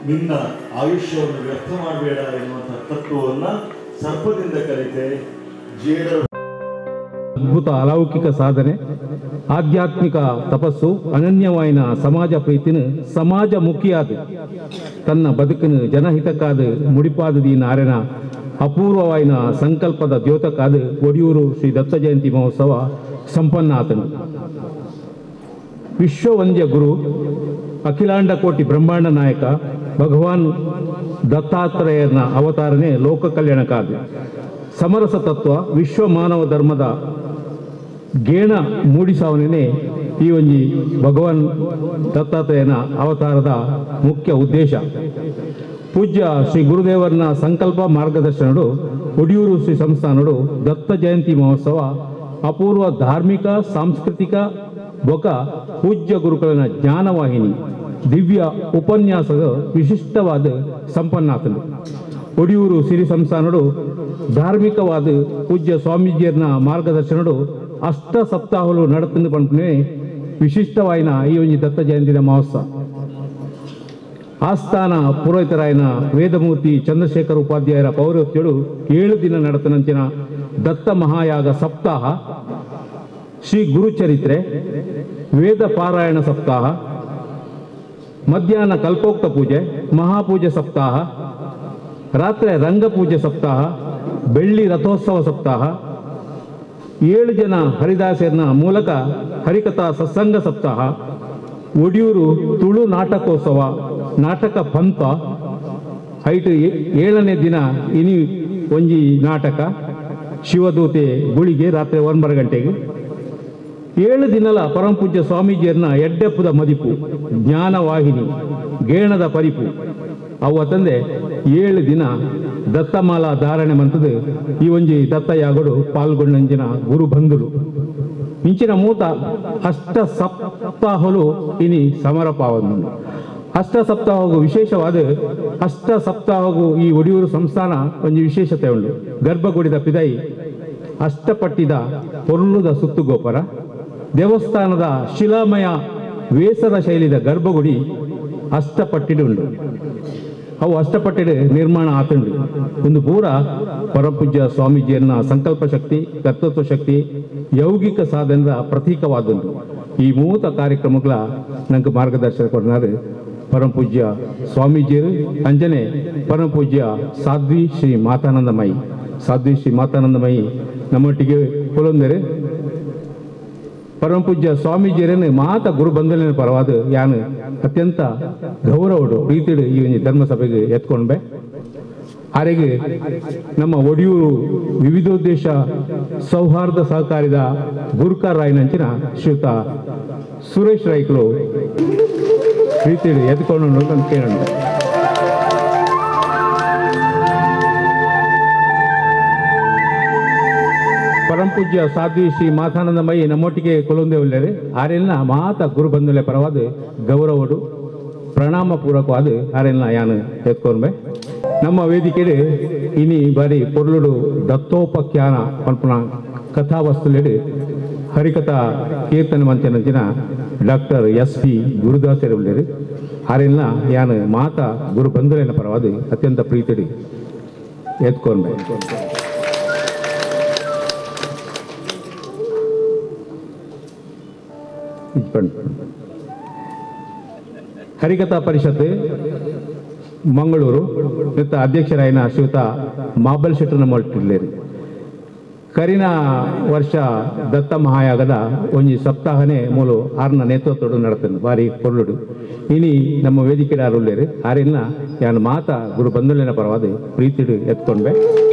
ನಿನ್ನ ಆಯುಷ್ಯವನ್ನು ವ್ಯರ್ಥ ಮಾಡಬೇಡ ಎನ್ನುವಂತಹ ತತ್ವವನ್ನು ಸರ್ಪದಿಂದ ಕಲಿತೆ. ಜೇಡರ ಅದ್ಭುತ ಅಲೌಕಿಕ ಸಾಧನೆ, ಆಧ್ಯಾತ್ಮಿಕ ತಪಸ್ಸು, ಅನನ್ಯವಾಯಿನ ಸಮಾಜ ಪ್ರೀತಿನ ಸಮಾಜಮುಖಿಯಾದ ತನ್ನ ಬದುಕಿನ ಜನಹಿತಕ್ಕಾದ ಮುಡಿಪಾದದಿ ನಾರಿನ ಅಪೂರ್ವವಾಯಿನ ಸಂಕಲ್ಪದ ದ್ಯೋತಕ್ಕಾದ ಒಡಿಯೂರು ಶ್ರೀ ದತ್ತ ಜಯಂತಿ ಮಹೋತ್ಸವ ಸಂಪನ್ನ ಆತನು. ವಿಶ್ವವಂದ್ಯ ಗುರು, ಅಖಿಲಾಂಡ ಕೋಟಿ ಬ್ರಹ್ಮಾಂಡ ನಾಯಕ ಭಗವಾನ್ ದತ್ತಾತ್ರೇಯನ ಅವತಾರನೇ ಲೋಕ ಕಲ್ಯಾಣಕ್ಕಾದ. ಸಮರಸ ತತ್ವ ವಿಶ್ವ ಮಾನವ ಧರ್ಮದ ಗೇಣ ಮೂಡಿಸಾವನೇ ಈ ಒಂಜಿ ಭಗವಾನ್ ದತ್ತಾತ್ರೇಯನ ಅವತಾರದ ಮುಖ್ಯ ಉದ್ದೇಶ. ಪೂಜ್ಯ ಶ್ರೀ ಗುರುದೇವರನ ಸಂಕಲ್ಪ ಮಾರ್ಗದರ್ಶನಡು ಒಡಿಯೂರು ಶ್ರೀ ಸಂಸ್ಥಾನಡು ದತ್ತ ಜಯಂತಿ ಮಹೋತ್ಸವ ಅಪೂರ್ವ ಧಾರ್ಮಿಕ ಸಾಂಸ್ಕೃತಿಕ ಬೊಕ ಪೂಜ್ಯ ಗುರುಕುಲನ ಜ್ಞಾನವಾಹಿನಿ ದಿವ್ಯ ಉಪನ್ಯಾಸದ ವಿಶಿಷ್ಟವಾದ ಸಂಪನ್ನಾತನು. ಒಡಿಯೂರು ಸಿರಿ ಸಂಸ್ಥಾನಡು ಧಾರ್ಮಿಕವಾದ ಪೂಜ್ಯ ಸ್ವಾಮೀಜಿಯರ್ನ ಮಾರ್ಗದರ್ಶನಡು ಅಷ್ಟ ಸಪ್ತಾಹಗಳು ನಡತಂದು ಪಂಪನೆ ವಿಶಿಷ್ಟವಾಯಿನ ಈ ಒಂದು ದತ್ತ ಜಯಂತಿನ ಮಹೋತ್ಸವ. ಆಸ್ಥಾನ ಪುರೋಹಿತರಾಯನ ವೇದಮೂರ್ತಿ ಚಂದ್ರಶೇಖರ ಉಪಾಧ್ಯಾಯರ ಪೌರೋಹಿತ್ಯಗಳು 7 ದಿನ ನಡತನಂಚಿನ ದತ್ತ ಮಹಾಯಾಗ ಸಪ್ತಾಹ, ಶ್ರೀ ಗುರುಚರಿತ್ರೆ, ವೇದ ಪಾರಾಯಣ ಸಪ್ತಾಹ, ಮಧ್ಯಾಹ್ನ ಕಲ್ಪೋಕ್ತ ಪೂಜೆ, ಮಹಾಪೂಜೆ ಸಪ್ತಾಹ, ರಾತ್ರಿ ರಂಗಪೂಜೆ ಸಪ್ತಾಹ, ಬೆಳ್ಳಿ ರಥೋತ್ಸವ ಸಪ್ತಾಹ, 7 ಜನ ಹರಿದಾಸರನ ಮೂಲಕ ಹರಿಕಥಾ ಸತ್ಸಂಗ ಸಪ್ತಾಹ, ಒಡಿಯೂರು ತುಳು ನಾಟಕೋತ್ಸವ, ನಾಟಕ ಪಂಥ ಐಟು 7ನೇ ದಿನ ಇನಿ ಒಂಜಿ ನಾಟಕ ಶಿವದೂತೆ ಗುಳಿಗೆ ರಾತ್ರಿ 9 ಗಂಟೆಗೆ. 7 ದಿನಲ ಪರಮಪೂಜ್ಯ ಸ್ವಾಮೀಜಿಯರ್ನ ಎಡ್ಡೆಪ್ಪದ ಮದಿಪು, ಜ್ಞಾನವಾಹಿನಿ, ಗೇಣದ ಪರಿಪು ಅವು ತಂದೆ 7 ದಿನ ದತ್ತಮಾಲಾ ಧಾರಣೆ ಮಂತದು ಈ ಒಂಜಿ ದತ್ತಯಾಗಡು ಪಾಲ್ಗೊಂಡಂಜಿನ ಗುರು ಬಂಧುರು ಇಂಚಿನ ಮೂತ ಅಷ್ಟ ಸಪ್ತಾಹಲು ಇನಿ ಸಮರಪಾವನ್ನು. ಅಷ್ಟ ಸಪ್ತಾಹಗೂ ವಿಶೇಷವಾದ ಅಷ್ಟ ಸಪ್ತಾಹಗೂ ಈ ಒಡಿಯೂರು ಸಂಸ್ಥಾನ ಒಂದು ವಿಶೇಷತೆ ಉಂಟು. ಗರ್ಭಗುಡಿದ ಪಿದೈ ಅಷ್ಟಪಟ್ಟಿದ ಪೊರ್ಲುದ ಸುತ್ತುಗೋಪುರ, ದೇವಸ್ಥಾನದ ಶಿಲಾಮಯ ವೇಸರ ಶೈಲಿದ ಗರ್ಭಗುಡಿ ಅಷ್ಟಪಟ್ಟಿಡು ಉಂಟು. ಅವು ಅಷ್ಟಪಟ್ಟಿಡು ನಿರ್ಮಾಣ ಆತುಂಡು. ಒಂದು ಪೂರ ಪರಪೂಜ್ಯ ಸ್ವಾಮೀಜಿಯನ್ನ ಸಂಕಲ್ಪ ಶಕ್ತಿ, ಕರ್ತೃತ್ವ ಶಕ್ತಿ, ಯೌಗಿಕ ಸಾಧನದ ಪ್ರತೀಕವಾದುಂಟು. ಈ ಮೂತ ಕಾರ್ಯಕ್ರಮಗಳ ನಂಗೆ ಮಾರ್ಗದರ್ಶನ ಕೊಡ್ನಾರು ಪರಮಪೂಜ್ಯ ಸ್ವಾಮೀಜಿಯರು, ಅಂಜನೆ ಪರಮಪೂಜ್ಯ ಸಾಧ್ವಿ ಶ್ರೀ ಮಾತಾನಂದಮಯಿ. ಸಾಧ್ವಿ ಶ್ರೀ ಮಾತಾನಂದಮಯಿ ನಮ್ಮೊಟ್ಟಿಗೆ ಕೊಲೊಂದರೆ ಪರಮಪೂಜ್ಯ ಸ್ವಾಮೀಜಿಯರನ್ನು ಮಾತ ಗುರು ಬಂಧನ ಪರವಾದ ಯಾನು ಅತ್ಯಂತ ಗೌರವಡು ಪ್ರೀತಿಡು ಈ ಒಂದು ಧರ್ಮಸಭೆಗೆ ಎತ್ಕೊಂಡ್ಬೆ. ಆರೆಗೆ ನಮ್ಮ ಒಡಿಯೂರು ವಿವಿಧೋದ್ದೇಶ ಸೌಹಾರ್ದ ಸಹಕಾರಿದ ಗುರುಕಾರ್ ರಾಯನಂಚಿನ ಶ್ರೀಯುತ ಸುರೇಶ್ ರೈಕಲು ಪ್ರೀತಿಡು ಎತ್ಕೊಂಡು ಅಂತ ಕೇಳೋಣ. ಪರಮಪೂಜ್ಯ ಸಾಧ್ವಿ ಶ್ರೀ ಮಾತಾನಂದಮಯಿ ನಮ್ಮೊಟ್ಟಿಗೆ ಕೊಲೊಂದೆ ಒಳ್ಳೆಯದು. ಆರೆಲ್ಲ ಮಾತ ಗುರು ಬಂಧುಲೆ ಪರವಾದ ಗೌರವಡು ಪ್ರಣಾಮ ಪೂರ್ವಕವಾದ ಆರೆಲ್ಲ ಯಾನು ಎತ್ಕೊಂಡ್ಬೆ. ನಮ್ಮ ವೇದಿಕೆಡೆ ಇನಿ ಬಾರಿ ಪೊರ್ಲುಡು ದತ್ತೋಪಖ್ಯಾನ ಪಂಪನ ಕಥಾವಸ್ತುಲೆಡು ಹರಿಕಥಾ ಕೀರ್ತನೆ ಮಂಚನಂಚಿನ ಡಾಕ್ಟರ್ SP ಗುರುದಾಸರು ಉಳ್ಳರು. ಆರೆಲ್ಲ ಯಾನು ಮಾತ ಗುರು ಬಂಧುಲಿನ ಪರವಾದ ಅತ್ಯಂತ ಪ್ರೀತಿಡಿ ಎತ್ಕೊಂಡ್ಬೆ. ಹರಿಕಥಾ ಪರಿಷತ್ ಮಂಗಳೂರು ಮತ್ತು ಅಧ್ಯಕ್ಷರಾಯಿನ ಶ್ರೀಯುತ ಮಾಬಲ್ ಶೆಟ್ಟರ್ ನಮ್ಮೊಟ್ಟಿರ್ಲೇರು. ಕರಿನ ವರ್ಷ ದತ್ತ ಮಹಾಯಾಗದ ಒಂಜಿ ಸಪ್ತಾಹನೇ ಮೂಲು ಆರ್ನ ನೇತೃತ್ವಡು ನಡತನು ಬಾರಿ ಕೊರ್ಲುಡು. ಇನಿ ನಮ್ಮ ವೇದಿಕೆಡ ಉಳ್ಳೇರು. ಆರೆಲ್ಲ ಯಾನು ಮಾತ ಗುರು ಬಂಧುಲಿನ ಪರವಾದ ಪ್ರೀತಿಡು ಎತ್ಕೊಂಡ್ಬೆ.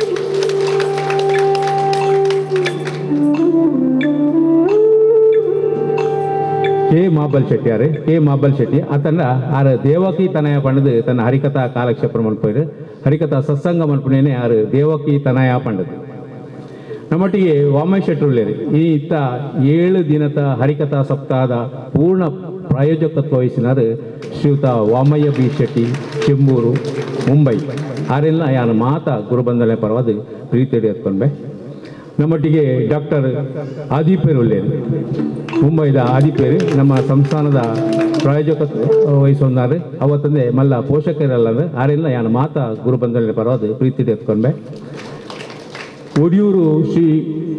ಕೆ ಮಾಬಲ್ ಶೆಟ್ಟಿ ಆತನ ಆರು ದೇವಕಿ ತನಯ ಪಂಡದು ತನ್ನ ಹರಿಕಥಾ ಕಾಲಕ್ಷೇಪ ಮನ್ಪೋಯ್ರು. ಹರಿಕಥಾ ಸತ್ಸಂಗ ಮನ್ಪುನೇನೆ ಆರು ದೇವಕಿ ತನಯ ಪಂಡದು. ನಮ್ಮೊಟ್ಟಿಗೆ ವಾಮಯ ಶೆಟ್ಟರು ಉಳ್ಳೇರು. ಈ ಇತ್ತ 7 ದಿನದ ಹರಿಕಥಾ ಸಪ್ತಾಹದ ಪೂರ್ಣ ಪ್ರಾಯೋಜಕತ್ವ ವಹಿಸಿನಾರು ಶ್ರೀಯುತ ವಾಮಯ್ಯ ಬಿ ಶೆಟ್ಟಿ, ಚೆಂಬೂರು, ಮುಂಬೈ. ಆರೆಲ್ಲ ಯಾನು ಮಾತ ಗುರುಬಂಧನೆ ಪರವಾದ ಪ್ರೀತಿಡಿ ಎತ್ಕೊಂಡ್ಬೆ. ನಮ್ಮೊಟ್ಟಿಗೆ ಡಾಕ್ಟರ್ ಆದಿಪೇರು ಒಳ್ಳೆಯದು, ಮುಂಬೈದ ಆದಿಪೇರು ನಮ್ಮ ಸಂಸ್ಥಾನದ ಪ್ರಾಯೋಜಕ ವಹಿಸೋನಾರು ಅವತ್ತಂದೆ ಮಲ್ಲ ಪೋಷಕರಲ್ಲ ಆರೆಲ್ಲ ಯಾನು ಮಾತಾ ಗುರು ಬಂಧನ ಪರವಾದ ಪ್ರೀತಿ ಎತ್ಕೊಂಡೆ. ಒಡಿಯೂರು ಶ್ರೀ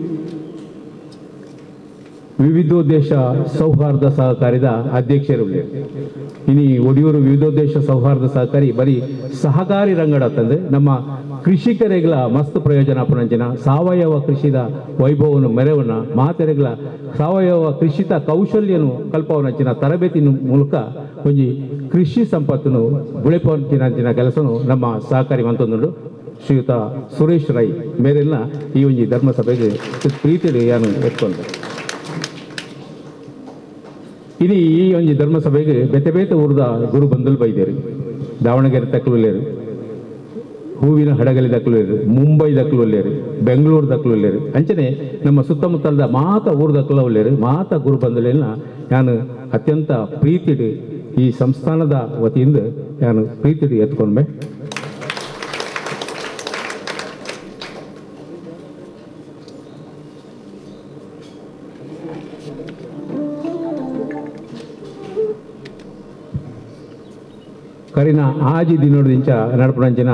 ವಿವಿಧೋದ್ದೇಶ ಸೌಹಾರ್ದ ಸಹಕಾರಿದ ಅಧ್ಯಕ್ಷರು ಇನಿ ಒಡಿಯೂರು ವಿವಿಧೋದ್ದೇಶ ಸೌಹಾರ್ದ ಸಹಕಾರಿ ಬರೀ ಸಹಕಾರಿ ರಂಗಡ ತಂದು ನಮ್ಮ ಕೃಷಿಕರಿಗಳ ಮಸ್ತ್ ಪ್ರಯೋಜನ ಪುನಂಚಿನ ಸಾವಯವ ಕೃಷಿದ ವೈಭವನು ಮೆರವನ ಮಾತೆರೆಗಳ ಸಾವಯವ ಕೃಷಿತ ಕೌಶಲ್ಯನು ಕಲ್ಪವನಂಚಿನ ತರಬೇತಿ ಮೂಲಕ ಒಂಜಿ ಕೃಷಿ ಸಂಪತ್ತನ್ನು ಬೆಳೆಪಂಚಿನ ಕೆಲಸನು ನಮ್ಮ ಸಹಕಾರಿ ಮಂತೊಂದು ಶ್ರೀಯುತ ಸುರೇಶ್ ರೈ ಮೇರೆಲ್ಲ ಈ ಒಂಜಿ ಧರ್ಮಸಭೆಗೆ ಪ್ರೀತಿ ಯಾನು ಎತ್ಕೊಂಡು ಇದು ಈ ಒಂಜಿ ಧರ್ಮಸಭೆಗೆ ಬೇತೆ ಬೇತೆ ಊರದ ಗುರು ಬಂಧುಲು ಬೈದೇರು. ದಾವಣಗೆರೆ ತಕ್ಕಲುಲ್ಲೇರು, ಹೂವಿನ ಹಡಗಲಿ ದಕ್ಕಲುಲ್ಲೇರು, ಮುಂಬೈ ದಕ್ಕಲುಲ್ಲೇರು, ಬೆಂಗಳೂರು ದಕ್ಕಲುಲ್ಲೇರು, ಅಂಚನೆ ನಮ್ಮ ಸುತ್ತಮುತ್ತಲದ ಮಾತ ಊರು ದಕ್ಕಲ ಉಳ್ಳೇರು ಮಾತ ಗುರು ಬಂಧುಲೆಲ್ಲ ನಾನು ಅತ್ಯಂತ ಪ್ರೀತಿಡು ಈ ಸಂಸ್ಥಾನದ ವತಿಯಿಂದ ನಾನು ಪ್ರೀತಿಡು ಎತ್ಕೊಂಡೆ. ಕರಿನ ಆಜಿ ದಿನೋಡಿಂಚ ನಡಪಣಂಚಿನ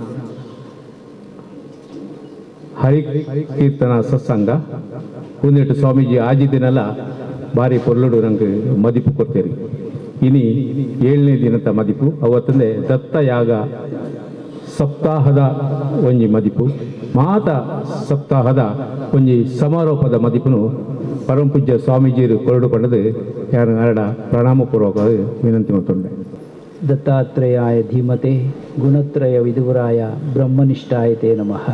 ಹರಿಕೀರ್ತನ ಸತ್ಸಂಗ ಒಂದೆಟ್ಟು ಸ್ವಾಮೀಜಿ ಆಜಿ ದಿನಲ್ಲ ಬಾರಿ ಪೊರ್ಲುಡು ನಂಗೆ ಮದಿಪು ಕೊಡ್ತೇರಿ. ಇನಿ 7ನೇ ದಿನದ ಮದಿಪು ಅವತ್ತಂದೆ ದತ್ತಯಾಗ ಸಪ್ತಾಹದ ಒಂಜಿ ಮದಿಪು ಮಾತ ಸಪ್ತಾಹದ ಒಂಜಿ ಸಮಾರೋಪದ ಮದಿಪುನು ಪರಮಪೂಜ್ಯ ಸ್ವಾಮೀಜಿಯರು ಕೊರಡುಕೊಂಡದು ಯಾರು ಅರಡ ಪ್ರಣಾಮಪೂರ್ವಕ ವಿನಂತಿ ಮಾಡ್ಕೊಂಡೆ. ದತ್ತಾತ್ರೇಯಾಯ ಧೀಮತೆ ಗುಣತ್ರಯ ವಿದುರಾಯ ಬ್ರಹ್ಮನಿಷ್ಠಾಯತೆ ನಮಃ.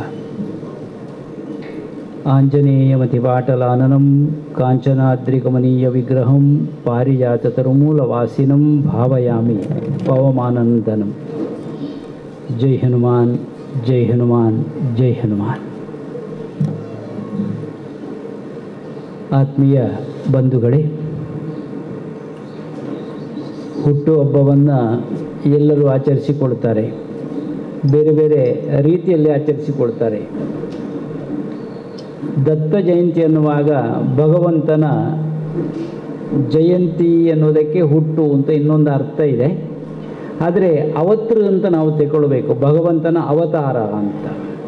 ಆಂಜನೇಯಮತಿಪಾಟಲಾನನಂ ಕಾಂಚನಾದ್ರಿಗಮನೀಯ ವಿಗ್ರಹಂ ಪಾರಿಜಾತತರುಮೂಲವಾಸಿನಂ ಭಾವಯಾಮಿ ಪವಮಾನಂದನಂ. ಜೈ ಹನುಮಾನ್, ಜೈ ಹನುಮಾನ್, ಜೈ ಹನುಮಾನ್. ಆತ್ಮೀಯ ಬಂಧುಗಳೇ, ಹುಟ್ಟುಹಬ್ಬವನ್ನು ಎಲ್ಲರೂ ಆಚರಿಸಿಕೊಳ್ತಾರೆ, ಬೇರೆ ಬೇರೆ ರೀತಿಯಲ್ಲಿ ಆಚರಿಸಿಕೊಳ್ತಾರೆ. ದತ್ತ ಜಯಂತಿ ಅನ್ನುವಾಗ ಭಗವಂತನ ಜಯಂತಿ ಅನ್ನೋದಕ್ಕೆ ಹುಟ್ಟು ಅಂತ ಇನ್ನೊಂದು ಅರ್ಥ ಇದೆ. ಆದರೆ ಅವತೃ ಅಂತ ನಾವು ತಗೊಳ್ಬೇಕು, ಭಗವಂತನ ಅವತಾರ ಅಂತ.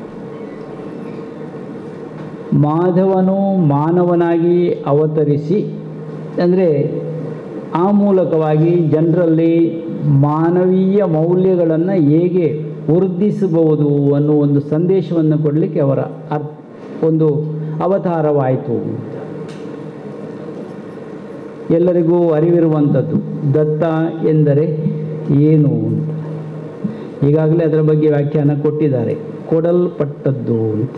ಮಾಧವನು ಮಾನವನಾಗಿ ಅವತರಿಸಿ ಅಂದರೆ ಆ ಮೂಲಕವಾಗಿ ಜನರಲ್ಲಿ ಮಾನವೀಯ ಮೌಲ್ಯಗಳನ್ನು ಹೇಗೆ ವೃದ್ಧಿಸಬಹುದು ಅನ್ನೋ ಒಂದು ಸಂದೇಶವನ್ನು ಕೊಡಲಿಕ್ಕೆ ಅವರ ಒಂದು ಅವತಾರವಾಯಿತು. ಎಲ್ಲರಿಗೂ ಅರಿವಿರುವಂಥದ್ದು ದತ್ತ ಎಂದರೆ ಏನು ಅಂತ. ಈಗಾಗಲೇ ಅದರ ಬಗ್ಗೆ ವ್ಯಾಖ್ಯಾನ ಕೊಟ್ಟಿದ್ದಾರೆ, ಕೊಡಲ್ಪಟ್ಟದ್ದು ಅಂತ.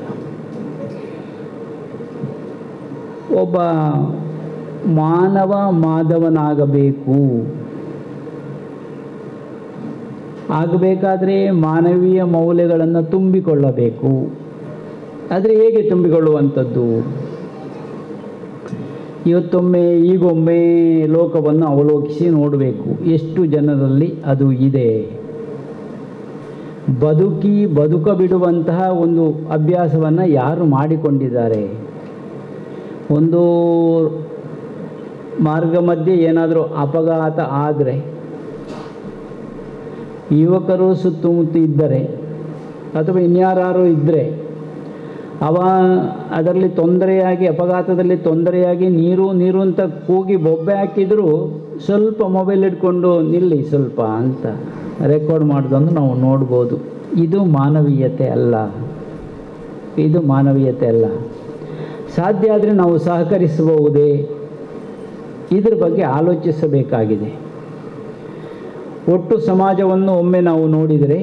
ಒಬ್ಬ ಮಾನವ ಮಾಧವನಾಗಬೇಕು, ಆಗಬೇಕಾದ್ರೆ ಮಾನವೀಯ ಮೌಲ್ಯಗಳನ್ನು ತುಂಬಿಕೊಳ್ಳಬೇಕು. ಆದರೆ ಹೇಗೆ ತುಂಬಿಕೊಳ್ಳುವಂಥದ್ದು? ಇವತ್ತೊಮ್ಮೆ ಈಗೊಮ್ಮೆ ಲೋಕವನ್ನು ಅವಲೋಕಿಸಿ ನೋಡಬೇಕು, ಎಷ್ಟು ಜನರಲ್ಲಿ ಅದು ಇದೆ. ಬದುಕ ಬಿಡುವಂತಹ ಒಂದು ಅಭ್ಯಾಸವನ್ನು ಯಾರು ಮಾಡಿಕೊಂಡಿದ್ದಾರೆ? ಒಂದು ಮಾರ್ಗ ಮಧ್ಯೆ ಏನಾದರೂ ಅಪಘಾತ ಆದರೆ ಯುವಕರು ಸುತ್ತಮುತ್ತ ಇದ್ದರೆ ಅಥವಾ ಇನ್ಯಾರು ಇದ್ದರೆ ಅದರಲ್ಲಿ ತೊಂದರೆಯಾಗಿ ಅಪಘಾತದಲ್ಲಿ ತೊಂದರೆಯಾಗಿ ನೀರು ಅಂತ ಕೂಗಿ ಬೊಬ್ಬೆ ಹಾಕಿದರೂ ಸ್ವಲ್ಪ ಮೊಬೈಲ್ ಇಟ್ಕೊಂಡು ನಿಲ್ಲಿ ಸ್ವಲ್ಪ ಅಂತ ರೆಕಾರ್ಡ್ ಮಾಡೋದನ್ನು ನಾವು ನೋಡ್ಬೋದು. ಇದು ಮಾನವೀಯತೆ ಅಲ್ಲ, ಇದು ಮಾನವೀಯತೆ ಅಲ್ಲ. ಸಾಧ್ಯ ಆದರೆ ನಾವು ಸಹಕರಿಸಬಹುದೇ? ಇದರ ಬಗ್ಗೆ ಆಲೋಚಿಸಬೇಕಾಗಿದೆ. ಒಟ್ಟು ಸಮಾಜವನ್ನು ಒಮ್ಮೆ ನಾವು ನೋಡಿದರೆ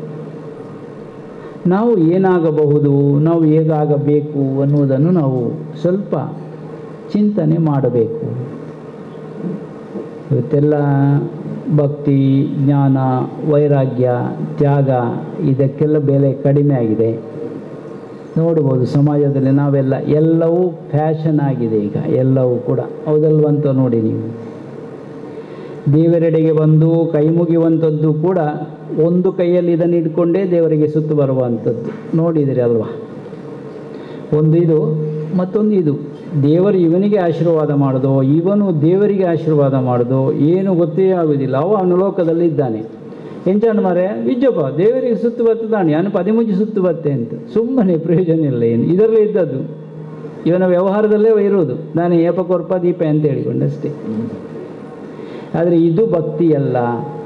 ನಾವು ಏನಾಗಬಹುದು, ನಾವು ಹೇಗಾಗಬೇಕು ಅನ್ನುವುದನ್ನು ನಾವು ಸ್ವಲ್ಪ ಚಿಂತನೆ ಮಾಡಬೇಕು. ಇವತ್ತೆಲ್ಲ ಭಕ್ತಿ, ಜ್ಞಾನ, ವೈರಾಗ್ಯ, ತ್ಯಾಗ ಇದಕ್ಕೆಲ್ಲ ಬೆಲೆ ಕಡಿಮೆ ಆಗಿದೆ. ನೋಡ್ಬೋದು ಸಮಾಜದಲ್ಲಿ ಎಲ್ಲವೂ ಫ್ಯಾಷನ್ ಆಗಿದೆ ಈಗ, ಎಲ್ಲವೂ ಕೂಡ. ಹೌದಲ್ವಂತ ನೋಡಿ, ನೀವು ದೇವರೆಡೆಗೆ ಬಂದು ಕೈ ಮುಗಿಯುವಂಥದ್ದು ಕೂಡ ಒಂದು ಕೈಯಲ್ಲಿ ಇದನ್ನು ಇಟ್ಕೊಂಡೇ ದೇವರಿಗೆ ಸುತ್ತು ಬರುವಂಥದ್ದು ನೋಡಿದಿರಿ ಅಲ್ವಾ? ಒಂದು ಇದು, ಮತ್ತೊಂದು ಇದು. ದೇವರು ಇವನಿಗೆ ಆಶೀರ್ವಾದ ಮಾಡೋದು, ಇವನು ದೇವರಿಗೆ ಆಶೀರ್ವಾದ ಮಾಡೋದು ಏನು ಗೊತ್ತೇ ಆಗೋದಿಲ್ಲ. ಅವನು ಲೋಕದಲ್ಲಿ ಇದ್ದಾನೆ. ಎಂಚಾನು ಮಾರೆ ವಿಜ್ಜಪ್ಪ ದೇವರಿಗೆ ಸುತ್ತು ಬರ್ತದಾನೆ, ನಾನು 13 ಸುತ್ತು ಬತ್ತೆ ಅಂತ. ಸುಮ್ಮನೆ ಪ್ರಯೋಜನ ಇಲ್ಲ. ಏನು ಇದರಲ್ಲೇ ಇದ್ದದ್ದು, ಇವನ ವ್ಯವಹಾರದಲ್ಲೇ ಇರೋದು. ನಾನು ಏಪಕೊರ್ಪ ದೀಪ ಅಂತ ಹೇಳಿಕೊಂಡಷ್ಟೇ. ಆದರೆ ಇದು ಭಕ್ತಿಯಲ್ಲ.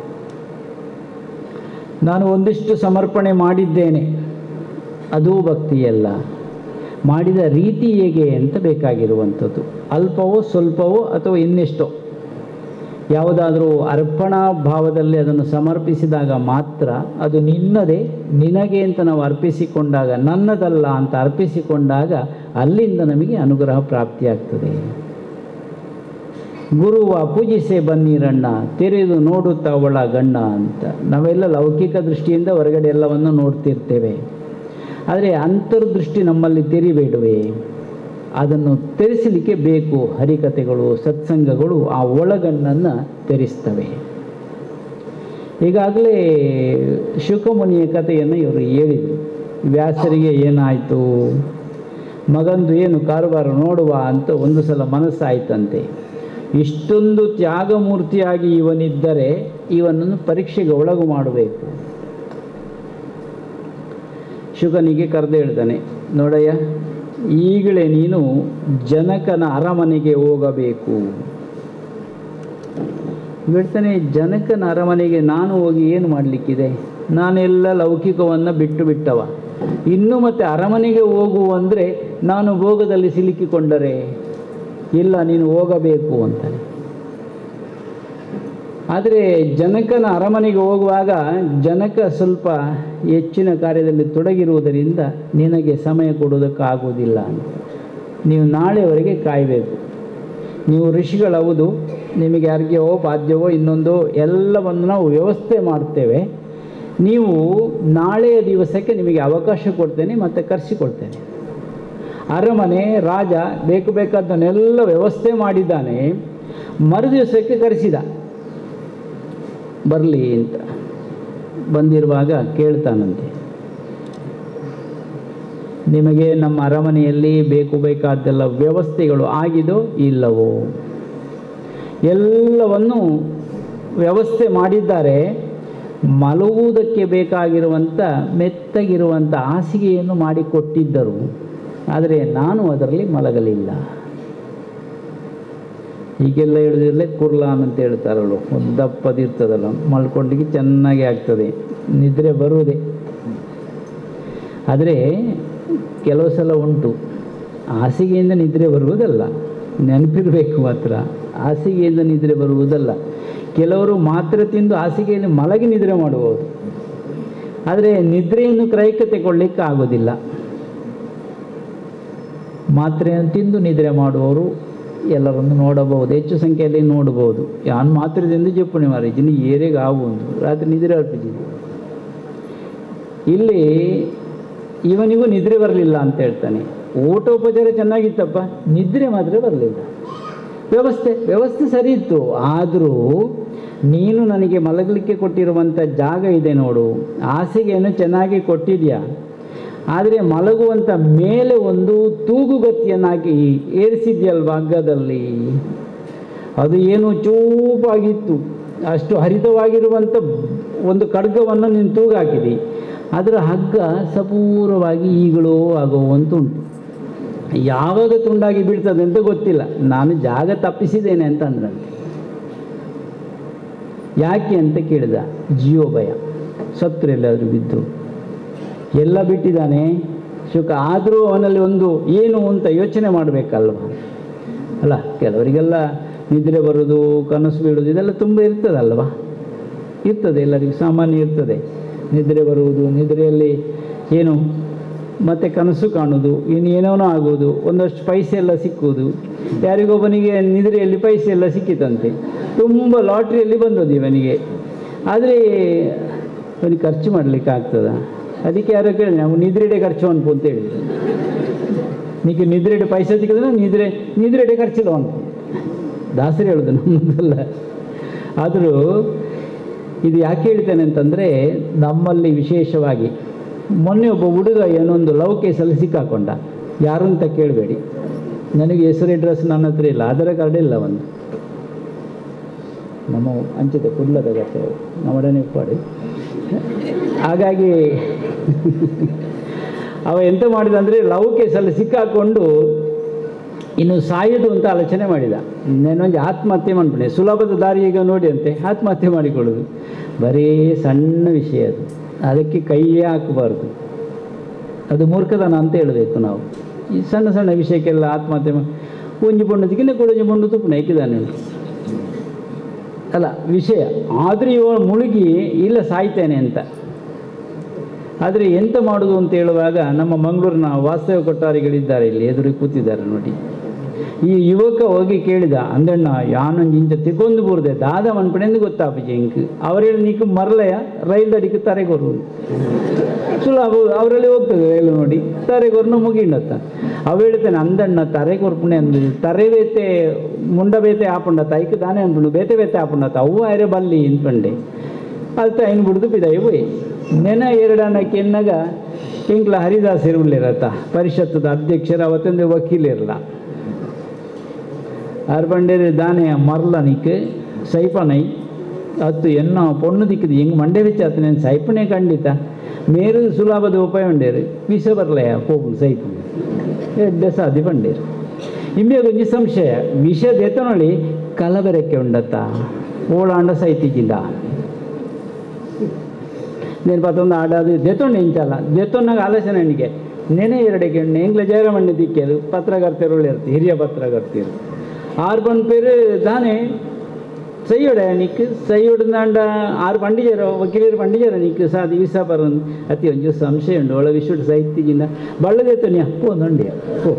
ನಾನು ಒಂದಿಷ್ಟು ಸಮರ್ಪಣೆ ಮಾಡಿದ್ದೇನೆ, ಅದೂ ಭಕ್ತಿಯಲ್ಲ. ಮಾಡಿದ ರೀತಿ ಹೇಗೆ ಅಂತ ಬೇಕಾಗಿರುವಂಥದ್ದು. ಅಲ್ಪವೋ ಸ್ವಲ್ಪವೋ ಅಥವಾ ಇನ್ನೆಷ್ಟೋ, ಯಾವುದಾದರೂ ಅರ್ಪಣಾ ಭಾವದಲ್ಲಿ ಅದನ್ನು ಸಮರ್ಪಿಸಿದಾಗ ಮಾತ್ರ ಅದು ನಿನ್ನದೇ, ನಿನಗೆ ಅಂತ ನಾವು ಅರ್ಪಿಸಿಕೊಂಡಾಗ, ನನ್ನದಲ್ಲ ಅಂತ ಅರ್ಪಿಸಿಕೊಂಡಾಗ ಅಲ್ಲಿಂದ ನಮಗೆ ಅನುಗ್ರಹ ಪ್ರಾಪ್ತಿಯಾಗ್ತದೆ. ಗುರುವ ಪೂಜಿಸೆ ಬನ್ನಿರಣ್ಣ, ತೆರೆದು ನೋಡುತ್ತಾ ಒಳಗಣ್ಣ ಅಂತ. ನಾವೆಲ್ಲ ಲೌಕಿಕ ದೃಷ್ಟಿಯಿಂದ ಹೊರಗಡೆ ಎಲ್ಲವನ್ನು ನೋಡ್ತಿರ್ತೇವೆ. ಆದರೆ ಅಂತರ್ದೃಷ್ಟಿ ನಮ್ಮಲ್ಲಿ ತೆರಿಬೇಡುವೆ. ಅದನ್ನು ತೆರೆಸಲಿಕ್ಕೆ ಬೇಕು ಹರಿಕಥೆಗಳು, ಸತ್ಸಂಗಗಳು ಆ ಒಳಗಣ್ಣನ್ನು ತೆರೆಸ್ತವೆ. ಈಗಾಗಲೇ ಶುಕಮುನಿಯ ಕಥೆಯನ್ನು ಇವರು ಹೇಳಿದರು. ವ್ಯಾಸರಿಗೆ ಏನಾಯಿತು, ಮಗಂದು ಏನು ಕಾರುಬಾರ ನೋಡುವ ಅಂತ ಒಂದು ಸಲ ಮನಸ್ಸಾಯ್ತಂತೆ. ಇಷ್ಟೊಂದು ತ್ಯಾಗಮೂರ್ತಿಯಾಗಿ ಇವನಿದ್ದರೆ ಇವನನ್ನು ಪರೀಕ್ಷೆಗೆ ಒಳಗು ಮಾಡಬೇಕು. ಶುಕನಿಗೆ ಕರೆದು ಹೇಳ್ತಾನೆ, ನೋಡಯ್ಯ, ಈಗಲೇ ನೀನು ಜನಕನ ಅರಮನೆಗೆ ಹೋಗಬೇಕು. ಹೇಳ್ತಾನೆ, ಜನಕನ ಅರಮನೆಗೆ ನಾನು ಹೋಗಿ ಏನು ಮಾಡಲಿಕ್ಕಿದೆ? ನಾನೆಲ್ಲ ಲೌಕಿಕವನ್ನು ಬಿಟ್ಟವ. ಇನ್ನು ಮತ್ತೆ ಅರಮನೆಗೆ ಹೋಗು ಅಂದರೆ ನಾನು ಭೋಗದಲ್ಲಿ ಸಿಲುಕಿಕೊಂಡರೆ ಇಲ್ಲ, ನೀನು ಹೋಗಬೇಕು ಅಂತಾನೆ. ಆದರೆ ಜನಕನ ಅರಮನೆಗೆ ಹೋಗುವಾಗ ಜನಕ ಸ್ವಲ್ಪ ಹೆಚ್ಚಿನ ಕಾರ್ಯದಲ್ಲಿ ತೊಡಗಿರುವುದರಿಂದ ನಿನಗೆ ಸಮಯ ಕೊಡೋದಕ್ಕಾಗೋದಿಲ್ಲ ಅಂತ. ನೀವು ನಾಳೆವರೆಗೆ ಕಾಯಬೇಕು. ನೀವು ಋಷಿಗಳವುದು, ನಿಮಗೆ ಅರ್ಘ್ಯವೋ ಪಾದ್ಯವೋ ಇನ್ನೊಂದು ಎಲ್ಲವನ್ನು ನಾವು ವ್ಯವಸ್ಥೆ ಮಾಡ್ತೇವೆ. ನೀವು ನಾಳೆಯ ದಿವಸಕ್ಕೆ ನಿಮಗೆ ಅವಕಾಶ ಕೊಡ್ತೇನೆ ಮತ್ತು ಕರೆಸಿಕೊಡ್ತೇನೆ. ಅರಮನೆ ರಾಜ ಬೇಕಾದನ್ನೆಲ್ಲ ವ್ಯವಸ್ಥೆ ಮಾಡಿದ್ದಾನೆ. ಮರುದಿವಸಕ್ಕೆ ಕರೆಸಿದ, ಬರಲಿ ಅಂತ. ಬಂದಿರುವಾಗ ಕೇಳ್ತಾನಂತೆ, ನಿಮಗೆ ನಮ್ಮ ಅರಮನೆಯಲ್ಲಿ ಬೇಕಾದ್ದೆಲ್ಲ ವ್ಯವಸ್ಥೆಗಳು ಆಗಿದೋ ಇಲ್ಲವೋ? ಎಲ್ಲವನ್ನು ವ್ಯವಸ್ಥೆ ಮಾಡಿದ್ದಾರೆ. ಮಲಗುವುದಕ್ಕೆ ಬೇಕಾಗಿರುವಂಥ ಮೆತ್ತಗಿರುವಂಥ ಹಾಸಿಗೆಯನ್ನು ಮಾಡಿಕೊಟ್ಟಿದ್ದರು. ಆದರೆ ನಾನು ಅದರಲ್ಲಿ ಮಲಗಲಿಲ್ಲ. ಹೀಗೆಲ್ಲ ಹೇಳಿದಿರಲೇ ಕುರ್ಲಾನ್ ಅಂತ ಹೇಳ್ತಾರಳು, ಒಂದು ದಪ್ಪದಿರ್ತದಲ್ಲ, ಮಲ್ಕೊಂಡಿಗೆ ಚೆನ್ನಾಗಿ ಆಗ್ತದೆ, ನಿದ್ರೆ ಬರುವುದೇ. ಆದರೆ ಕೆಲವು ಸಲ ಉಂಟು, ಹಾಸಿಗೆಯಿಂದ ನಿದ್ರೆ ಬರುವುದಲ್ಲ, ನೆನಪಿರಬೇಕು ಮಾತ್ರ. ಹಾಸಿಗೆಯಿಂದ ನಿದ್ರೆ ಬರುವುದಲ್ಲ. ಕೆಲವರು ಮಾತ್ರೆ ತಿಂದು ಹಾಸಿಗೆಯಲ್ಲಿ ಮಲಗಿ ನಿದ್ರೆ ಮಾಡುವುದು. ಆದರೆ ನಿದ್ರೆಯನ್ನು ಕ್ರಯಕ್ಕೆ ತಗೊಳ್ಳಿಕ್ಕೆ ಆಗೋದಿಲ್ಲ. ಮಾತ್ರೆಯನ್ನು ತಿಂದು ನಿದ್ರೆ ಮಾಡುವವರು ಎಲ್ಲರನ್ನು ನೋಡಬಹುದು, ಹೆಚ್ಚು ಸಂಖ್ಯೆಯಲ್ಲಿ ನೋಡಬಹುದು. ಯಾನು ಮಾತ್ರೆ ತಿಂದು ಜಪ್ಪಣೆ ಮಾರಿದ್ದೀನಿ ಏರೆಗೆ ಆಗುವುದು, ರಾತ್ರಿ ನಿದ್ರೆ ಅರ್ಪಿಸಿದ್ವಿ. ಇಲ್ಲಿ ಇವನಿಗೂ ನಿದ್ರೆ ಬರಲಿಲ್ಲ ಅಂತ ಹೇಳ್ತಾನೆ. ಊಟೋಪಚಾರ ಚೆನ್ನಾಗಿತ್ತಪ್ಪ, ನಿದ್ರೆ ಮಾತ್ರ ಬರಲಿಲ್ಲ. ವ್ಯವಸ್ಥೆ ಸರಿ ಇತ್ತು. ಆದರೂ ನೀನು ನನಗೆ ಮಲಗಲಿಕ್ಕೆ ಕೊಟ್ಟಿರುವಂಥ ಜಾಗ ಇದೆ ನೋಡು, ಹಾಸಿಗೆಯನ್ನು ಚೆನ್ನಾಗಿ ಕೊಟ್ಟಿದ್ಯಾ. ಆದರೆ ಮಲಗುವಂಥ ಮೇಲೆ ಒಂದು ತೂಗುಗತ್ತಿಯನ್ನಾಗಿ ಏರಿಸಿದ್ಯಲ್ವ ಹಗ್ಗದಲ್ಲಿ, ಅದು ಏನು ಚೂಪಾಗಿತ್ತು. ಅಷ್ಟು ಹರಿತವಾಗಿರುವಂಥ ಒಂದು ಖಡ್ಗವನ್ನು ನೀನು ತೂಗಾಕಿದಿ. ಅದರ ಹಗ್ಗ ಸಪೂರವಾಗಿ ಈಗಲೋ ಆಗುವಂತುಂಟು. ಯಾವಾಗ ತುಂಡಾಗಿ ಬೀಳ್ತದೆ ಅಂತ ಗೊತ್ತಿಲ್ಲ. ನಾನು ಜಾಗ ತಪ್ಪಿಸಿದ್ದೇನೆ ಅಂತ ಅಂದ್ರಂತೆ. ಯಾಕೆ ಅಂತ ಕೇಳಿದ. ಜೀವಭಯ, ಸತ್ರು ಎಲ್ಲಾದರೂ ಬಿದ್ದು ಎಲ್ಲ ಬಿಟ್ಟಿದ್ದಾನೆ ಶುಕ. ಆದರೂ ಅವನಲ್ಲಿ ಒಂದು ಏನು ಅಂತ ಯೋಚನೆ ಮಾಡಬೇಕಲ್ವ. ಅಲ್ಲ, ಕೆಲವರಿಗೆಲ್ಲ ನಿದ್ರೆ ಬರೋದು, ಕನಸು ಬೀಳೋದು ಇದೆಲ್ಲ ತುಂಬ ಇರ್ತದಲ್ವ. ಇರ್ತದೆ, ಎಲ್ಲರಿಗೂ ಸಾಮಾನ್ಯ ಇರ್ತದೆ. ನಿದ್ರೆ ಬರುವುದು, ನಿದ್ರೆಯಲ್ಲಿ ಏನು ಮತ್ತು ಕನಸು ಕಾಣೋದು, ಇನ್ನೇನೋ ಆಗೋದು, ಒಂದಷ್ಟು ಪೈಸೆ ಎಲ್ಲ ಸಿಕ್ಕುವುದು. ಯಾರಿಗೊಬ್ಬನಿಗೆ ನಿದ್ರೆಯಲ್ಲಿ ಪೈಸೆ ಎಲ್ಲ ಸಿಕ್ಕಿತಂತೆ, ತುಂಬ ಲಾಟ್ರಿಯಲ್ಲಿ ಬಂದದ್ದು ಇವನಿಗೆ. ಆದರೆ ಅವನಿಗೆ ಖರ್ಚು ಮಾಡಲಿಕ್ಕೆ ಆಗ್ತದ? ಅದಕ್ಕೆ ಯಾರೋ ಕೇಳಿ, ನಾವು ನಿದ್ರೆಡೆ ಖರ್ಚು ಅನ್ಪು ಅಂತ ಹೇಳಿದ್ರು. ನೀನು ನಿದ್ರೆಡೆ ಪೈಸೆ ಸಿಕ್ಕಿದ್ರೆ ನಿದ್ರೆಡೆ ಖರ್ಚಿಲ್ಲ ಅನ್ಪು. ದಾಸರು ಹೇಳೋದು, ನಮ್ಮದಲ್ಲ. ಆದರೂ ಇದು ಯಾಕೆ ಹೇಳ್ತೇನೆ ಅಂತಂದರೆ, ನಮ್ಮಲ್ಲಿ ವಿಶೇಷವಾಗಿ ಮೊನ್ನೆ ಒಬ್ಬ ಹುಡುಗ ಏನೊಂದು ಲವ್ ಕೇಸಲ್ಲಿ ಸಿಕ್ಕಾಕೊಂಡ. ಯಾರು ಅಂತ ಕೇಳಬೇಡಿ. ನನಗೆ ಹೆಸರು ಅಡ್ರೆಸ್ ನನ್ನ ಹತ್ರ ಇಲ್ಲ, ಆಧಾರ್ ಕಾರ್ಡ್ ಇಲ್ಲ ಒಂದು. ನಮ್ಮ ಅಂಚಿತೆ ಕುಲ್ಲದ ಗಟ್ಟೆ ನಮ್ಮಡನೆ ಪಾಡಿ. ಹಾಗಾಗಿ ಅವ ಎಂತ ಮಾಡಿದ ಅಂದರೆ ಲವ್ ಕೇಸಲ್ಲಿ ಸಿಕ್ಕಾಕೊಂಡು ಇನ್ನು ಸಾಯೋದು ಅಂತ ಆಲೋಚನೆ ಮಾಡಿದ. ನಾನೊಂದು ಆತ್ಮಹತ್ಯೆ ಮಾಡ್ಬಿಟ್ಟೆ. ಸುಲಭದ ದಾರಿ ಈಗ ನೋಡಿ ಅಂತೆ ಆತ್ಮಹತ್ಯೆ ಮಾಡಿಕೊಳ್ಳೋದು. ಬರೀ ಸಣ್ಣ ವಿಷಯ ಅದು, ಅದಕ್ಕೆ ಕೈಯೇ ಹಾಕಬಾರ್ದು. ಅದು ಮೂರ್ಖತನ ಅಂತ ಹೇಳಬೇಕು ನಾವು. ಈ ಸಣ್ಣ ಸಣ್ಣ ವಿಷಯಕ್ಕೆಲ್ಲ ಆತ್ಮಹತ್ಯೆ ಒಂಜಿ ಬಣ್ಣದಕ್ಕಿಂತ ಕೂಡ ಒಂಜಿ ಬಣ್ಣದ ತುಪ್ಪನ ಇಕ್ಕಿದ್ದಾನೆ ಅಲ್ಲ ವಿಷಯ. ಆದರೆ ಇವ ಮುಳುಗಿ ಇಲ್ಲ ಸಾಯ್ತೇನೆ ಅಂತ. ಆದರೆ ಎಂತ ಮಾಡೋದು ಅಂತ ಹೇಳುವಾಗ ನಮ್ಮ ಮಂಗಳೂರಿನ ವಾಸ್ತವ ಕೊಟ್ಟಾರಿಗಳಿದ್ದಾರೆ, ಇಲ್ಲಿ ಎದುರಿಗೆ ಕೂತಿದ್ದಾರೆ ನೋಡಿ. ಈ ಯುವಕ ಹೋಗಿ ಕೇಳಿದ, ಅಂದಣ್ಣ ಯಾನೊಂದು ಇಂಚ ತಿಕ್ಕೊಂದು ಬೂರ್ದೆ ದಾದ ಮನ್ಪಣೆಂದು ಗೊತ್ತಾಪಜಿ ಇಂಕ್ ಅವ್ರು ಹೇಳಿ ನೀಕು ಮರಲೆಯ ರೈಲ್ ಅಡಿಕೆ ತರೆಗೊರು ಸುಲಭ ಅವರಲ್ಲಿ ಹೋಗ್ತದೆ ರೈಲು ನೋಡಿ ತರೆಗೊರ್ನ ಮುಗಿಂಡತ್ತ. ಅವ ಹೇಳ್ತೇನೆ ಅಂದಣ್ಣ ತರೆಗೊರ್ಪಣೆ ಅಂದು ತರೆಬೇತೆ ಮುಂಡಬೇತೆ ಆಪುಂಡತ್ತ ಐಕ್ ತಾನೇ ಅಂದ್ಬಿಡು ಬೇತೆ ಬೇತೆ ಆಪುಂಡತ್ತ ಅವು ಆಯ್ರೆ ಬಲ್ಲಿ ಇಂಪಂಡೆ ಅಲ್ತ ಐನ್ ಬಿಡ್ದು ಬಿದಾಯಿ ಹೋಯ್ ನೆನ ಎರಡನಕ್ಕೆ ಎನ್ನಾಗ ಇಂಕ್ಲ ಹರಿದಾಸ್ ಇರುವುಲ್ಲಿರತ್ತ ಪರಿಷತ್ತದ ಅಧ್ಯಕ್ಷರ ಅವತ್ತೊಂದು ವಕೀಲಿರಲ್ಲ ಅರ್ಬಂಡೇರಿ ದಾನೆಯ ಮರ್ಲನಿಕ್ಕೆ ಸೈಪನೈ ಅತ್ತು ಎನ್ನ ಪೊಣ್ಣು ದಿಕ್ಕಿದ್ದು ಹೆಂಗೆ ಮಂಡೆ ವೆಚ್ಚ ಆತ ನಾನು ಸೈಪನೇ ಖಂಡಿತ ಮೇರು ಸುಲಭದ ಉಪಾಯ ಉಂಡೇರು ವಿಷ ಬರಲಯ ಹೋಗು ಸೈಪು ಎಡ್ಡೆ ಸಾಧಿ ಬಂಡೇರು ಇಂಬೆ ಕೊಂಚ ಸಂಶಯ ವಿಷದ ಎತ್ತನೊಳಿ ಕಲಬೆರಕ್ಕೆ ಉಂಡತ್ತ ಓಳಾಂಡ ಸೈತಿಗಿಲ್ಲ నేను పదొంది ఆడాది దెతోండి ఎంచాల దెతోన్నాಗ ಆಲೋಚನೆ ನನಗೆ ನೆನೆ ಎರಡಕ್ಕೆ ಉಂಡು ಎಂಗ್ಲ ಜಯರಮಣ್ಣೆ ದಿಕ್ಕೇರು ಪತ್ರಕರ್ತರು ಇರ್ತಿ ಹಿರಿಯ ಪತ್ರಕರ್ತರು ಆರು ಬಂದು ಪೇರು ದಾನೆ ಸೈಯೋಡ ನಿಕ್ಕು ಸೈಯೋಡಂದಾಂಡ ಆರು ಪಂಡಿಜರು ವಕೀಲರು ಪಂಡಿಜರ ನಿಕ್ಕು ಸಾದಿ ವಿಸ ಬರೋದು ಅತಿ ಒಂಚೂರು ಸಂಶಯ ಉಂಡು ಒಳ ವಿಶ್ವಡ್ ಸೈತಿಗಿಂದ ಬಳ್ಳದೆತ್ತನಿ ಒಂದೊಂಡಿ ಓ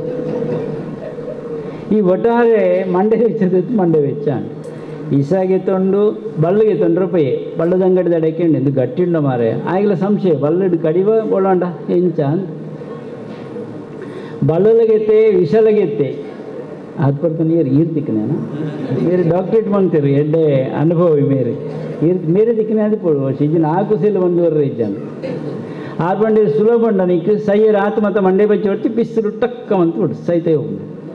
ಈ ಒಟ್ಟಾರೆ ಮಂಡೆ ವೆಚ್ಚದಿತ್ತು ಮಂಡೆ ವೆಚ್ಚ ಇಸಾಗೆ ತೊಂಡು ಬಲ್ಲಗೆ ತೊಂಡ್ರೆ ರೂಪಾಯಿ ಬಳ್ಳದ ಅಂಗಡಿ ಅಡಕೆಂಡು ಎಂದು ಗಟ್ಟಿ ಉಂಡ ಮಾರೆ ಆಗಲ ಸಂಶಯ ಬಲ್ಲಡು ಕಡಿವ ಬೋಳಂಡ ಎಂಚ ಬಲ್ಲಲಗೆತ್ತೆ ವಿಷಲಗೆತ್ತೆ ಅದು ಪಡ್ತು ನೀರು ಈರು ದಿಕ್ಕನೇನ ಮೇರೆ ಡಾಕ್ಟ್ರೇಟ್ ಮಾಡ್ತೀರಿ ಎಡ್ಡೆ ಅನುಭವಿ ಮೇರೆ ಮೇರೆ ದಿಕ್ಕನೇ ಅದು ಪಡುವ ಇಜ್ಜಿನ ಆಕುಸೆಲ್ಲ ಒಂದೂವರೆ ಇಜ್ಜಾನ ಆರು ಬಂಡೆ ಸುಲಭ ಬಂಡ ನೀಕು ಸೈಯರ್ ಆತು ಮತ್ತು ಮಂಡೆ ಬಚ್ಚಿ ಹೊಡ್ತಿ ಪಿಸ್ತರು ಟಕ್ಕ ಅಂತ ಬಿಡು ಸೈತೆ ಹೋಗಿ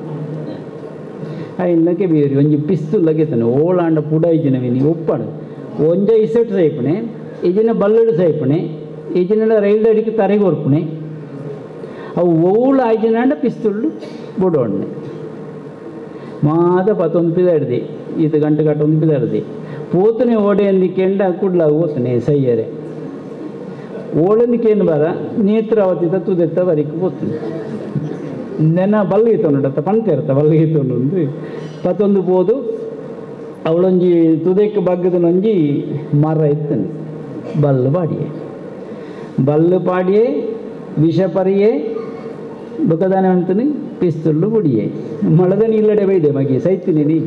ಇಲ್ಲಕ್ಕೆ ಬೇರೆ ಒಂಜಿ ಪಿಸ್ತು ಲಗೆತಾನೆ ಓಳಾಂಡ ಪುಡ ಇಜ್ಜಿನವಿ ನೀವು ಒಪ್ಪಡು ಒಂಜ ಇಸೆಟ್ ಸೈಪಣೆ ಇಜಿನ ಬಲ್ಲಡು ಸೈಪಣೆ ಇಜಿನ ರೈಲ್ದ ಅಡಿಕೆ ತರೆಗೆ ಹೊರ್ಪಣೆ ಅವು ಓಳು ಆಯ್ಜಿನಾಂಡ ಪಿಸ್ತುಳ್ಳು ಬುಡೋಣ್ಣೆ ಮಾದ 11 ಪಿದ ಹಿಡ್ದು ಇದು ಗಂಟೆ ಗಂಟೆ 1 ಪಿದ ಹಿಡ್ದು ಪೋತನೆ ಓಡೆ ಅಂದಿಕೆಂಡ ಕುಡ್ಲಾಗ ಓತನೆ ಸೈಯರೆ ಓಳಂದಿಕೇನು ಬರ ನೇತ್ರಾವತಿ ತುದೆತ್ತ ಬರಿಕೆ ಪೋತನೆ ನೆನ ಬಲ್ಲಿಗೆ ತೊಂಡತ್ತ ಪಂತೆ ಇರ್ತ ಬಲ್ಲಿಗೆ ತೊಂಡು 11 ಬೋದು ಅವಳೊಂಜಿ ತುದೆಕ್ಕೆ ಬಗ್ಗದನೊಂಜಿ ಮರ ಇತ್ತನೆ ಬಲ್ಲು ಪಾಡಿಯೇ ಬಲ್ಲು ಪಾಡಿಯೇ ವಿಷ ಪರಿಯೇ ಬುಕ್ಕದಾನೆ ಅಂತೀನಿ ಪಿಸ್ತುಳ್ಳು ಬುಡಿಯೇ ಮಳದನಿ ಇಲ್ಲಡೆ ಬೈದೆ ಮಗಿ ಸೈತೀನಿ ನೀ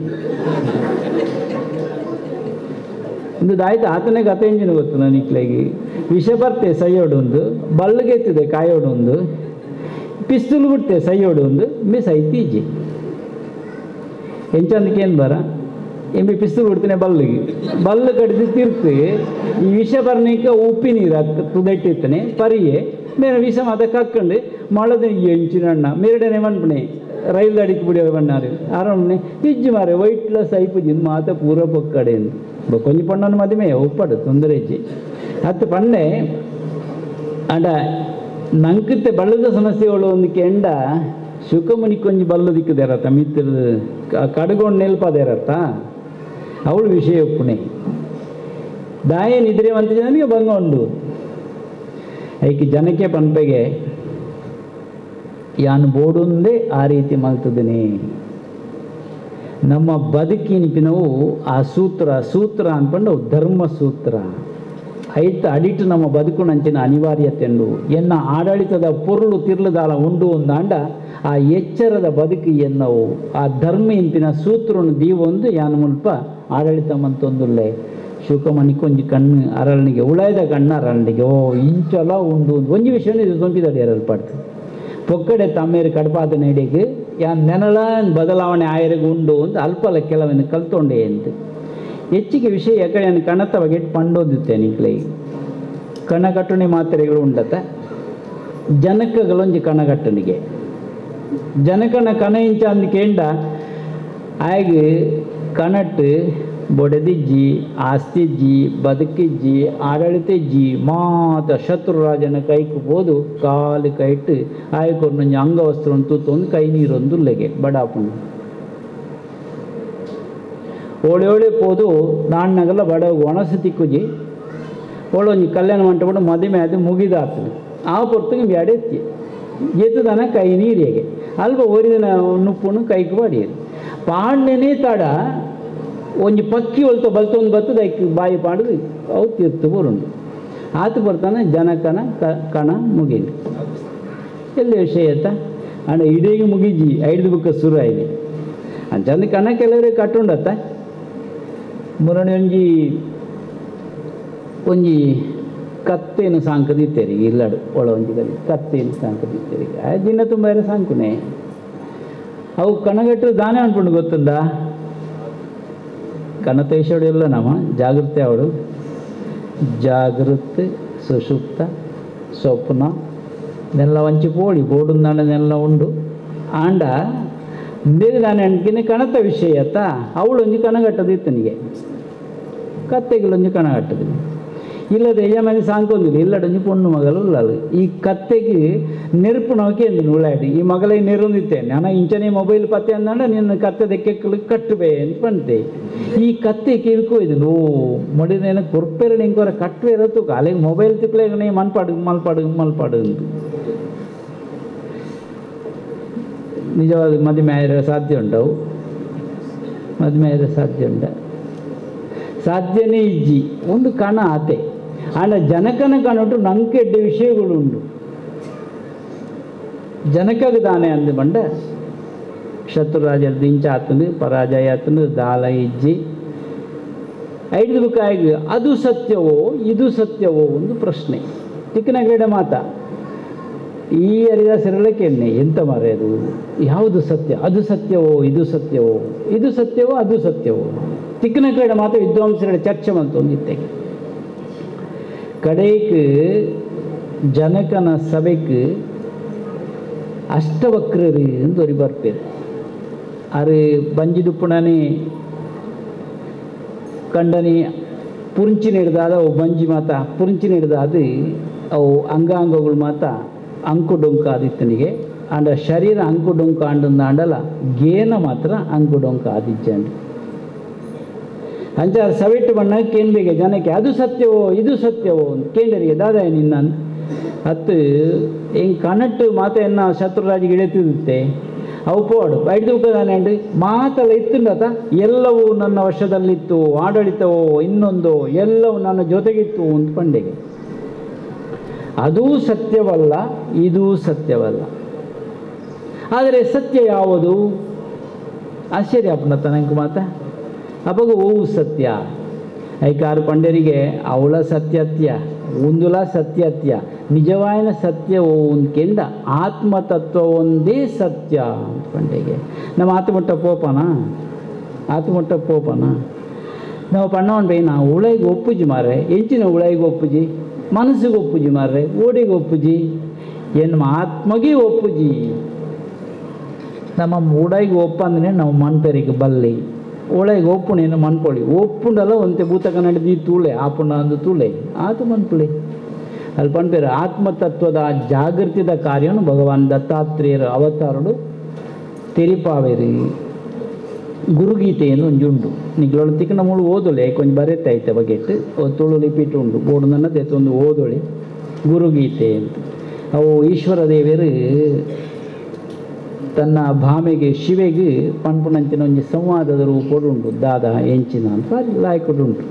ಒಂದು ದಾಯ್ತು ಆತನೇ ಕತೆ ಎಂಜಿನ ಗೊತ್ತು ನನಗೆ ವಿಷ ಬರ್ತೆ ಸೈಯೋಡೊಂದು ಬಲ್ಲಗೆತ್ತಿದೆ ಕಾಯೋಡೊಂದು ಪಿಸ್ತೂಲ್ ಬಿಡ್ತೆ ಸೈಯೋಡು ಒಂದು ಮೇ ಸೈತೀಜಿ ಎಂಚಂದಕ್ಕೇನು ಬರ ಎಂಬಿ ಪಿಸ್ತೂಲ್ ಬಿಡ್ತೇನೆ ಬಲ್ಲು ಕಡಿದು ತಿರ್ತು ಈ ವಿಷ ಬರ್ನಿಕ್ಕೆ ಉಪ್ಪಿ ನೀರು ತುದಟ್ಟಿರ್ತಾನೆ ಪರಿಯೇ ಮೇರೆ ವಿಷ ಮಾತ ಕಕ್ಕೊಂಡು ಮಳದ ಎಂಚಿನ ಅಣ್ಣ ಮೇರಡನೆ ಮನ್ಪಣೆ ರೈಲ್ ಅಡಿಕೆ ಬಿಡಿಯೋ ಬಣ್ಣಾರು ಆರಾಮನೆ ಇಜ್ಜಿ ಮಾರೆ ವೈಟ್ಲ ಸೈಪುಜಿಂದು ಮಾತ ಪೂರ ಪೊಕ್ಕಡೆ ಕೊಂಚ ಪಣ್ಣನ ಮದುವೆ ಉಪ್ಪಡು ತೊಂದರೆ ಇಜ್ಜಿ ಹತ್ತು ಪಣ್ಣೆ ಅಂಡ ನಂಕತ್ತೆ ಬಳ್ಳದ ಸಮಸ್ಯೆಗಳು ಒಂದು ಕೆಂಡ ಶುಕಮುನಿ ಕೊಂಚ ಬಲ್ಲು ದಿಕ್ಕದೇರತ್ತ ಮಿತ್ರದ ಕಡ್ಗೊಂಡು ನೆಲ್ಪದೇರತ್ತ ಅವಳು ವಿಷಯ ಒಪ್ಪುಣೆ ದಾಯೇನಿದ್ರೆ ಅಂತ ಜನನಿಗೆ ಭಂಗ ಉಂಡು ಐಕೆ ಜನಕ್ಕೆ ಪಂಪೆಗೆ ಯಾನು ಬೋಡುಂದೇ ಆ ರೀತಿ ಮಲ್ತದನೆ ನಮ್ಮ ಬದುಕಿನಿಪಿನವು ಆ ಸೂತ್ರ ಅನ್ಕೊಂಡು ಧರ್ಮ ಸೂತ್ರ ಐತ ಅಡಿಟ್ಟು ನಮ್ಮ ಬದುಕುನಂಚಿನ ಅನಿವಾರ್ಯತೆ ಉಂಡು ಎನ್ನ ಆಡಳಿತದ ಪೊರುಳು ತಿರ್ಲದಾಲ ಉಂಡು ಒಂದಾಂಡ ಆ ಎಚ್ಚರದ ಬದುಕು ಎನ್ನವು ಆ ಧರ್ಮ ಇಂಪಿನ ಸೂತ್ರನು ದೀವೊಂದು ಯಾನು ಮುಲ್ಪ ಆಡಳಿತ ಮಂತೊಂದುಲ್ಲೆ ಶುಕಮನಿ ಕೊಂಜಿ ಕಣ್ಣು ಅರಳನಿಗೆ ಉಳಾಯ್ದ ಕಣ್ಣು ಅರಳನಿಗೆ ಓ ಇಂಚಲ ಉಂಡು ಒಂಜಿ ವಿಷಯ ಇದು ಸೊಂಪಿದಡಿ ಅರಲ್ಪಡ್ತು ಪೊಕ್ಕಡೆ ತಮ್ಮೇರು ಕಡಪಾದ ನೆಡೆಗೆ ಯಾನ್ ನೆನಳ ಬದಲಾವಣೆ ಆಯರಿಗೆ ಉಂಡು ಅಂತ ಅಲ್ಪಲ ಕೆಲವನ್ನು ಕಲ್ತೊಂಡೆ ಅಂತ ಹೆಚ್ಚಿಗೆ ವಿಷಯ ಯಾಕಡೆ ಕಣತ ಬಗೆಟ್ ಪಂಡೋದಿತ್ತೆ ನಿಕ್ಲೈ ಕಣಗಟ್ಟಣೆ ಮಾತ್ರೆಗಳು ಉಂಡತ್ತ ಜನಕಗಳೊಂಜಿ ಕಣಗಟ್ಟಣಿಗೆ ಜನಕನ ಕನ ಇಂಚ ಅಂದ್ ಕೇಂಡ ಆಗ ಕನಟ್ಟು ಬೊಡೆದಿಜ್ಜಿ ಆಸ್ತಿಜ್ಜಿ ಬದುಕಿಜ್ಜಿ ಆಡಳಿತಿಜ್ಜಿ ಮಾತ ಶತ್ರುರಾಜನ ಕೈಕು ಹೋದು ಕಾಲು ಕೈಟ್ಟು ಆಯ್ಕೊಂದು ಅಂಗವಸ್ತ್ರ ತೂತೊಂದು ಕೈ ನೀರೊಂದುಲ್ಲೆಗೆ ಬಡಾಪುಂಡು ಓಳೆ ಪೋದು ನಾಣ್ಣಗಲ ಬಡ ಒಣಸು ತಿಕ್ಕುಜಿ ಓಳೊಂಜಿ ಕಲ್ಯಾಣ ಮಂಟಪಡು ಮದುವೆ ಅದು ಮುಗಿದಾಗ್ತದೆ ಆ ಪೊರ್ತುಗೆ ಬ್ಯಾಡೆತ್ತಿ ಎತ್ತುದನ ಕೈ ನೀರಿಗೆ ಅಲ್ಪ ಒರಿದಿನ ನುಪ್ಪುನು ಕೈಕು ಬಡಿಯದು ಪಾಂಡೆನೇ ತಡ ಒಂಜಿ ಪಕ್ಕಿ ಹೊಲ್ತ ಬಲ್ತೊಂದು ಬರ್ತದೆ ಐಕ್ ಬಾಯಿ ಪಾಡ್ದು ಅವು ತೀರ್ತು ಬರುಂಡು ಆತು ಬರ್ತಾನೆ ಜನಕನ ಕಣ ಮುಗಿಲಿ ಎಲ್ಲಿ ವಿಷಯ ಆಯ್ತಾ ಅಣ್ಣ ಇಡೀಗೆ ಮುಗಿಜಿ ಐದು ಬುಕ್ಕ ಶುರು ಆಯ್ತು ಅಂಚಂದು ಕಣ ಕೆಲವರೇ ಕಟ್ಟುಂಡತ್ತ ಮುರಣಿ ಒಂಜಿ ಕತ್ತೇನು ಸಾಂಕದಿತ್ತೇರಿ ಇಲ್ಲಡು ಒಳ ಒಂಜಿ ಕಲಿ ಕತ್ತೇನು ಸಾಂಕದಿತ್ತೇರಿ ಆ ದಿನ ತುಂಬ ಸಾಂಕುನೆ ಅವು ಕಣಗಟ್ಟು ದಾನೆ ಅನ್ಕೊಂಡು ಗೊತ್ತುಂಡ ಕಣತೇಶೋಡು ಇಲ್ಲ ನಮ್ಮ ಜಾಗೃತಿ ಅವಳು ಜಾಗೃತಿ ಸುಷುಪ್ತ ಸ್ವಪ್ನ ನೆಲ್ಲ ವಂಚಿ ಪೋಳಿ ಬೋಡುಂದಾಂಡನೆಲ್ಲ ಉಂಡು ಆಂಡ ಇಂದೇದು ದಾನೆ ಅನ್ಕಿನ ಕಣತ ವಿಷಯ ಅತ್ತ ಅವಳೊಂಜಿ ಕಣಗಟ್ಟದಿತ್ತನಿಗೆ ಕತ್ತೆಗಳೊಂಜಿ ಕಣಗಟ್ಟದು ಇಲ್ಲದೆ ಯಮನಿ ಸಾಂಕೊಂದಿಲ್ಲ ಇಲ್ಲಡೊಂಜಿ ಪೊಣ್ಣು ಮಗಳು ಉಳ್ಳಲು ಈ ಕತ್ತೆಗೆ ನೆರುಪು ನೋಕೆ ಅಂದಿನ ಉಳ್ಳಾಡಿ ಈ ಮಗಳಿಗೆ ನೆರೊಂದಿತ್ತೇನೆ ನಾನು ಇಂಚನೆ ಮೊಬೈಲ್ ಪತ್ತೆ ಅಂದಾಂಡ ನಿನ್ನ ಕತ್ತೆ ದೆಕ್ಕೆಕ್ಕಳು ಕಟ್ಟುವೆ ಅಂತ ಬಂತೆ ಈ ಕತ್ತೆ ಕಿರ್ಕೋಯ್ದು ಮೊಡಿದೇನ ಕೊರ್ಪೆರಡು ಇಂಕೋರ ಕಟ್ಟುವೆ ಇರತ್ತು ಅಲ್ಲಿಗೆ ಮೊಬೈಲ್ ತಿಕ್ಲೇಗನೆ ಮಲ್ಪಾಡು ಅಂತ ನಿಜವಾದ ಮದುವೆ ಆಯಿರೋ ಸಾಧ್ಯ ಉಂಟವು ಮದುವೆ ಆಯಿರೋ ಸಾಧ್ಯ ಉಂಟ ಸಾಧ್ಯನೇ ಇಜ್ಜಿ ಒಂದು ಕಣ ಆತೆ ಆಂಡ ಜನಕನ ಕಣಟ್ಟು ನಂಗೆ ಎಡ್ಡೆ ವಿಷಯಗಳುಂಡು ಜನಕಗೆ ದಾನೆ ಅಂದು ಬಂಡ ಶತ್ರುರಾಜದ ಇಂಚ ಆತನು ಪರಾಜಯ ಆತನು ದಾಲ ಇಜ್ಜಿ ಐದು ಕಾಯಿಗೆ ಅದು ಸತ್ಯವೋ ಇದು ಸತ್ಯವೋ ಒಂದು ಪ್ರಶ್ನೆ ತಿಕ್ಕನ ಕ್ರೀಡೆ ಮಾತ ಈ ಹರಿದಾಸರಲ್ಲಕ್ಕೆ ಎಂತ ಮಾರೇದು ಯಾವುದು ಸತ್ಯ ಅದು ಸತ್ಯವೋ ಇದು ಸತ್ಯವೋ ಇದು ಸತ್ಯವೋ ಅದು ಸತ್ಯವೋ ತಿಕ್ಕನ ಕ್ರೀಡೆ ಮಾತ್ರ ವಿದ್ವಾಂಸರ ಚರ್ಚೆ ಮಂತೊಂದಿತ್ತೆ ಕಡೆಗೆ ಜನಕನ ಸಭೆಗೆ ಅಷ್ಟವಕ್ರರು ಎಂದು ಬರ್ಪೇರು ಅರೆ ಬಂಜಿದುಪ್ಪುಣನೆ ಕಂಡನಿ ಪುರುಂಚಿನ ಹಿಡ್ದಾದ ಅವು ಬಂಜಿ ಮಾತ ಪುರುಂಚಿನ ಹಿಡ್ದಾದ ಅವು ಅಂಗಾಂಗಗಳು ಮಾತ ಅಂಕು ಡೊಂಕ ಆದಿತ್ತನಿಗೆ ಅಂಡ ಶರೀರ ಅಂಕು ಡೊಂಕ ಆಂಡಂದ ಆಂಡಲ ಗೇನ ಮಾತ್ರ ಅಂಕು ಡೊಂಕ ಆದಿಜ್ಜಂಡು ಅಂಚಾರ ಸವೆಟ್ಟು ಬಣ್ಣ ಕೇಂದ್ರಿಗೆ ಜನಕ್ಕೆ ಅದು ಸತ್ಯವೋ ಇದು ಸತ್ಯವೋ ಅಂತ ಕೇಂದ್ರಿಗೆ ದಾದ ನಿನ್ನ ಹತ್ತು ಹೆಂಗೆ ಕಣಟ್ಟು ಮಾತೆಯನ್ನ ಶತ್ರುರಾಜಿಗೆ ಇಳಿತಿರುತ್ತೆ ಅವು ಪೋಡು ಬೈಡ್ದು ಅಂಡು ಮಾತಲ್ಲ ಇತ್ತುಂಡತ ಎಲ್ಲವೂ ನನ್ನ ವಶದಲ್ಲಿತ್ತು ಆಡಳಿತವೋ ಇನ್ನೊಂದು ಎಲ್ಲವೂ ನನ್ನ ಜೊತೆಗಿತ್ತು ಅಂತ ಪಂಡೆಗೆ ಅದೂ ಸತ್ಯವಲ್ಲ ಇದೂ ಸತ್ಯವಲ್ಲ ಆದರೆ ಸತ್ಯ ಯಾವುದು ಆಶ್ಚರ್ಯ ಅಪ್ಪನತ್ತ ನಂಗೆ ಮಾತ ಅಪ್ಪಗ ಓವು ಸತ್ಯ ಐಕಾರು ಪಂಡರಿಗೆ ಅವಳ ಸತ್ಯತ್ಯ ಒಂದುಲ ಸತ್ಯತ್ಯ ನಿಜವಾಯಿನ ಸತ್ಯ ಒಂದ್ಕೆಂಡ ಆತ್ಮತತ್ವ ಒಂದೇ ಸತ್ಯ ಅಂತ ಪಂಡೆಗೆ ನಮ್ಮ ಆತ್ಮಟ್ಟ ಪೋಪನ ನಾವು ಪಣ್ಣವನ್ ಬೈ ನಾ ಉಳೈಗೆ ಒಪ್ಪುಜಿ ಮಾರ್ರೆ ಎಂಚಿನ ಉಳೈಗೆ ಒಪ್ಪುಜಿ ಮನಸ್ಸಿಗೆ ಒಪ್ಪುಜಿ ಮಾರ್ರೆ ಓಡಿಗೆ ಒಪ್ಪುಜಿ ಏನು ಆತ್ಮಗೆ ಒಪ್ಪುಜಿ ನಮ್ಮ ಉಡೈಗೆ ಒಪ್ಪಂದ್ರೆ ನಾವು ಮನ್ಪೆರಿಗೆ ಬಲ್ಲಿ ಒಳಗೆ ಒಪ್ಪುಣೇನು ಮನ್ಪೊಳಿ ಒಪ್ಪುಂಡಲ್ಲ ಒಂತೆ ಭೂತಕ ನಡೆದಿ ತೂಳೆ ಆಪುಂಡ ಅಂದು ತೂಳೆ ಆತು ಮನ್ಪುಳಿ ಅಲ್ಲಿ ಪನ್ಪೇರು ಆತ್ಮತತ್ವದ ಜಾಗೃತಿದ ಕಾರ್ಯವನ್ನು ಭಗವಾನ್ ದತ್ತಾತ್ರೇಯರ ಅವತಾರಡು ತೆರಿಪಾವೇರಿ ಗುರುಗೀತೆಯನ್ನು ಒಂಜುಂಡು ನಿಗ್ಲೊಳ ತಿಕ್ಕನ ಮುಳು ಓದೊಳೆ ಕೊಂಚ ಬರೆತೈತೆ ಬಗೆಟ್ ತುಳು ಲಿಪಿಟ್ ಉಂಡು ಬೋಡು ನನ್ನ ತೆತ್ತೊಂದು ಓದೊಳೆ ಗುರುಗೀತೆ ಅಂತ ಅವು ಈಶ್ವರ ದೇವರು ತನ್ನ ಭಾಮೆಗೆ ಶಿವೆಗೆ ಪಣ್ಪುಣಂಚಿನ ಒಂಜಿ ಸಂವಾದದ ರೂಪಡುಂಡು ದಾದ ಎಂಚಿನ ಅಂತ ಲಾಯ್ಕೊಡುಂಟು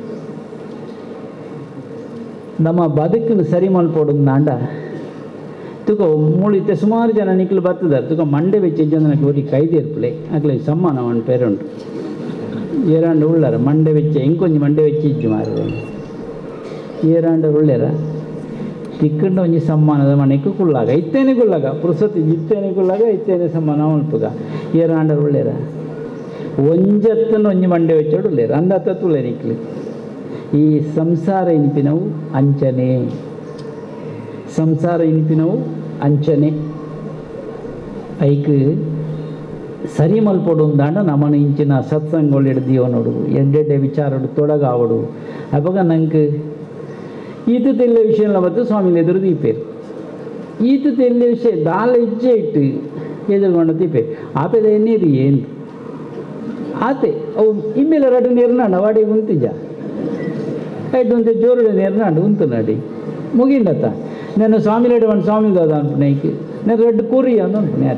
ನಮ್ಮ ಬದುಕನ್ನು ಸರಿ ಮಲ್ಪೋಡು ನಾಂಡ ತುಕ ಮೂಳಿತೆ ಸುಮಾರು ಜನ ನಿಕ್ಲು ಬರ್ತದಾರೆ ತುಕ ಮಂಡೆ ಬೆಚ್ಚ ಜನಕ್ಕೆ ಒರಿ ಕೈದೇರ್ಪಲೆ ಆಗ್ಲೇ ಸಮ್ಮಾನ ಅವನ ಪೇರುಂಟು ಏರಾಂಡು ಉಳ್ಳಾರ ಮಂಡೆ ಬೆಚ್ಚ ಇಂಕೊಂಜಿ ಮಂಡೆ ಬೆಚ್ಚ ಇಜ್ಜು ಮಾರ ಏರಾಂಡು ಉಳ್ಳೇರ ತಿಕ್ಕಂಡು ಒಂಜಿ ಸಮ್ಮಾನದ ಮನೆಗೆ ಕುಳ್ಳಾಗ ಇತ್ತೇನೆ ಕುಳ್ಳಾಗ ಪುರುಸತಿ ಇತ್ತೇನೆ ಕುಳ್ಳಾಗ ಇತ್ತೇನೆ ಸಮ್ಮಾನ ಮಲ್ಪುಗ ಏರಾಂಡ ಉಳ್ಳೇರ ಒಂಜತ್ತನ್ನು ಒಂಜಿ ಮಂಡೆ ಬೆಚ್ಚೋಡು ಉಳ್ಳೇರ ಅಂದತ್ತ ತುಳ್ಳೆ ನಿಕ್ಲಿ ಈ ಸಂಸಾರ ಇನಿಪಿನವು ಅಂಚನೆ ಐಕ್ ಸರಿ ಮಲ್ಪೊಡು ಅಂದಾಂಡ ನಮ್ಮನ ಇಂಚಿನ ಸತ್ಸಂಗಗಳು ಹಿಡ್ದೀವ ನೋಡು ಎಡ್ಡೆಡ್ಡೆ ವಿಚಾರಡು ತೊಡಗಾವಡು ಅವಾಗ ನಂಗೆ ಈತ ತೆಲ್ಲ ವಿಷಯ ಬತ್ತು ಸ್ವಾಮಿಲಿ ಎದುರು ದೀಪೇರು ಈತ ತೆಲ್ಲ ವಿಷಯ ದಾಲ ಇಜ್ಜೆ ಇಟ್ಟು ಎದುರುಗೊಂಡ ದೀಪೇರು ಆಪೆದ ಎನ್ನೀರಿ ಏನು ಆತೆ ಅವು ಇಮ್ಮೆಲ್ಲ ರಡು ನೀರ್ನಾಡ ವಾಡಿ ಉಂತಿಜ ಐಟು ಒಂತೆ ಜೋರುಡೆ ನೀರ್ನಾಡು ಉಂತು ನಡಿ ಮುಗಿಂಡತ್ತ ನಾನು ಸ್ವಾಮಿಲೇಡೆ ಒಂದು ಸ್ವಾಮಿ ದಾದ ಅನ್ಪುನೈಕ್ ನಾನು ರೆಡ್ ಕೂರಿ ಅನ್ಪುನೆ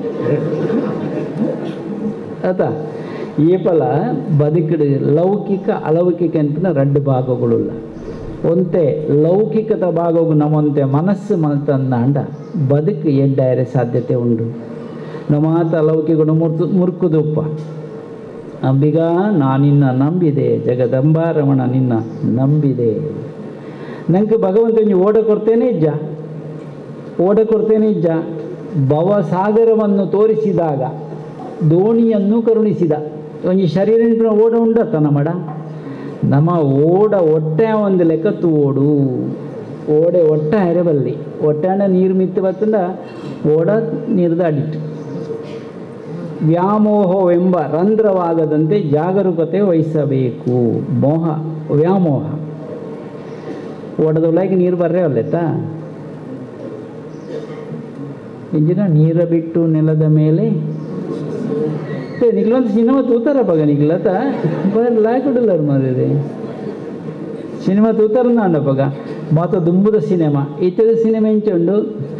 ಆತ ಏಪಲ ಬದುಕಡು ಲೌಕಿಕ ಅಲೌಕಿಕ ಅನ್ಪಿನ ಎರಡು ಭಾಗಗಳುಲ್ಲ ಒಂತೆ ಲೌಕಿಕದ ಭಾಗವು ನಮ್ಮಂತೆ ಮನಸ್ಸು ಮಲ್ತಂದಾಂಡ ಬದುಕು ಎಡ್ಡಾಯರೆ ಸಾಧ್ಯತೆ ಉಂಡು ನಮಾತ ಲೌಕಿಕಗಳು ಮುರ್ಕುದುಪ್ಪ ಅಂಬಿಗ ನಾನಿನ್ನ ನಂಬಿದೆ ಜಗದಂಬಾರಮಣ ನಿನ್ನ ನಂಬಿದೆ ನಂಗೆ ಭಗವಂತ ಓಡ ಕೊಡ್ತೇನೆ ಇಜ್ಜ ಭವಸಾಗರವನ್ನು ತೋರಿಸಿದಾಗ ದೋಣಿಯನ್ನು ಕರುಣಿಸಿದ ಒಂಜಿ ಶರೀರ ಓಡ ಉಂಡತ್ತ ನಮ್ಮಡ ನಮ್ಮ ಓಡ ಒಟ್ಟೆ ಒಂದು ಲೆಕ್ಕತ್ತು ಓಡೆ ಒಟ್ಟ ಹೆರಬಲ್ಲಿ ಒಟ್ಟಾಂಡ ನೀರು ಮಿತ್ತು ಬತ್ತಂದ ಓಡ ನೀರ್ದ ಅಡಿಟ್ಟು ವ್ಯಾಮೋಹವೆಂಬ ರಂಧ್ರವಾಗದಂತೆ ಜಾಗರೂಕತೆ ವಹಿಸಬೇಕು ವ್ಯಾಮೋಹ ಓಡದೊಳಗೆ ನೀರು ಬರ್ರೇ ಅಲ್ಲೆತ್ತಾ ಇಂಜಿನ ನೀರ ಬಿಟ್ಟು ನೆಲದ ಮೇಲೆ ನಿಗ್ಲೊಂದು ಸಿನಿಮಾ ತೂತಾರ ಬಗ ನಿಗ್ಲತ್ತ ಬರ್ಲಾ ಕೊಡಲ್ಲರು ಮಾರಿದೆ ಸಿನಿಮಾ ತೂತಾರನ್ನ ಅಂಡ ಬಗ ಮಾತ ದುಂಬುದ ಸಿನಿಮಾ ಇತ್ತದ ಸಿನಿಮಾ ಇಂಚುಂಡು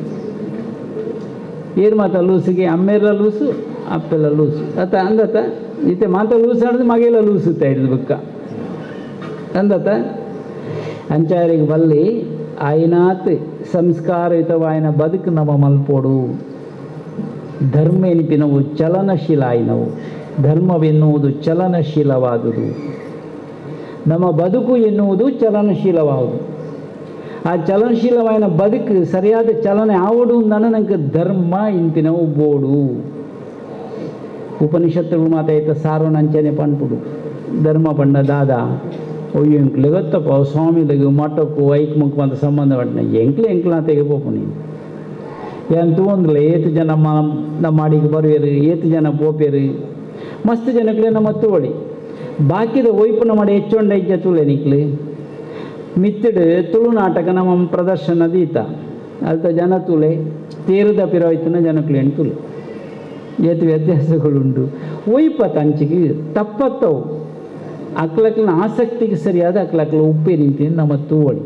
ಏರ್ ಮಾತ ಲೂಸಿಗೆ ಅಮ್ಮೆಲ್ಲ ಲೂಸು ಅಪ್ಪೆಲ್ಲ ಲೂಸು ಅತ್ತ ಅಂದತ್ತ ಇತ್ತೆ ಮಾತ ಲೂಸ್ ಆಡಿದ್ರೆ ಮಗೆಲ್ಲ ಲೂಸುತ್ತಾ ಹಿಡಿದು ಬುಕ್ಕ ಅಂದತ್ತ ಅಂಚಾರಿಗೆ ಬಲ್ಲಿ ಆಯ್ನಾತ್ ಸಂಸ್ಕಾರಯುತವಾಯಿನ ಬದುಕು ನಮ್ಮ ಮಲ್ಪೋಡು ಧರ್ಮ ಎನಿಪಿನವು ಚಲನಶೀಲ ಆಯ್ನವು ಧರ್ಮವೆನ್ನುವುದು ಚಲನಶೀಲವಾದುದು ನಮ್ಮ ಬದುಕು ಎನ್ನುವುದು ಚಲನಶೀಲವಾದುದು ಆ ಚಲನಶೀಲವಾಯಿನ ಬದುಕು ಸರಿಯಾದ ಚಲನೆ ಆವಡು ಅಂದಾನ ನಂಗೆ ಧರ್ಮ ಇಂತಿನವು ಬೋಡು ಉಪನಿಷತ್ತುಗಳು ಮಾತಾಯ್ತ ಸಾರೋನಂಚನೆ ಪಂಪುಡು ಧರ್ಮ ಪಂಡ ದಾದ ಒಯ್ಯು ಎಂಕ್ಲೆ ಗೊತ್ತಪ್ಪ ಸ್ವಾಮಿಲಿಗೂ ಮಠಕ್ಕೂ ಐಕ್ ಮುಖವಂತ ಸಂಬಂಧ ಪಟ್ಟಿನ ಎಂಕ್ಲೆ ತೆಗೆಪೋಪು ನೀನು ಏನು ತಗೊಂಡ್ಲ ಏತು ಜನ ನಮ್ಮ ಮಾಡಿಗೆ ಬರುವೇರು ಏತು ಜನ ಪೋಪೇರು ಮಸ್ತ್ ಜನಕ್ಲೆ ನಮ್ಮ ತೋಳಿ ಬಾಕಿದ ಒಯ್ಪುನ ಮಾಡಿ ಹೆಚ್ಚೊಂಡ ಇಜ್ಜ ತುಳೆ ನಿಕ್ಲಿ ಮಿತ್ತಿಡು ತುಳು ನಾಟಕ ನಮ್ಮ ಪ್ರದರ್ಶನ ದೀತ ಅಲ್ತ ಜನ ತುಳೆ ತೇರದ ಪಿರೋಯ್ತನ ಜನಕ್ಲೇನು ತುಳು ಏತು ವ್ಯತ್ಯಾಸಗಳುಂಟು ಒಯ್ಪ ತಂಚಿಗೆ ತಪ್ಪತ್ತವು ಅಕ್ಲಕ್ಲಿನ ಆಸಕ್ತಿಗೆ ಸರಿಯಾದ ಅಕ್ಲಕ್ಲ ಉಪ್ಪೇ ನಿಂತೀನಿ ನಮ್ಮ ತೂವಳಿ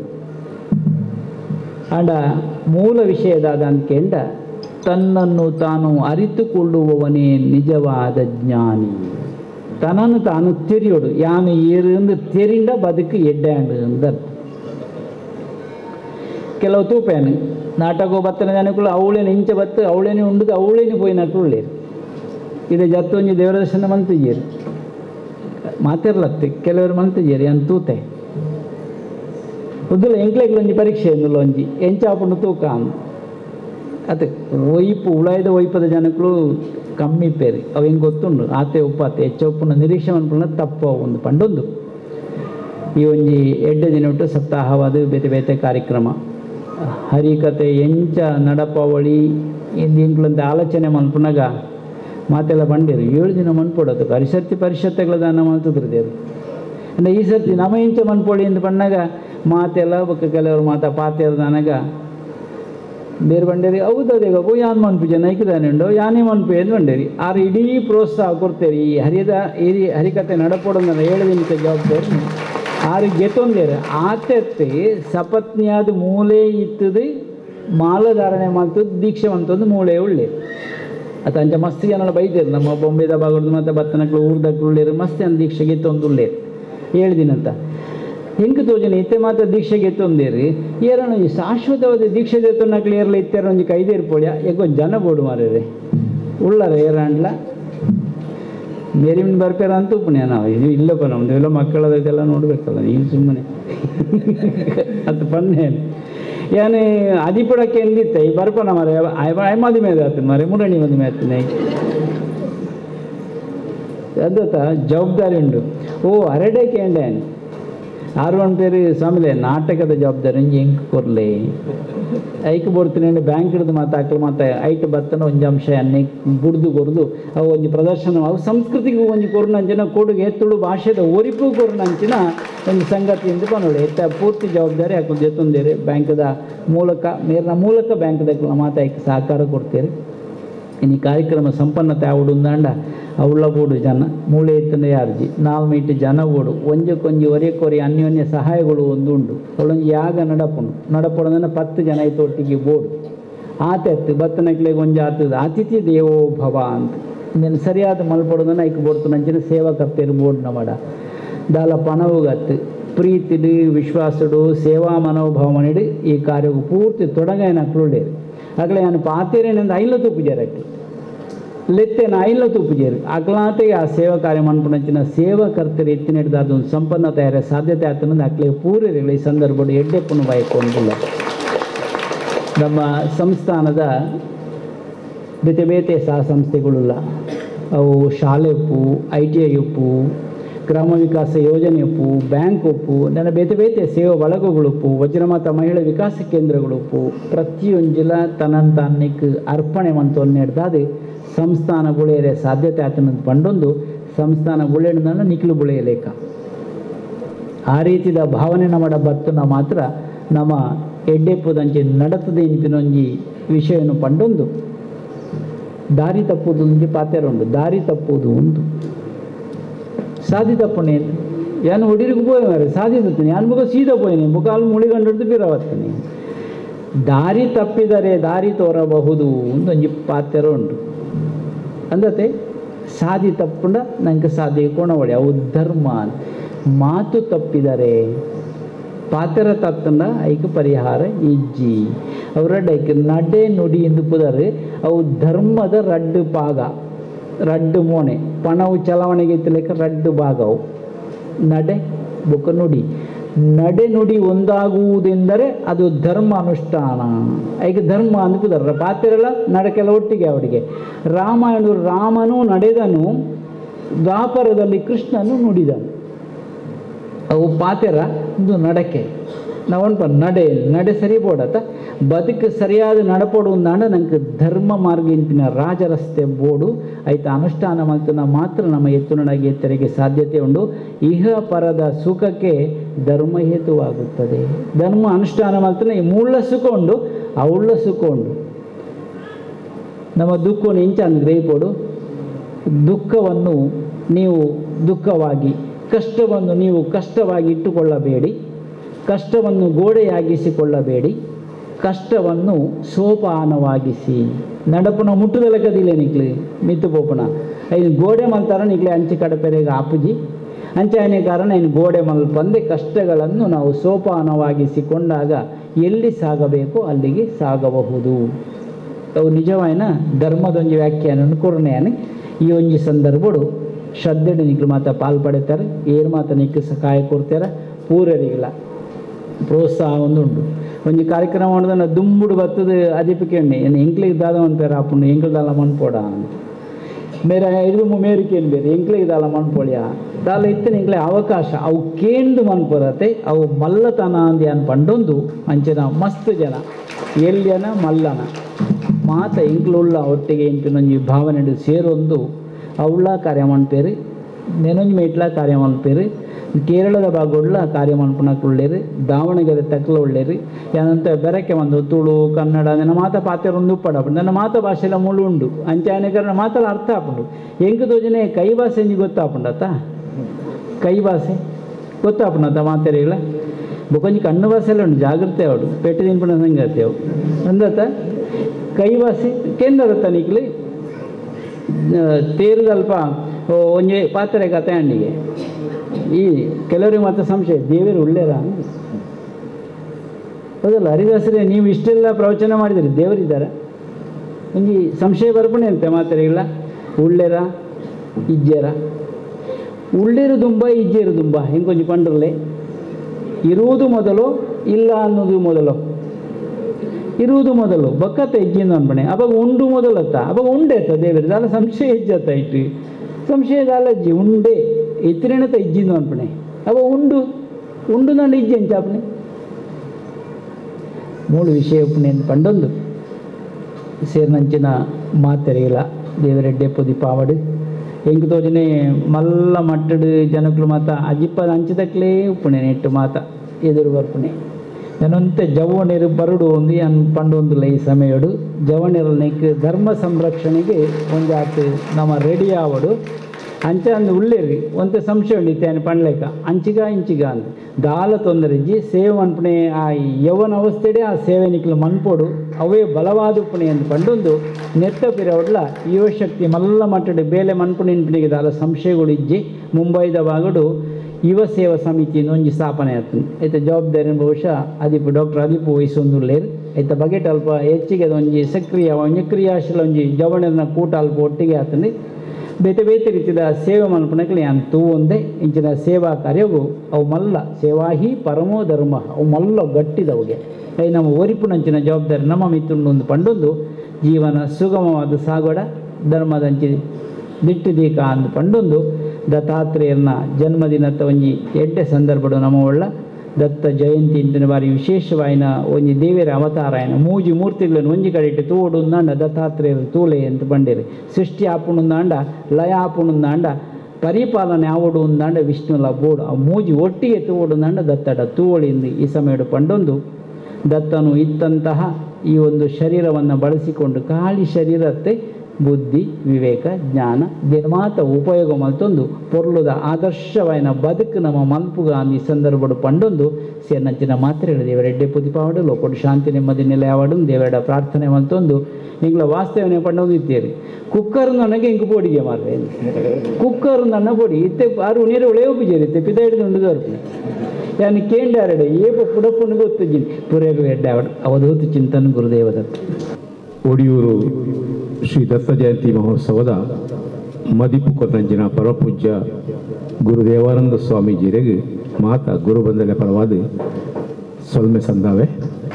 ಆಂಡ ಮೂಲ ವಿಷಯದಾದ ಅಂದ್ಕೆಂಡ ತನ್ನನ್ನು ತಾನು ಅರಿತುಕೊಳ್ಳುವವನೇ ನಿಜವಾದ ಜ್ಞಾನಿ ತನ್ನನ್ನು ತಾನು ತೆರಿಯೋಡು ಯಾನು ಏರು ತೆರಿಂಡ ಬದುಕು ಎಡ್ಡಾಂಡು ಅಂದರ್ಥ ಕೆಲವು ತೂಪೇನು ನಾಟಕ ಬತ್ತನ ಜನಗಳು ಅವಳೇನು ಇಂಚ ಬತ್ತು ಅವಳೇನೆ ಉಂಡುದು ಅವಳೇನೆ ಪೋಯಿನಟ್ಟು ಉಳ್ಳೇರು ಇದು ಜತ್ತೊಂಜಿ ದೇವರ ದರ್ಶನ ಮಂತಿಜೇರು ಮಾತಿರ್ಲತ್ತೆ ಕೆಲವರು ಮಂತಿಜೇರು ಏನು ತೂತೆ ಉದ್ದುಲ ಎಂಕ್ಲೆಗ್ಲೊಂಜಿ ಪರೀಕ್ಷೆ ಒಂಜಿ ಎಂಚಾಪುಂಡು ತೂಕ ಅದಕ್ಕೆ ಒಯ್ಪು ಉಳಾಯ್ದ ಒಯ್ಪದ ಜನಗಳು ಕಮ್ಮಿ ಪೇರಿ ಅವು ಹೆಂಗೆ ಗೊತ್ತುಂಡು ಆತೆ ಉಪ್ಪಾತೆ ಹೆಚ್ಚ ಉಪ್ಪುನ ನಿರೀಕ್ಷೆ ಅನ್ಪುಣ ತಪ್ಪ ಒಂದು ಪಂಡೊಂದು ಈ ಒಂಜಿ ಎಡ್ಡೆ ದಿನ ಒಟ್ಟು ಸಪ್ತಾಹವಾದ ಬೇತೆ ಬೇತೆ ಕಾರ್ಯಕ್ರಮ ಹರಿಕತೆ ಎಂಚ ನಡಪವಳಿ ಇಂಕ್ಲಂತ ಆಲೋಚನೆ ಮನ್ಪುನಾಗ ಮಾತೆಲ್ಲ ಬಂಡೇರು 7 ದಿನ ಮನ್ಪೊಡೋದು ಪರಿಷತ್ತುಗಳ ದಾನ ಮಾಡ್ತಿದ್ರು ದೇವರು ಅಂದರೆ ಈ ಸರ್ತಿ ನಮ್ಮ ಇಂಚ ಮನ್ಪೊಡಿ ಅಂತ ಬಂದಾಗ ಮಾತೆಲ್ಲ ಬಕ್ಕ ಕೆಲವರು ಮಾತಾ ಪಾತೆರು ನನಗ ಬೇರೆ ಬಂಡೇರಿ ಹೌದದೇಗ ಯಾನ್ ಮನ್ಪು ಜನ ಐಕಿದಾನೆ ಉಂಡು ಯಾನೇ ಮನ್ಪು ಎಂದು ಬಂಡೇರಿ ಆರು ಇಡೀ ಪ್ರೋತ್ಸಾಹ ಕೊಡ್ತೇರಿ ಈ ಹರಿಕತೆ ನಡಪೋಡೋದನ್ನ 7 ದಿನಕ್ಕೆ ಜವಾಬ್ದಾರಿ ಆರು ಗೆತ್ತೊಂದೇರು ಆತೆತ್ತೆ ಸಪತ್ನಿಯಾದ ಮೂಲೆ ಇತ್ತದು ಮಾಲಧಾರಣೆ ಮಾಡ್ತದ್ದು ದೀಕ್ಷೆ ಅಂತಂದು ಮೂಳೆ ಉಳ್ಳೆ ಅದು ಅಂಚ ಮಸ್ತ್ ಜನ ಬೈದೇರು ನಮ್ಮ ಬೊಂಬೆದ ಬಾಗಡ್ದು ಮತ್ತು ಭತ್ತನಕ್ಳು ಊರ್ದಕ್ಳು ಉಳ್ಳೇರು ಮಸ್ತ್ ಜನ ದೀಕ್ಷೆಗೆ ತೊಂದುಳ್ಳೇರು 7 ದಿನ ಅಂತ ಹೆಂಗೆ ತೋಜನ ಇತ್ತೆ ಮಾತ್ರ ದೀಕ್ಷೆಗೆ ತೊಂದೇರಿ ಏರಣ ಶಾಶ್ವತವಾದ ದೀಕ್ಷೆ ತೊನ್ನಕ್ಳು ಏರ್ಲ ಇತ್ತೆರ ಒಂಜಿ ಕೈದೇರ್ಪೋಳ್ಯ ಯಾಕೋ ಜನ ಬೋಡು ಮಾರ್ರೆ ಉಳ್ಳಾರ ಏರಾಂಡ್ಲ ಮೇರಿಮಿನ ಬರ್ಪೇರ ಅಂತೂ ಪುಣ್ಯ ನಾವು ಇದು ಇಲ್ಲಪ್ಪ ನಮ್ದು ಎಲ್ಲ ಮಕ್ಕಳದೆಲ್ಲ ನೋಡಬೇಕಲ್ಲ ನೀನು ಸುಮ್ಮನೆ ಅದು ಪನ್ನೆ ಏನೇ ಅದಿಪಡಕ್ಕೆ ಎಂದಿತ್ತೆ ಈ ಬರ್ಪನ ಮರೆ ಮದಿ ಮೇಲೆ ಆತನ ಮರೆ ಮುರಣಿ ಮದಿ ಮೇಳ್ತೀನಿ ಅದತ್ತ ಜವಾಬ್ದಾರಿ ಉಂಡು ಓ ಅರಡೆ ಕೇಂಡೇನು ಆರು ಅಂತೇರಿ ಸ್ವಾಮಿಲೆ ನಾಟಕದ ಜವಾಬ್ದಾರಿ ಹೆಂಗೆ ಕೊರ್ಲೆ ಐಕ್ ಬರ್ತೀನಿ ಬ್ಯಾಂಕ್ ಹಿಡಿದು ಮಾತಾಕ್ಲು ಮತ್ತೆ ಐಟ್ ಬರ್ತನ ಒಂಜಿ ಅಂಶ ಅನ್ನೆ ಬುಡ್ದು ಕೊರ್ದು ಅವು ಒಂಜಿ ಪ್ರದರ್ಶನ ಅವು ಸಂಸ್ಕೃತಿಗೂ ಒಂಜಿ ಕೊರ್ನಂಚಿನ ಕೊಡುಗೆ ತುಳು ಭಾಷೆದ ಒರಿಪು ಕೊರ್ನಂಚಿನ ಒಂದು ಸಂಗತಿ ಎಂದು ಪನೋಳಿ ಎತ್ತ ಪೂರ್ತಿ ಜವಾಬ್ದಾರಿ ಹಾಕೊಂಡು ಜೊತ್ತೊಂದೇರಿ ಬ್ಯಾಂಕ್ದ ಮೂಲಕ ಮೇರ್ನ ಮೂಲಕ ಬ್ಯಾಂಕ್ದ ಮಾತಾಯ್ಕೆ ಸಹಕಾರ ಕೊಡ್ತೀರಿ ಇನ್ನು ಕಾರ್ಯಕ್ರಮ ಸಂಪನ್ನತೆ ಆವಡುಂದಾಂಡ ಅವಳ ಬೋಡು ಜನ ಮೂಳೆ ಎತ್ತನೆ ಯಾರ್ಜಿ 4 ಮೀಟು ಜನ ಬೋಡು ಒಂಜಕ್ಕೊಂಜಿ ಒರೆಕೊರಿ ಅನ್ಯೋನ್ಯ ಸಹಾಯಗಳು ಒಂದು ಉಂಡು ಅವಳೊಂದು ಯಾಗ ನಡಪೊಡಂದ್ರೆ 10 ಜನ ಐತೆ ಒಟ್ಟಿಗೆ ಬೋಡು ಆತೆತ್ತು ಬತ್ತನಕ್ಲೆಗೆ ಒಂಜಿ ಆತದ ಅತಿಥಿ ದೇವೋ ಭವ ಅಂತ ಇನ್ನೇನು ಸರಿಯಾದ ಮಲ್ಪಡೋದನ್ನ ಐಕ್ ಬೋಡ್ತು ನಂಚಿನ ಸೇವಾಕರ್ತೇರು ಬೋಡ್ನ ಮಾಡ ದಾಲ ಪಣವುಗತ್ತು ಪ್ರೀತಿಡು ವಿಶ್ವಾಸಡು ಸೇವಾ ಮನೋಭಾವ ಮನಿಡು ಈ ಕಾರ್ಯವು ಪೂರ್ತಿ ತೊಡಗಾಯನಕ್ಳುಳ್ಳೇರು ಆಗಲೇ ನಾನು ಪಾತೇರೇನೆಂದು ಐಲತ್ತು ಪೂಜಾರಕ್ಕೆ ಲೆತ್ತೇನ ಐಲತ್ತು ಪೂಜಾರಿ ಅಗ್ಲಾತೆಗೆ ಆ ಸೇವಾ ಕಾರ್ಯ ಮಾಡ್ಕೊಂಡಂಚಿನ ಸೇವಾಕರ್ತರು ಎತ್ತಿನ ಹಿಡಿದು ಅದೊಂದು ಸಂಪನ್ನ ತಯಾರ ಸಾಧ್ಯತೆ ಆಗ್ತದೆ ಅಕ್ಲೆ ಪೂರೈಗಳು ಈ ಸಂದರ್ಭ ಎಡ್ಡೆಪ್ಪನ್ನು ಬಾಯ್ಕೊಂಡಿಲ್ಲ ನಮ್ಮ ಸಂಸ್ಥಾನದ ಬೇತೆ ಬೇತೆ ಸಹ ಸಂಸ್ಥೆಗಳಿಲ್ಲ ಅವು ಶಾಲೆ ಉಪ್ಪು ITI ಉಪ್ಪು ಗ್ರಾಮ ವಿಕಾಸ ಯೋಜನೆ ಉಪ್ಪು ಬ್ಯಾಂಕ್ ಉಪ್ಪು ನನ್ನ ಬೇತೆ ಬೇತೆ ಸೇವಾ ಬಳಗಗಳು ಉಪ್ಪು ವಜ್ರಮಾತ ಮಹಿಳಾ ವಿಕಾಸ ಕೇಂದ್ರಗಳು ಉಪ್ಪು ಪ್ರತಿಯೊಂಜಿಲ ತನ್ನಂತಾನಿಕ್ ಅರ್ಪಣೆ ಮಂತು ಹಿಡ್ದಾದು ಸಂಸ್ಥಾನ ಬುಳೆಯರೆ ಸಾಧ್ಯತೆ ಆತನಂತ ಪಂಡೊಂದು ಸಂಸ್ಥಾನ ಬುಳೆಣ್ಣ ನಿಖಲು ಬುಳೆಯ ಲೇಖ ಆ ರೀತಿಯ ಭಾವನೆ ನಮ್ಮ ಬತ್ತನ ಮಾತ್ರ ನಮ್ಮ ಎಡ್ಡೆಪ್ಪುದಂಚೆ ನಡತದೆ ಇಂಪಿನೊಂಜಿ ವಿಷಯವನ್ನು ಪಂಡೊಂದು ದಾರಿ ತಪ್ಪುದು ಒಂಜಿ ಪಾತೆರುಂಡು ದಾರಿ ತಪ್ಪುವುದು ಒಂದು ಸಾಧಿ ತಪ್ಪನೆ ಯಾನು ಒಡಿರಿಗೆ ಪೋಯ್ ಮಾರೆ ಸಾಧಿ ತತ್ತೀನಿ ಯಾನು ಬುಗ ಸೀದಾ ಪೋಯ್ನೆ ಬುಕಾಲು ಮುಳಿಗಂಡು ಬಿರವತ್ತೀನಿ ದಾರಿ ತಪ್ಪಿದರೆ ದಾರಿ ತೋರಬಹುದು ಒಂದೊಂಜಿ ಪಾತೆರ ಉಂಟು ಅಂದತೆ ಸಾಧಿ ತಪ್ಪುಂಡ ನಂಗೆ ಸಾಧಿ ಕೋಣವಳಿ ಅವು ಧರ್ಮ ಮಾತು ತಪ್ಪಿದರೆ ಪಾತೆರ ತತ್ತಂಡ ಐಕ ಪರಿಹಾರ ಇಜ್ಜಿ ಅವರಡ್ಡ ಐಕ ನಡೆ ನುಡಿ ಎಂದು ಪುದರೆ ಅವು ಧರ್ಮದ ರಡ್ಡು ಭಾಗ ರಡ್ಡು ಮೋನೆ ಪಣವು ಚಲಾವಣೆಗೆ ಲೆಕ್ಕ ರಡ್ಡು ಭಾಗವು ನಡೆ ಬುಕ ನುಡಿ ನಡೆ ನುಡಿ ಒಂದಾಗುವುದೆಂದರೆ ಅದು ಧರ್ಮ ಅನುಷ್ಠಾನ ಈಗ ಧರ್ಮ ಅಂದ್ಕುದಾರ ಪಾತ್ರೆಲ್ಲ ನಡಕೆಲ್ಲ ಒಟ್ಟಿಗೆ ಅವರಿಗೆ ರಾಮನು ನಡೆದನು ದ್ವಾಪರದಲ್ಲಿ ಕೃಷ್ಣನು ನುಡಿದನು ಅವು ಪಾತೆರ ಇದು ನಡಕೆ ನಾವೊಂದು ನಡೆ ಸರಿ ಬೋಡತ್ತ ಬದುಕು ಸರಿಯಾದ ನಡಪಡುವುದಾಂಡ ನಂಗೆ ಧರ್ಮ ಮಾರ್ಗ ಇಂತಿನ ರಾಜರಸ್ತೆ ಬೋಡು ಆಯ್ತು ಅನುಷ್ಠಾನ ಮಾಡ್ತಾನ ಮಾತ್ರ ನಮ್ಮ ಎತ್ತುನಡಾಗಿ ಎತ್ತರಿಗೆ ಸಾಧ್ಯತೆ ಉಂಡು ಇಹ ಪರದ ಸುಖಕ್ಕೆ ಧರ್ಮ ಹೇತುವಾಗುತ್ತದೆ ಧರ್ಮ ಅನುಷ್ಠಾನ ಮಾಡ್ತಾನೆ ಈ ಮುಳ್ಳ ಸುಖ ಉಂಡು ಆ ಉಳ್ಳ ಸುಖ ಉಂಡು ನಮ್ಮ ದುಃಖವನ್ನು ಇಂಚಂದು ಗ್ರಹಿಪೋಡು ದುಃಖವನ್ನು ನೀವು ದುಃಖವಾಗಿ ಕಷ್ಟವನ್ನು ನೀವು ಕಷ್ಟವಾಗಿ ಇಟ್ಟುಕೊಳ್ಳಬೇಡಿ ಕಷ್ಟವನ್ನು ಗೋಡೆಯಾಗಿಸಿಕೊಳ್ಳಬೇಡಿ ಕಷ್ಟವನ್ನು ಸೋಪಾನವಾಗಿಸಿ ನಡಪುನ ಮುಟ್ಟುದಲ ಕದಿಲೆ ನಿಕ್ಲಿ ಮಿತ್ತು ಪೋಪುನ ಐದು ಗೋಡೆ ಮಲ್ತಾರ ನಿಕ್ಲೆ ಅಂಚೆ ಕಡಪೆರೆಗೆ ಆಪುಜಿ ಅಂಚಾಯನೆ ಕಾರಣ ಇನ್ನು ಗೋಡೆ ಮಲ್ಪಂದೆ ಕಷ್ಟಗಳನ್ನು ನಾವು ಸೋಪಾನವಾಗಿಸಿಕೊಂಡಾಗ ಎಲ್ಲಿ ಸಾಗಬೇಕು ಅಲ್ಲಿಗೆ ಸಾಗಬಹುದು ಅವು ನಿಜವಾಯಿನ ಧರ್ಮದೊಂಜಿ ವ್ಯಾಖ್ಯಾನವನ್ನು ಕೊರನೆಯಾನೆ ಈ ಒಂಜಿ ಸಂದರ್ಭಡು ಶ್ರದ್ಧೆಡು ನಿಕ್ಲು ಮಾತ ಪಾಲ್ಪಡುತ್ತಾರೆ ಏರು ಮಾತ ನಿಕ್ಕು ಸಹಾಯ ಕೊಡ್ತಾರೆ ಪೂರರಿಗಿಲ್ಲ ಪ್ರೋತ್ಸಾಹ ಒಂದುಂಟು ಒಂಜಿ ಕಾರ್ಯಕ್ರಮ ಮಾಡೋದನ್ನ ದುಂಬುಡು ಬತ್ತದು ಅದಿಪಿಕೆಣ್ಣೆ ಏನು ಎಂಕ್ಲಿಗೆ ದಾದ ಮನ್ಪೇರ ಆಪುಂಡು ಎಂಕ್ಲು ದಾಲ ಮನ್ಪೋಡ ಅಂತ ಮೇರೆ ಇದು ಮೇರಿಕೇನು ಬೇರೆ ಎಂಕ್ಲಿಗೆ ದಾಲ ಮನ್ಪೋಳ್ಯ ದಾಲ ಇತ್ತನ ಎಂಕ್ಲೆ ಅವಕಾಶ ಅವು ಕೇಂದು ಮನ್ಪೋರತ್ತೆ ಅವು ಮಲ್ಲತನ ಅಂದಿ ಅನ್ ಪಂಡೊಂದು ಅಂಚೆನ ಮಸ್ತ್ ಜನ ಎಲ್ಯನ ಮಲ್ಲನ ಮಾತ ಎಂಕ್ಲುಳ್ಳ ಒಟ್ಟಿಗೆ ಇಂಪಿನೊಂಜಿ ಭಾವನೆ ಸೇರೊಂದು ಅವಳ ಕಾರ್ಯ ಮನ್ಪೇರು ನೆನೊಂಜಿ ಮೇಟ್ಲ ಕಾರ್ಯ ಮನ್ಪೇರು ಕೇರಳದ ಭಾಗಗಳ ಕಾರ್ಯ ಮನ್ಪುನಕ್ಕೊಳ್ಳೇರು ದಾವಣಗೆರೆ ತಕ್ಕಲ ಒಳ್ಳೇರು ಏನಂತ ಬೆರಕೆ ಒಂದು ತುಳು ಕನ್ನಡ ನನ್ನ ಮಾತ ಪಾತ್ರೆರೊಂದು ಉಪ್ಪಡಾಪು ನನ್ನ ಮಾತ ಭಾಷೆಲ್ಲ ಮುಳ್ಳು ಉಂಡು ಅಂಚಾಯನಕರಣ ಮಾತಲ್ಲ ಅರ್ಥ ಆಪುಂಡು ಎಂಕ ತೋಜನೆ ಕೈ ಭಾಷೆ ಎಂಜಿ ಗೊತ್ತಾಪುಂಡತ್ತ ಕೈ ಭಾಷೆ ಗೊತ್ತಾಪುಂಡತ್ತ ಮಾತೆರೆಗಳ ಬೊಕೊಂಜಿ ಕಣ್ಣು ಭಾಷೆ ಎಲ್ಲ ಉಂಟು ಜಾಗ್ರತೆ ಅವಡು ಪೆಟ್ಟು ತಿನ್ಪುಣ ಸಂಗತಿ ಅವು ಅಂದತ್ತ ಕೈ ಭಾಷೆ ಕೇಂದ್ರದತ್ತ ನಿಕ್ಲಿ ತೇರುದಲ್ಪ ಒಂಜೆ ಪಾತ್ರೆ ಕತೆ ಹಣ್ಣಿಗೆ ಈ ಕೆಲವರಿಗೆ ಮಾತ್ರ ಸಂಶಯ ದೇವರು ಒಳ್ಳೆಯರ ಹೌದಲ್ಲ ಹರಿದಾಸರೇ ನೀವು ಇಷ್ಟೆಲ್ಲ ಪ್ರವಚನ ಮಾಡಿದಿರಿ ದೇವರಿದ್ದಾರೆ ಒಂಜಿ ಸಂಶಯ ಬರ್ಪಣೆ ಅಂತೆ ಮಾತ್ರೆಗಳ ಉಳ್ಳೆರ ಇಜ್ಜೆರ ಉಳ್ಳೆರು ದುಂಬ ಇಜ್ಜೆರು ದುಂಬ ಹೆಂಗೊಂಜಿ ಪಂಡ್ರಲೆ ಇರುವುದು ಮೊದಲು ಇಲ್ಲ ಅನ್ನೋದು ಮೊದಲು ಇರುವುದು ಮೊದಲು ಬಕ್ಕತ್ತ ಹೆಜ್ಜಿಂದ ಅನ್ಪಣೆ ಅವಾಗ ಉಂಡು ಮೊದಲತ್ತ ಅವಾಗ ಉಂಡೆ ಅತ್ತ ದೇವರಿಗೆ ದಾಲ ಸಂಶಯ ಹೆಜ್ಜತ್ತ ಇಟ್ಟು ಸಂಶಯದಾಲ ಅಜ್ಜಿ ಉಂಡೆ ಎತ್ತಿರೇಣತ ಇಜ್ಜಿಂದು ಅನ್ಪಣೆ ಅವ ಉಂಡು ಉಂಡು ನಂಡು ಇಜ್ಜೆ ಅಂಚಾಪನೆ ಮೂಳು ವಿಷಯ ಉಪ್ಪನೆ ಅಂತ ಪಂಡೊಂದು ಸೇರಿನಂಚಿನ ಮಾತೆರೆಗಿಲ್ಲ ದೇವರೆಡ್ಡೆ ಪೊದಿ ಪಾವಡು ಹೆಂಗೆ ತೋಜನೆ ಮಲ್ಲ ಮಟ್ಟಡು ಜನಕ್ಕಳು ಮಾತ ಅಜಿಪ್ಪದ ಹಂಚಿದಕ್ಲೇ ಉಪ್ಪುಣೆ ನೆಟ್ಟು ಮಾತ ಎದುರು ಬರ್ಪುಣೆ ನಾನಂತೆ ಜವಣೆರು ಬರಡು ಒಂದು ಅನ್ ಪಂಡೊಂದುಲ್ಲ ಈ ಸಮಯಡು ಜವಣೆರ ನೆಕ್ ಧರ್ಮ ಸಂರಕ್ಷಣೆಗೆ ಒಂದಾತು ನಮ್ಮ ರೆಡಿ ಆವಡು ಅಂಚ ಅಂದು ಉಳ್ಳೇರಿ ಒಂತೆ ಸಂಶಯ ಉಂಡಿತ್ತೆ ಅನ್ ಪಂಡ್ಲೇಕ ಅಂಚಿಗ ಇಂಚಿಗ ಅಂದ್ ದಾಲ ತೊಂದರೆಜ್ಜಿ ಸೇವೆ ಅನ್ಪಣೆ ಆ ಯವನ ಅವಸ್ಥೆಡೆ ಆ ಸೇವೆ ನಿಕ್ಲು ಮನ್ಪೋಡು ಅವೇ ಬಲವಾದ ಉಪ್ಪಣೆ ಅಂತ ಪಂಡೊಂದು ನೆತ್ತ ಪಿರವಡ್ಲ ಯುವಶಕ್ತಿ ಮಲ್ಲ ಮಟ್ಟಡೆ ಬೇಲೆ ಮನ್ಪುಣೆ ಇನ್ಪಣಿಗೆ ದಾಲ ಸಂಶಯಗಳು ಇಜ್ಜಿ ಮುಂಬೈದ ಬಾಗಡು ಯುವ ಸೇವಾ ಸಮಿತಿ ಒಂಜಿ ಸ್ಥಾಪನೆ ಆಯ್ತು ಐತ ಜವಾಬ್ದಾರಿ ಬಹುಶಃ ಅದಿಪ್ಪು ಡಾಕ್ಟರ್ ಅದಿಪ್ಪು ವಹಿಸೊಂದುಲ್ಲೇರು ಐತ ಬಗೆಟ್ ಅಲ್ಪ ಹೆಚ್ಚಿಗೆ ಒಂಜಿ ಸಕ್ರಿಯ ಒಂಜಿ ಕ್ರಿಯಾಶೀಲ ಒಂಜಿ ಜವಣನ ಕೂಟ ಅಲ್ಪ ಒಟ್ಟಿಗೆ ಆತಂದು ಬೇತೆ ಬೇತೆ ರೀತಿಯ ಸೇವೆ ಮಲ್ಪನಕ್ಕೆ ನಾನು ತೂವೊಂದೆ ಇಂಚಿನ ಸೇವಾ ಕಾರ್ಯವು ಅವು ಮಲ್ಲ ಸೇವಾಹಿ ಪರಮೋ ಧರ್ಮ ಅವು ಮಲ್ಲ ಗಟ್ಟಿದವುಗೆ ಐ ನಮ್ಮ ಒರಿಪುನಂಚಿನ ಜವಾಬ್ದಾರಿ ನಮ್ಮ ಮಿತ್ತುಂಡು ಒಂದು ಪಂಡೊಂದು ಜೀವನ ಸುಗಮವಾದ ಸಾಗೋಡ ಧರ್ಮದಂಚಿ ದಿಟ್ಟುದೀಕ ಅಂದು ಪಂಡೊಂದು ದತ್ತಾತ್ರೇಯನ ಜನ್ಮದಿನದ ಒಂಜಿ ಎಡ್ಡೆ ಸಂದರ್ಭಡು ನಮ್ಮ ಒಳ್ಳ ದತ್ತ ಜಯಂತಿ ಇಂತಿನ ಬಾರಿ ವಿಶೇಷವಾಯಿನ ಒಂಜಿ ದೇವರ ಅವತಾರ ಆಯ್ನ ಮೂಜಿ ಮೂರ್ತಿಗಳನ್ನು ಒಂಜಿ ಕಡೆ ಇಟ್ಟು ತೂಡುಂದಾಂಡ ದತ್ತಾತ್ರೇಯರ ತೂಲೆ ಅಂತ ಬಂಡೇರಿ ಸೃಷ್ಟಿ ಆಪುಣುಂದಾಂಡ ಲಯ ಆಪುಣುಂದಾಂಡ ಪರಿಪಾಲನೆ ಆವಡು ಉಂದಾಂಡ ವಿಷ್ಣುಲ ಬೋಡು ಆ ಮೂಜಿ ಒಟ್ಟಿಗೆ ತೂಡುಂದಾಂಡ ದತ್ತಡ ತೂವಳಿಂದ ಈ ಸಮಯಡು ಪಂಡೊಂದು ದತ್ತನು ಇತ್ತಂತಹ ಈ ಒಂದು ಶರೀರವನ್ನು ಬಳಸಿಕೊಂಡು ಖಾಲಿ ಶರೀರತ್ತೆ ಬುದ್ಧಿ ವಿವೇಕ ಜ್ಞಾನ ದಿನಮಾತ ಉಪಯೋಗ ಮಲ್ತೊಂದು ಪೊರ್ಲುದ ಆದರ್ಶವಾಯಿನ ಬದುಕು ನಮ್ಮ ಮಲ್ಪುಗ ಈ ಸಂದರ್ಭಡು ಪಂಡೊಂದು ಸೇರ್ನಂಚಿನ ಮಾತ್ರೆಗಳು ದೇವರೆಡ್ಡೆ ಪುದಿಪಾವಡು ಲೋಕೊಟ್ಟು ಶಾಂತಿ ನೆಮ್ಮದಿ ನೆಲೆಯಾವಡು ದೇವರ ಪ್ರಾರ್ಥನೆ ಮಲ್ತೊಂದು ನಿಂಗಳ ವಾಸ್ತವನೆ ಪಂಡೊಂದು ಇತ್ತೇರಿ ಕುಕ್ಕರ್ ನನಗೆ ಇಂಕು ಪೊಡಿಗೆ ಮಾರ್ರೆ ಕುಕ್ಕರ್ ನನ್ನ ಪೊಡಿ ಇತ್ತೆ ಆರು ನೀರು ಒಳೆಯೋ ಬಿಜೇರಿತ್ತೆ ಪಿದ ಹಿಡಿದು ಉಂಡುದರ್ಪು ಯಾನು ಕೇಂಡಾರಡೆ ಏಪ ಪುಡಪ್ಪನಿಗೆ ಗೊತ್ತಿದ್ದೀನಿ ಪುರೇಗ ಎಡ್ಡೆ ಅವಧೂತು ಚಿಂತನ ಗುರುದೇವದತ್ತ ಒಡಿಯೂರು ಶ್ರೀ ದತ್ತ ಜಯಂತಿ ಮಹೋತ್ಸವದ ಮದಿಪು ಕೊರ್ನಂಚಿನ ಪರಪೂಜ್ಯ ಗುರುದೇವಾನಂದ ಸ್ವಾಮೀಜಿರಿಗೆ ಮಾತ ಗುರು ಬಂದಲೆ ಪರವಾದ ಸೊಲ್ಮೆ ಸಂದಾವೆ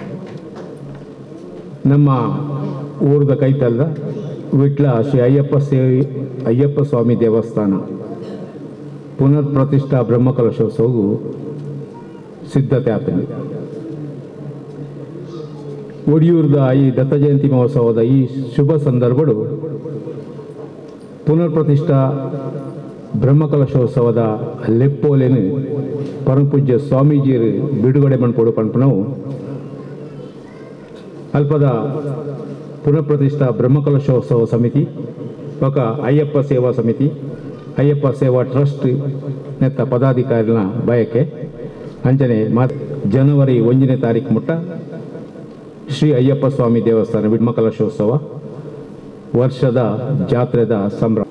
ನಮ್ಮ ಊರದ ಕೈತಲ್ದ ವಿಟ್ಲ ಶ್ರೀ ಅಯ್ಯಪ್ಪ ಸ್ವಾಮಿ ದೇವಸ್ಥಾನ ಪುನರ್ ಪ್ರತಿಷ್ಠಾ ಬ್ರಹ್ಮಕಲಶೋತ್ಸವವು ಸಿದ್ಧತೆ ಆಗ್ತದೆ. ಒಡಿಯೂರದ ಈ ದತ್ತ ಜಯಂತಿ ಮಹೋತ್ಸವದ ಈ ಶುಭ ಸಂದರ್ಭಡು ಪುನರ್ ಪ್ರತಿಷ್ಠಾ ಬ್ರಹ್ಮಕಲಶೋತ್ಸವದ ಲೆಪ್ಪೋಲೆನು ಪರಮಪೂಜ್ಯ ಸ್ವಾಮೀಜಿಯರು ಬಿಡುಗಡೆ ಮಾಡ್ಕೊಡು ಪಂಪನವು ಅಲ್ಪದ ಪುನರ್ ಪ್ರತಿಷ್ಠಾ ಬ್ರಹ್ಮಕಲಶೋತ್ಸವ ಸಮಿತಿ ಪಕ್ಕ ಅಯ್ಯಪ್ಪ ಸೇವಾ ಸಮಿತಿ ಅಯ್ಯಪ್ಪ ಸೇವಾ ಟ್ರಸ್ಟ್ ನೆತ್ತ ಪದಾಧಿಕಾರಿಗಳ ಬಯಕೆ ಅಂಚನೆ ಜನವರಿ 1ನೇ ತಾರೀಕು ಮುಟ್ಟ ಶ್ರೀ ಅಯ್ಯಪ್ಪ ಸ್ವಾಮಿ ದೇವಸ್ಥಾನ ಬ್ರಹ್ಮಕಲಶೋತ್ಸವ ವರ್ಷದ ಜಾತ್ರೆದ ಸಂಭ್ರಮ.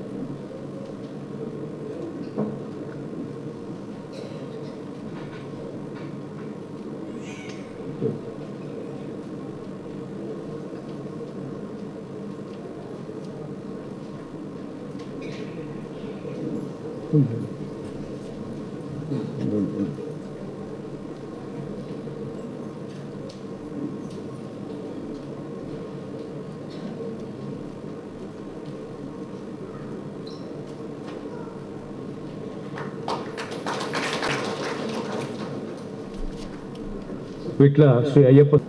ವಿಟ್ಲ ಶ್ರೀ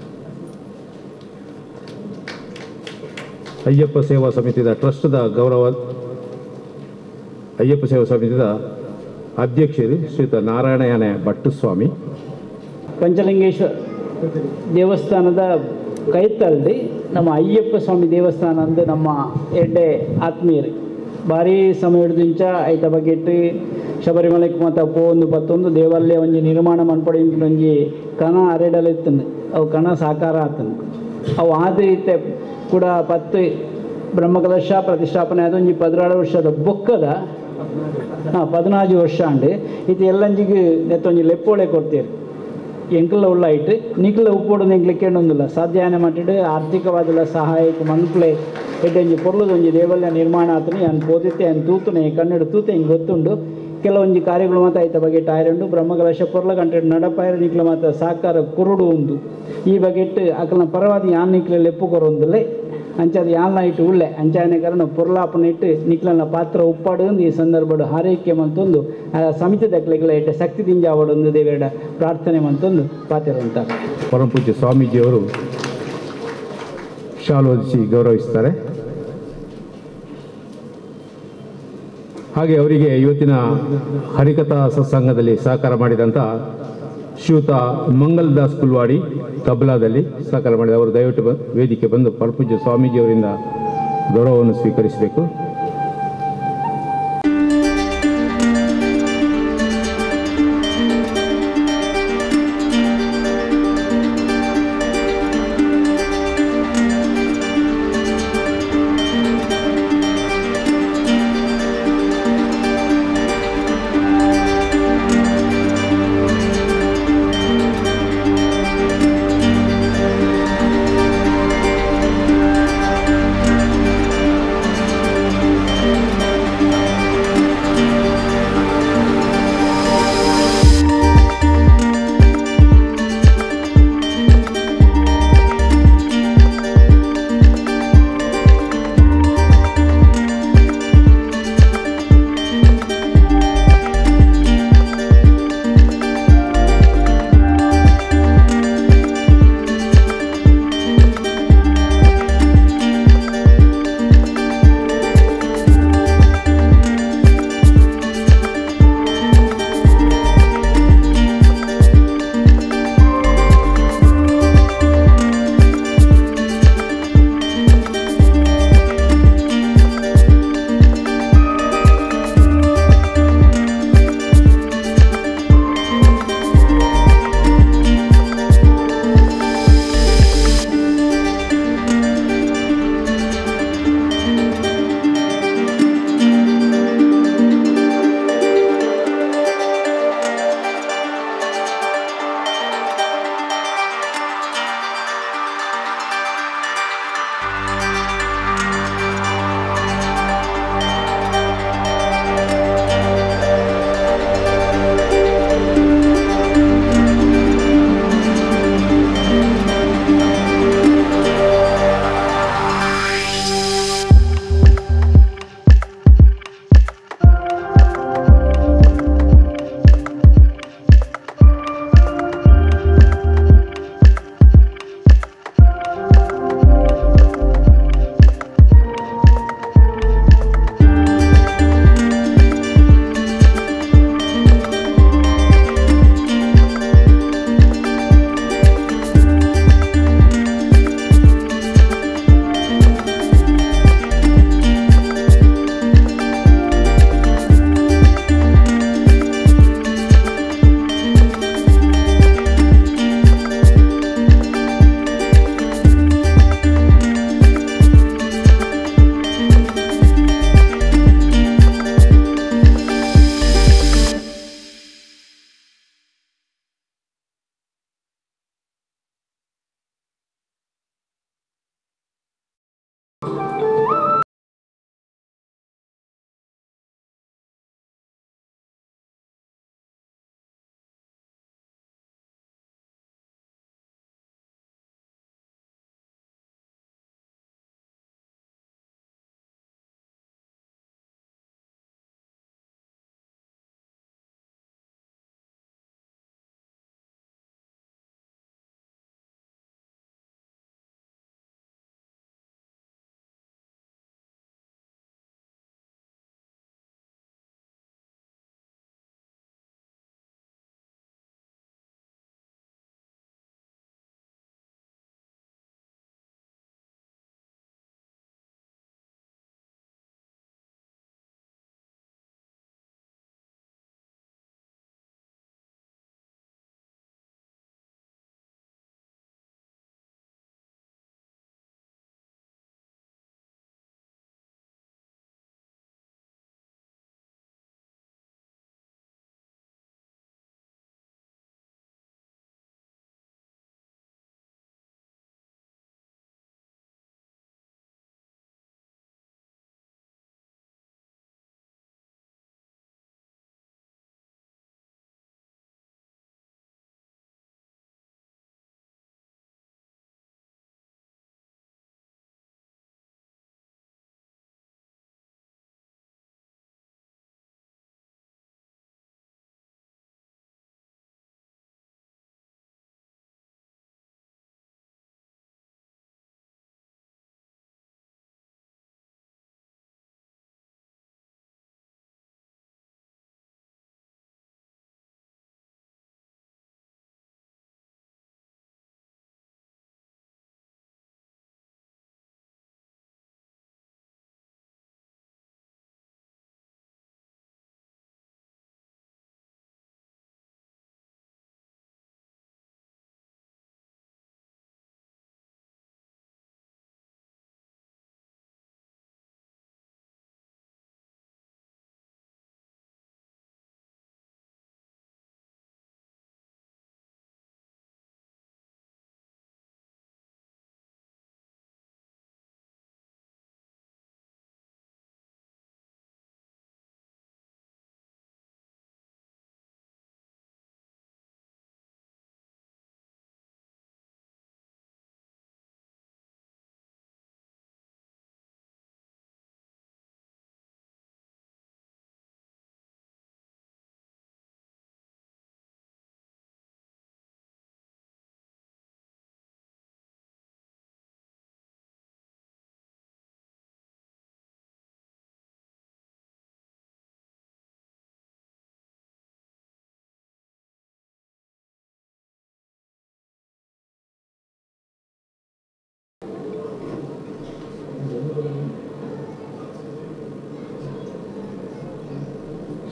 ಅಯ್ಯಪ್ಪ ಸೇವಾ ಸಮಿತಿದ ಟ್ರಸ್ಟ್ದ ಗೌರವ ಅಯ್ಯಪ್ಪ ಸೇವಾ ಸಮಿತಿದ ಅಧ್ಯಕ್ಷರು ಶ್ರೀಯುತ ನಾರಾಯಣಯಾನ ಭಟ್ಟು ಸ್ವಾಮಿ. ಪಂಚಲಿಂಗೇಶ್ವರ ದೇವಸ್ಥಾನದ ಕೈತಲ್ದಿ ನಮ್ಮ ಅಯ್ಯಪ್ಪ ಸ್ವಾಮಿ ದೇವಸ್ಥಾನ ಅಂದು ನಮ್ಮ ಎಡ್ಡೆ ಆತ್ಮೀಯರು ಭಾರಿ ಸಮಯ ಹಿಡಿದಿಂಚ ಐತ ಬಗೆಟ್ಟು ಶಬರಿಮಲೆಗೆ ಮತ್ತು ಪೋಂದು ಪತ್ತೊಂದು ದೇವಾಲಯ ಒಂಜಿ ನಿರ್ಮಾಣ ಮನ್ಪಡಿ ಒಂಜಿ ಕಣ ಅರೆಡಲಿತ್ತಂದು ಅವು ಕಣ ಸಾಕಾರ ಆತಂದು ಅವು ಆದ ರೀತಿ ಕೂಡ 10 ಬ್ರಹ್ಮಕಲಶ ಪ್ರತಿಷ್ಠಾಪನೆ ಆದ ಒಂಜಿ 16 ವರ್ಷದ ಬೊಕ್ಕದ 14 ವರ್ಷ ಅಂಡು ಇದು ಎಲ್ಲಂಜಿಗೆ ನೆತ್ತೊಂಜಿ ಲೆಪ್ಪೋಳೆ ಕೊಡ್ತೀರಿ ಎಂಕಲ್ಲ ಉಳ್ಳಾಯಿಟ್ಟು ನಿಕ್ಲ ಉಪ್ಪೋಡು ನೆಂಗ್ಲಿಕ್ಕೆ ಒಂದಿಲ್ಲ ಸಾಧ್ಯಾನ ಮಾಡಿಟ್ಟು ಆರ್ಥಿಕವಾದ ಸಹಾಯಕ್ಕೆ ಮನ್ಪುಲೆ ಎಡ್ಡೊಂಜಿ ಪೊರ್ಲದೊಂಜಿ ದೇವಾಲಯ ನಿರ್ಮಾಣ ಆತನಿ ಅನ್ ಪೋದಿತ್ತೆ ಅನ್ ತೂತುನೆ ಕನ್ನಡ ತೂತೆ ಹಿಂಗೆ ಗೊತ್ತುಂಡು ಕೆಲವೊಂದು ಕಾರ್ಯಗಳು ಮಾತ್ರ ಆಯ್ತ ಬಗ್ಗೆ ಟಾಯರುಂಡು ಬ್ರಹ್ಮಕಲಶ ಪೊರ್ಲ ಗಂಟೆ ನಡಪಾಯರು ನಿಕ್ಲ ಮಾತ್ರ ಸಾಕಾರ ಕುರುಡು ಉಂದು ಈ ಬಗೆಟ್ಟು ಅಕಲ್ನ ಪರವಾದಿ ಯಾನ್ ನಿಕ್ಲೆ ಲೆಪ್ಪು ಕೊರೊಂದಲ್ಲೇ ಅಂಚದು ಯಾಲ್ನ ಇಟ್ಟು ಉಳ್ಳೆ ಅಂಚಾನೆ ಕಾರಣ ಪುರ್ಲಾಪನ ಇಟ್ಟು ನಿಕ್ಲನ ಪಾತ್ರ ಉಪ್ಪಾಡು ಈ ಸಂದರ್ಭ ಹಾರೈಕೆ ಮಂತೊಂದು ಸಮಿತಿ ದಕ್ಲೆಗಳ ಇಟ್ಟ ಶಕ್ತಿ ದಿಂಜಾವಡೊಂದು ದೇವರ ಪ್ರಾರ್ಥನೆ ಮಂತೊಂದು ಪಾತಿರಂತ ಪರಮಪೂಜ್ಯ ಸ್ವಾಮೀಜಿಯವರು ಶಾಲು ಹೊದಿಸಿ ಗೌರವಿಸ್ತಾರೆ. ಹಾಗೆ ಅವರಿಗೆ ಇವತ್ತಿನ ಹರಿಕಥಾ ಸತ್ಸಂಗದಲ್ಲಿ ಸಹಕಾರ ಮಾಡಿದಂಥ ಶ್ರೀಯುತ ಮಂಗಲ್ ದಾಸ್ ಕುಲ್ವಾಡಿ ತಬ್ಲಾದಲ್ಲಿ ಸಹಕಾರ ಮಾಡಿದ ಅವರು ದಯವಿಟ್ಟು ವೇದಿಕೆ ಬಂದು ಪರಮಪೂಜ್ಯ ಸ್ವಾಮೀಜಿಯವರಿಂದ ಗೌರವವನ್ನು ಸ್ವೀಕರಿಸಬೇಕು.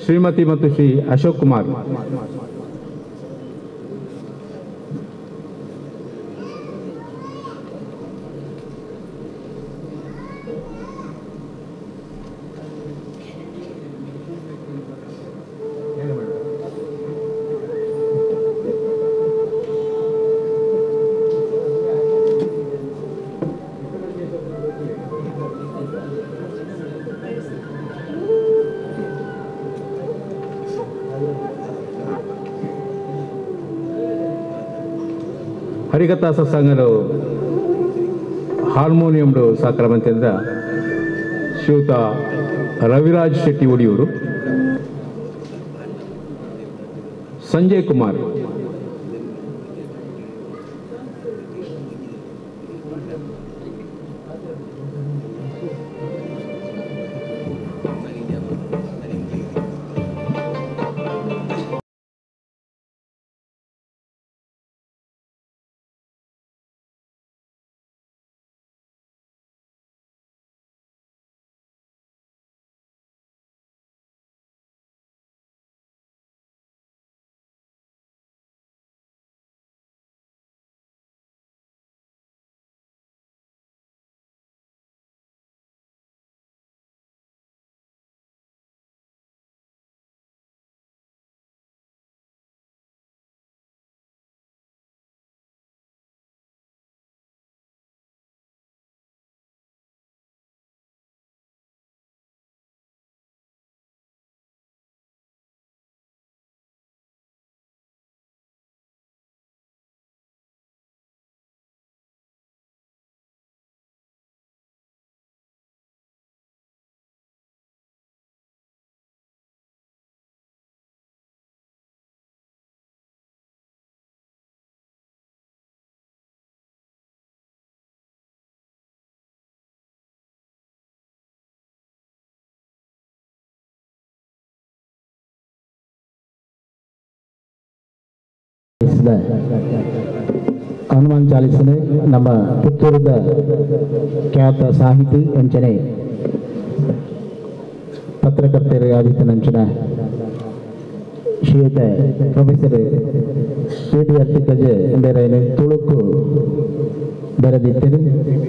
ಶ್ರೀಮತಿ ಮತ್ತು ಶ್ರೀ ಅಶೋಕ್ ಕುಮಾರ್. ಹರಿಕಥಾ ಸತ್ಸಂಗರು ಹಾರ್ಮೋನಿಯಂಡು ಸಾಕ್ರಮಂತಿಂದ ಶ್ರೀಯುತ ರವಿರಾಜ್ ಶೆಟ್ಟಿ ಒಡಿಯೂರು, ಸಂಜಯ್ ಕುಮಾರ್, ಹನುಮಾನ್ ಚಾಲಿಸನೆ ನಮ್ಮ ಪುತ್ತೂರದ ಖ್ಯಾತ ಸಾಹಿತಿ ಅಂಚನೆ ಪತ್ರಕರ್ತರ ಆದಿತ್ಯನಂಚನ ಶ್ರೀಯುತ ಪ್ರೊಫೆಸರ್ ಪಿ.ಟಿ. ಅರ್ತಿಕಜ ಎಂದರೆ ತುಳುಕು ಬರೆದಿದ್ದರು.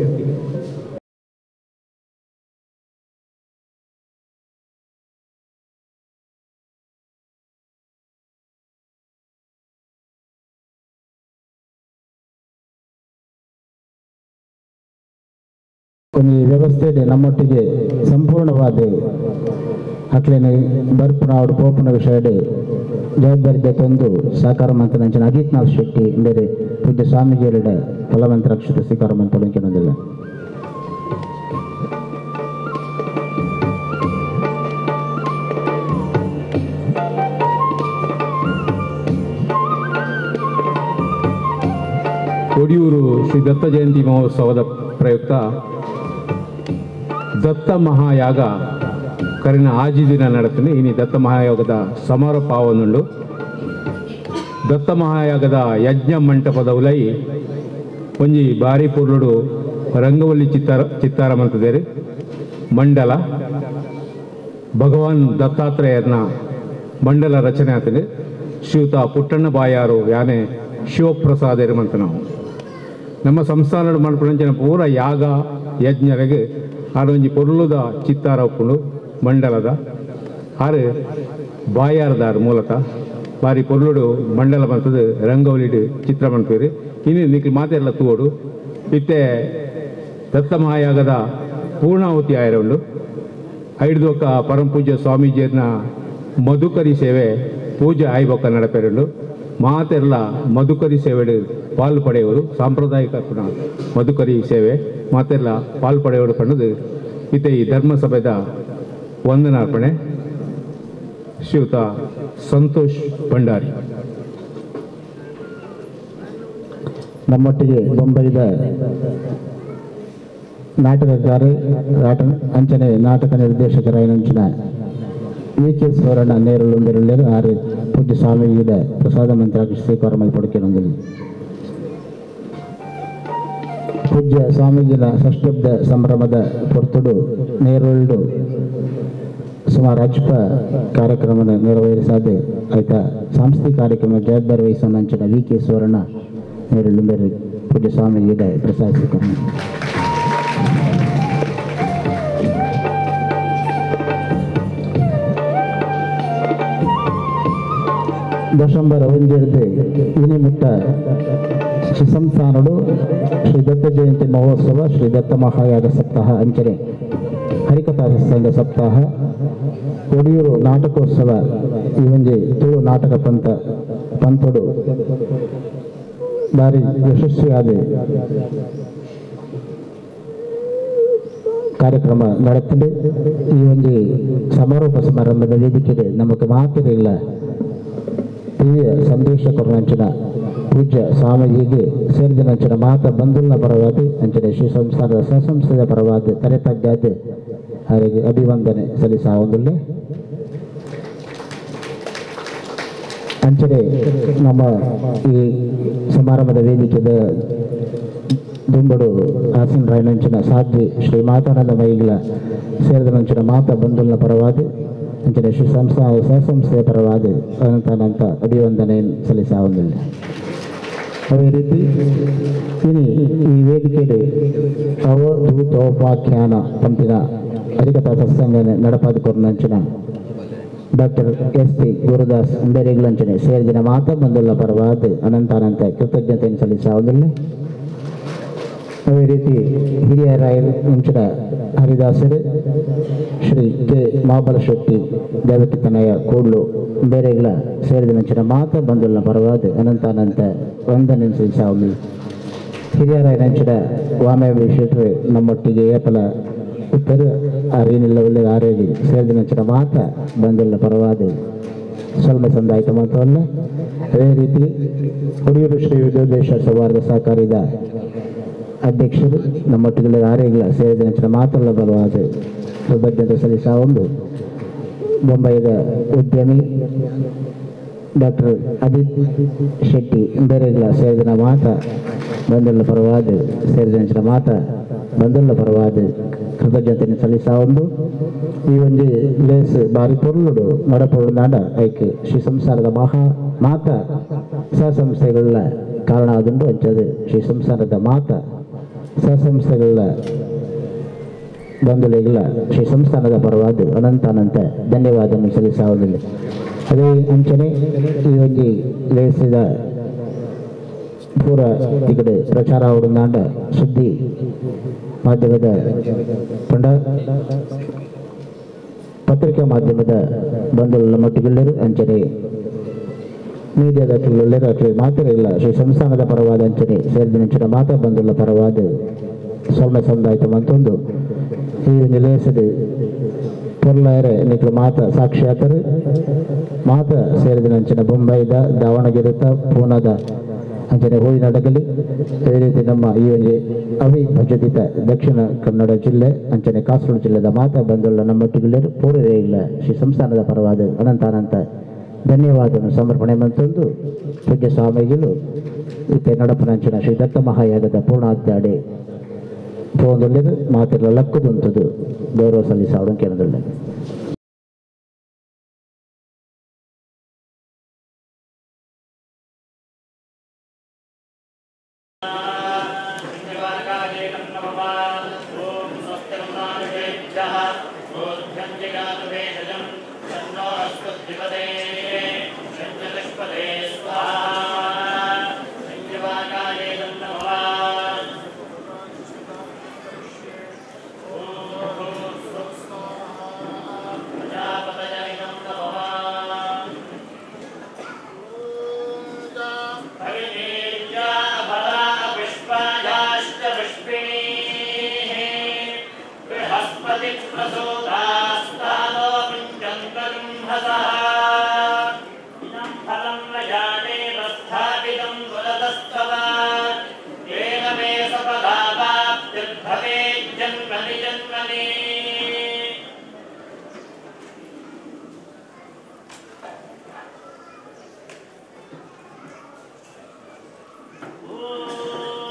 కొన్ని ವ್ಯವಸ್ಥೆ ನಮ್ಮೊಟ್ಟಿಗೆ ಸಂಪೂರ್ಣವಾದ ಅಕ್ಲೇನೆ ಬರ್ಪುನಾಡು ಪೋಪುನ ವಿಷಯಡೆ ಜವಾಬ್ದಾರಿ ತಂದು ಸಾಕಾರ ಮಂತ್ರಂಚಿನ ಅಜಿತ್ನಾಥ್ ಶೆಟ್ಟಿ ಎಂದರೆ ಪೂಜ್ಯ ಸ್ವಾಮೀಜಿಯರ ಫಲವಂತ ರಕ್ಷಿತ ಸ್ವೀಕಾರ ಮಂತ್ರಿಲ್ಲ. ಒಡಿಯೂರು ಶ್ರೀ ದತ್ತ ಜಯಂತಿ ಮಹೋತ್ಸವದ ಪ್ರಯುಕ್ತ ದತ್ತ ಮಹಾಯಾಗ ಕರಿನ ಆಜಿ ದಿನ ನಡತನೆ. ಇನಿ ದತ್ತ ಮಹಾಯಾಗದ ಸಮಾರೋಪ ಆವನುಂಡು. ದತ್ತ ಮಹಾಯಾಗದ ಯಜ್ಞ ಮಂಟಪದ ಉಲೈ ಒಂಜಿ ಬಾರಿ ಪೂರ್ಲುಡು ರಂಗವಲ್ಲಿ ಚಿತ್ತಾರ ಮಂತದೇರಿ ಮಂಡಲ ಭಗವಾನ್ ದತ್ತಾತ್ರೇಯರ್ನ ಮಂಡಲ ರಚನೆ ಆತದೆ. ಶ್ರೀಯುತ ಪುಟ್ಟಣ್ಣ ಬಾಯಾರು ಯಾನೆ ಶಿವಪ್ರಸಾದರಿ ಮಂತ ನಾವು ನಮ್ಮ ಸಂಸ್ಥಾನ ಮಾಡ್ಕೊಂಡ ಪೂರ ಯಾಗ ಯಜ್ಞರಿಗೆ ಆಡೊಂಜಿ ಪೊರ್ಲುದ ಚಿತ್ತಾರ ಉಪ್ಪುಂಡು ಮಂಡಲದ ಆರು ಬಾಯಾರದಾರು ಮೂಲತಃ ಬಾರಿ ಪೊರ್ಲುಡು ಮಂಡಲ ಬಂತದ್ದು ರಂಗವಲಿಡು ಚಿತ್ರ ಮಾಡ್ತೀರಿ. ಇನ್ನು ನಿಕ್ಲಿ ಮಾತೆಲ್ಲ ತೂಡು ಇತ್ತೆ ದತ್ತ ಮಹಾಯಾಗದ ಪೂರ್ಣಾಹುತಿ ಆಯ್ರುಂಡು. ಐಡ್ದೊಕ್ಕ ಪರಂ ಪೂಜ್ಯ ಸ್ವಾಮೀಜಿಯರ್ನ ಮಧುಕರಿ ಸೇವೆ ಪೂಜೆ ಆಯ್ಬೊಕ್ಕ ನಡಪೆರುಂಡು. ಮಾತೆಲ್ಲ ಮಧುಕರಿ ಸೇವೆಡು ಪಾಲು ಪಡೆಯವರು ಸಾಂಪ್ರದಾಯಿಕ ಮಧುಕರಿ ಸೇವೆ ಮಾತೆಲ್ಲ ಪಾಲು ಪಡೆಯವರು ಪಣ್ಣದು ಇತ್ತೆ ಈ ಧರ್ಮಸಭೆದ ವಂದನಾರ್ಪಣೆ. ಶ್ರೀಯುತ ಸಂತೋಷ್ ಭಂಡಾರಿ. ನಮ್ಮೊಟ್ಟಿಗೆ ಬೊಂಬೈದ ನಾಟಕಕಾರ ಅಂಚನೆ ನಾಟಕ ನಿರ್ದೇಶಕರಾಯನಂಚಿನ ವಿ.ಕೆ. ಸೋರಣ್ಣ ನೇರಳು ಆರು ಪೂಜ್ಯ ಸ್ವಾಮೀಜಿಯ ಪ್ರಸಾದ ಮಂತ್ರಾಕ್ಷಿ ಸ್ವೀಕಾರ ಮಲ್ಪಡಿಕೆನೊಂದಿದೆ. ಪೂಜ್ಯ ಸ್ವಾಮೀಜಿನ ಷಷ್ಠಬ್ದ ಸಂಭ್ರಮದ ಪೊರ್ತುಡು ನೇರಳು ಸುಮಾರಾಜ್ಪ ಕಾರ್ಯಕ್ರಮ ನೆರವೇರಿಸದೆ ಆಯ್ತಾ ಸಾಂಸ್ಥಿಕ ಕಾರ್ಯಕ್ರಮ ಜವಾಬ್ದಾರಿ ವಹಿಸೋಣಂಚಿನ ವಿ.ಕೆ. ಸುವರ್ಣ ನೇರಳು ಪೂಜ್ಯ ಸ್ವಾಮಿಗೆ ಪ್ರಸಾದಿಸಿಕೊಂಡು ಡಿಸೆಂಬರ್ 1 ಇನಿಮಿಟ್ಟ ಶ್ರೀ ಸಂಸ್ಥಾನಡು ಶ್ರೀ ದತ್ತ ಜಯಂತಿ ಮಹೋತ್ಸವ ಶ್ರೀ ದತ್ತ ಮಹಾಯಾಗ ಸಪ್ತಾಹ ಅಂಚನೆ ಹರಿಕಥಾ ಸಂಘ ಸಪ್ತಾಹ ಒಡಿಯೂರು ನಾಟಕೋತ್ಸವ ಈ ಒಂದು ತುಳು ನಾಟಕ ಪಂಥಡು ಭಾರಿ ಯಶಸ್ವಿಯಾದ ಕಾರ್ಯಕ್ರಮ ನಡೆತ್ತದೆ. ಈ ಒಂದು ಸಮಾರೋಪ ಸಮಾರಂಭದ ವೇದಿಕೆಗೆ ನಮಗೆ ಮಾತಿರಲಿಲ್ಲ ದಿವ್ಯ ಸಂದೇಶ ಕೊರಂಚಿನ ಪೂಜ್ಯ ಸ್ವಾಮೀಜಿಗೆ ಸೇರಿದಂಚಿನ ಮಾತ ಬಂಧುಲ್ನ ಪರವಾದ ಅಂಚನೆ ಶ್ರೀ ಸಂಸ್ಥಾನದ ಸ್ವಸಂಸ್ಥೆಯ ಪರವಾದ ತಲೆತಗ್ಗಾದ ಅವರಿಗೆ ಅಭಿವಂದನೆ ಸಲ್ಲಿಸಾವುದಿಲ್ಲ. ಅಂಚನೆ ನಮ್ಮ ಈ ಸಮಾರಂಭದ ವೇದಿಕೆದ ದುಂಬಡು ಆಸೀನ್ ರಾಯನಂಚಿನ ಸಾಧ್ವಿ ಶ್ರೀ ಮಾತಾನಂದ ಮೈಗಳ ಸೇರಿದಂಚಿನ ಮಾತ ಬಂಧುಲ್ನ ಪರವಾದ ಅಂಚನೆ ಶ್ರೀ ಸ್ವಸಂಸ್ಥೆಯ ಪರವಾದ ಅನಂತ ಅಭಿವಂದನೆ ಸಲ್ಲಿಸಾವುದಿಲ್ಲ. ಅದೇ ರೀತಿ ಇನಿ ಈ ವೇದಿಕೆಯಲ್ಲಿ ಅವಧೂತೋಪಾಖ್ಯಾನ ಪಂಪಿನ ಹರಿಕಥಾ ಸತ್ಸಂಗ ನಡಪಾದುಕೊರ್ನಂಚಿನ ಡಾಕ್ಟರ್ ಎಸ್.ಪಿ. ಗುರುದಾಸ್ ಅಂಬೇರಿಗಳಂಚನೆ ಸೇರಿದಿನ ಮಾತ ಬಂಧುಲ್ಲ ಪರವಾದ ಅನಂತ ಕೃತಜ್ಞತೆಯನ್ನು ಸಲ್ಲಿಸಾವುದಿಲ್ಲ. ಅದೇ ರೀತಿ ಹಿರಿಯರಾಯರು ಮುಂಚಿನ ಹರಿದಾಸರು ಶ್ರೀ ಕೆ. ಮಾಬಲಶೆಟ್ಟಿ ದೇವಕಿತನಯ ಕೂಡ್ಲು ಬೇರೆಗಳ ಸೇರಿದ ಮುಂಚಿನ ಮಾತ ಬಂಧುಲ್ನ ಪರವಾದ ಅನಂತ ವಂದನೆ ಸಲ್ಲಿಸಾವುದಿಲ್ಲ. ಹಿರಿಯರಾಯನಂಚಿನ ವಾಮೇವಿ ಶೆಟ್ರು ನಮ್ಮೊಟ್ಟಿಗೆ ಏಪಲ ಉತ್ತರ ಅರಿನಿಲ್ಲ ಒಳ್ಳೆ ಆರೇಗಿ ಸೇರಿದ ಮುಂಚಿನ ಮಾತ ಬಂಧುಲ್ನ ಪರವಾದ ಸ್ವಲ್ಪ ಸಂದಾಯಿತ ಮಾತವಲ್ಲ. ಅದೇ ರೀತಿ ಒಡಿಯೂರು ಶ್ರೀ ವಿದ್ಯೋದೇಶ ಸೌಹಾರ್ದ ಸಹಕಾರಿದ ಅಧ್ಯಕ್ಷರು ನಮ್ಮೊಟ್ಟಿಗೆ ಆರೇಗಿಲ ಸೇರಿದ ಮಾತುಗಳ ಬಲವಾದ ಕೃತಜ್ಞತೆ ಸಲ್ಲಿಸಾವೊಂದು ಬೊಂಬೈದ ಉದ್ಯಮಿ ಡಾಕ್ಟರ್ ಅದಿತ್ ಶೆಟ್ಟಿ ಬೇರೆಗಳ ಸೇರಿದ ಮಾತ ಬಂಧುಗಳ ಪರವಾದ ಸೇರಿದ ಮಾತ ಬಂಧುಗಳ ಪರವಾದ ಕೃತಜ್ಞತೆಯನ್ನು ಸಲ್ಲಿಸಾವೊಂದು ಈ ಒಂದು ಲೇಸ್ ಬಾರಿ ಪೊರ್ಲುಡು ನಡಪೊರ್ಲು ನಾಡ ಐಕೆ ಶ್ರೀ ಸಂಸಾರದ ಮಾತ ಸ್ವಸಂಸ್ಥೆಗಳ ಕಾರಣ ಆದುಂಡು ಅಂಚದು ಶ್ರೀ ಸಂಸಾರದ ಮಾತ ಸ್ವಸಂಸ್ಥೆಗಳ ಬಂಧುಗಳಿಗೆಲ್ಲ ಶ್ರೀ ಸಂಸ್ಥಾನದ ಪರವಾದ ಅನಂತ ಧನ್ಯವಾದವನ್ನು ಸಲ್ಲಿಸಾವುದಿಲ್ಲ. ಅದೇ ಅಂಚನೆ ಈ ಒಂದು ಲೇಸಿದ ಪೂರ ಈ ಕಡೆ ಪ್ರಚಾರ ಅವರನ್ನಾಂಡ ಸುದ್ದಿ ಮಾಧ್ಯಮದ ಪಂಡ ಪತ್ರಿಕಾ ಮಾಧ್ಯಮದ ಬಂಧುಗಳ ಮಟ್ಟಿಗೆಲ್ಲರೂ ಅಂಚನೆ ಮೀಡಿಯಾದ ಅಟ್ಲಿ ಮಾತ್ರ ಇಲ್ಲ ಶ್ರೀ ಸಂಸ್ಥಾನದ ಪರವಾದ ಅಂಚನೆ ಸೇರಿದ ಮಾತಾ ಬಂಧುಗಳ ಪರವಾದ ಸ್ವಲ್ಪ ಸಂದಾಯಿತ ಮತ್ತೊಂದು ಈ ನಿಲೇಸದ ಪೊರ್ಲಾಯರೆ ನಿಖಲು ಮಾತ ಸಾಕ್ಷಾತ್ತರ ಮಾತ ಸೇರಿದ ಅಂಚಿನ ಬೊಂಬೈದ ದಾವಣಗೆರೆತ ಪೂನಾದ ಅಂಚನೆ ಹೋಳಿ ನಡಗಲಿ. ಅದೇ ರೀತಿ ನಮ್ಮ ಈ ಒಂದು ಅವಿಭಜಿತ ದಕ್ಷಿಣ ಕನ್ನಡ ಜಿಲ್ಲೆ ಅಂಚನೆ ಕಾಸರಗೋಡು ಜಿಲ್ಲೆದ ಮಾತಾ ಬಂಧುಗಳ ನಮ್ಮೊಟ್ಟಿಗೆಲ್ಲರೂ ಪೂರರೇ ಇಲ್ಲ ಶ್ರೀ ಸಂಸ್ಥಾನದ ಪರವಾದ ಅನಂತ ಧನ್ಯವಾದವನ್ನು ಸಮರ್ಪಣೆ ಮತ್ತೊಂದು ಪೂಜ್ಯ ಸ್ವಾಮಿಗಳು ಇತ್ತೆ ನಡಪನಂಚಿನ ಶ್ರೀ ದತ್ತ ಮಹಾಯಾಗದ ಪೂರ್ಣಾಧ್ಯಾಡೆ ಪೋಂದುಳ್ಳದು ಮಾತೆಲ್ಲ ಲಕ್ಕುದುಂತದು ಗೌರವ ಸಲ್ಲಿಸಾವడం ಕೇಂದ್ರದಲ್ಲಿ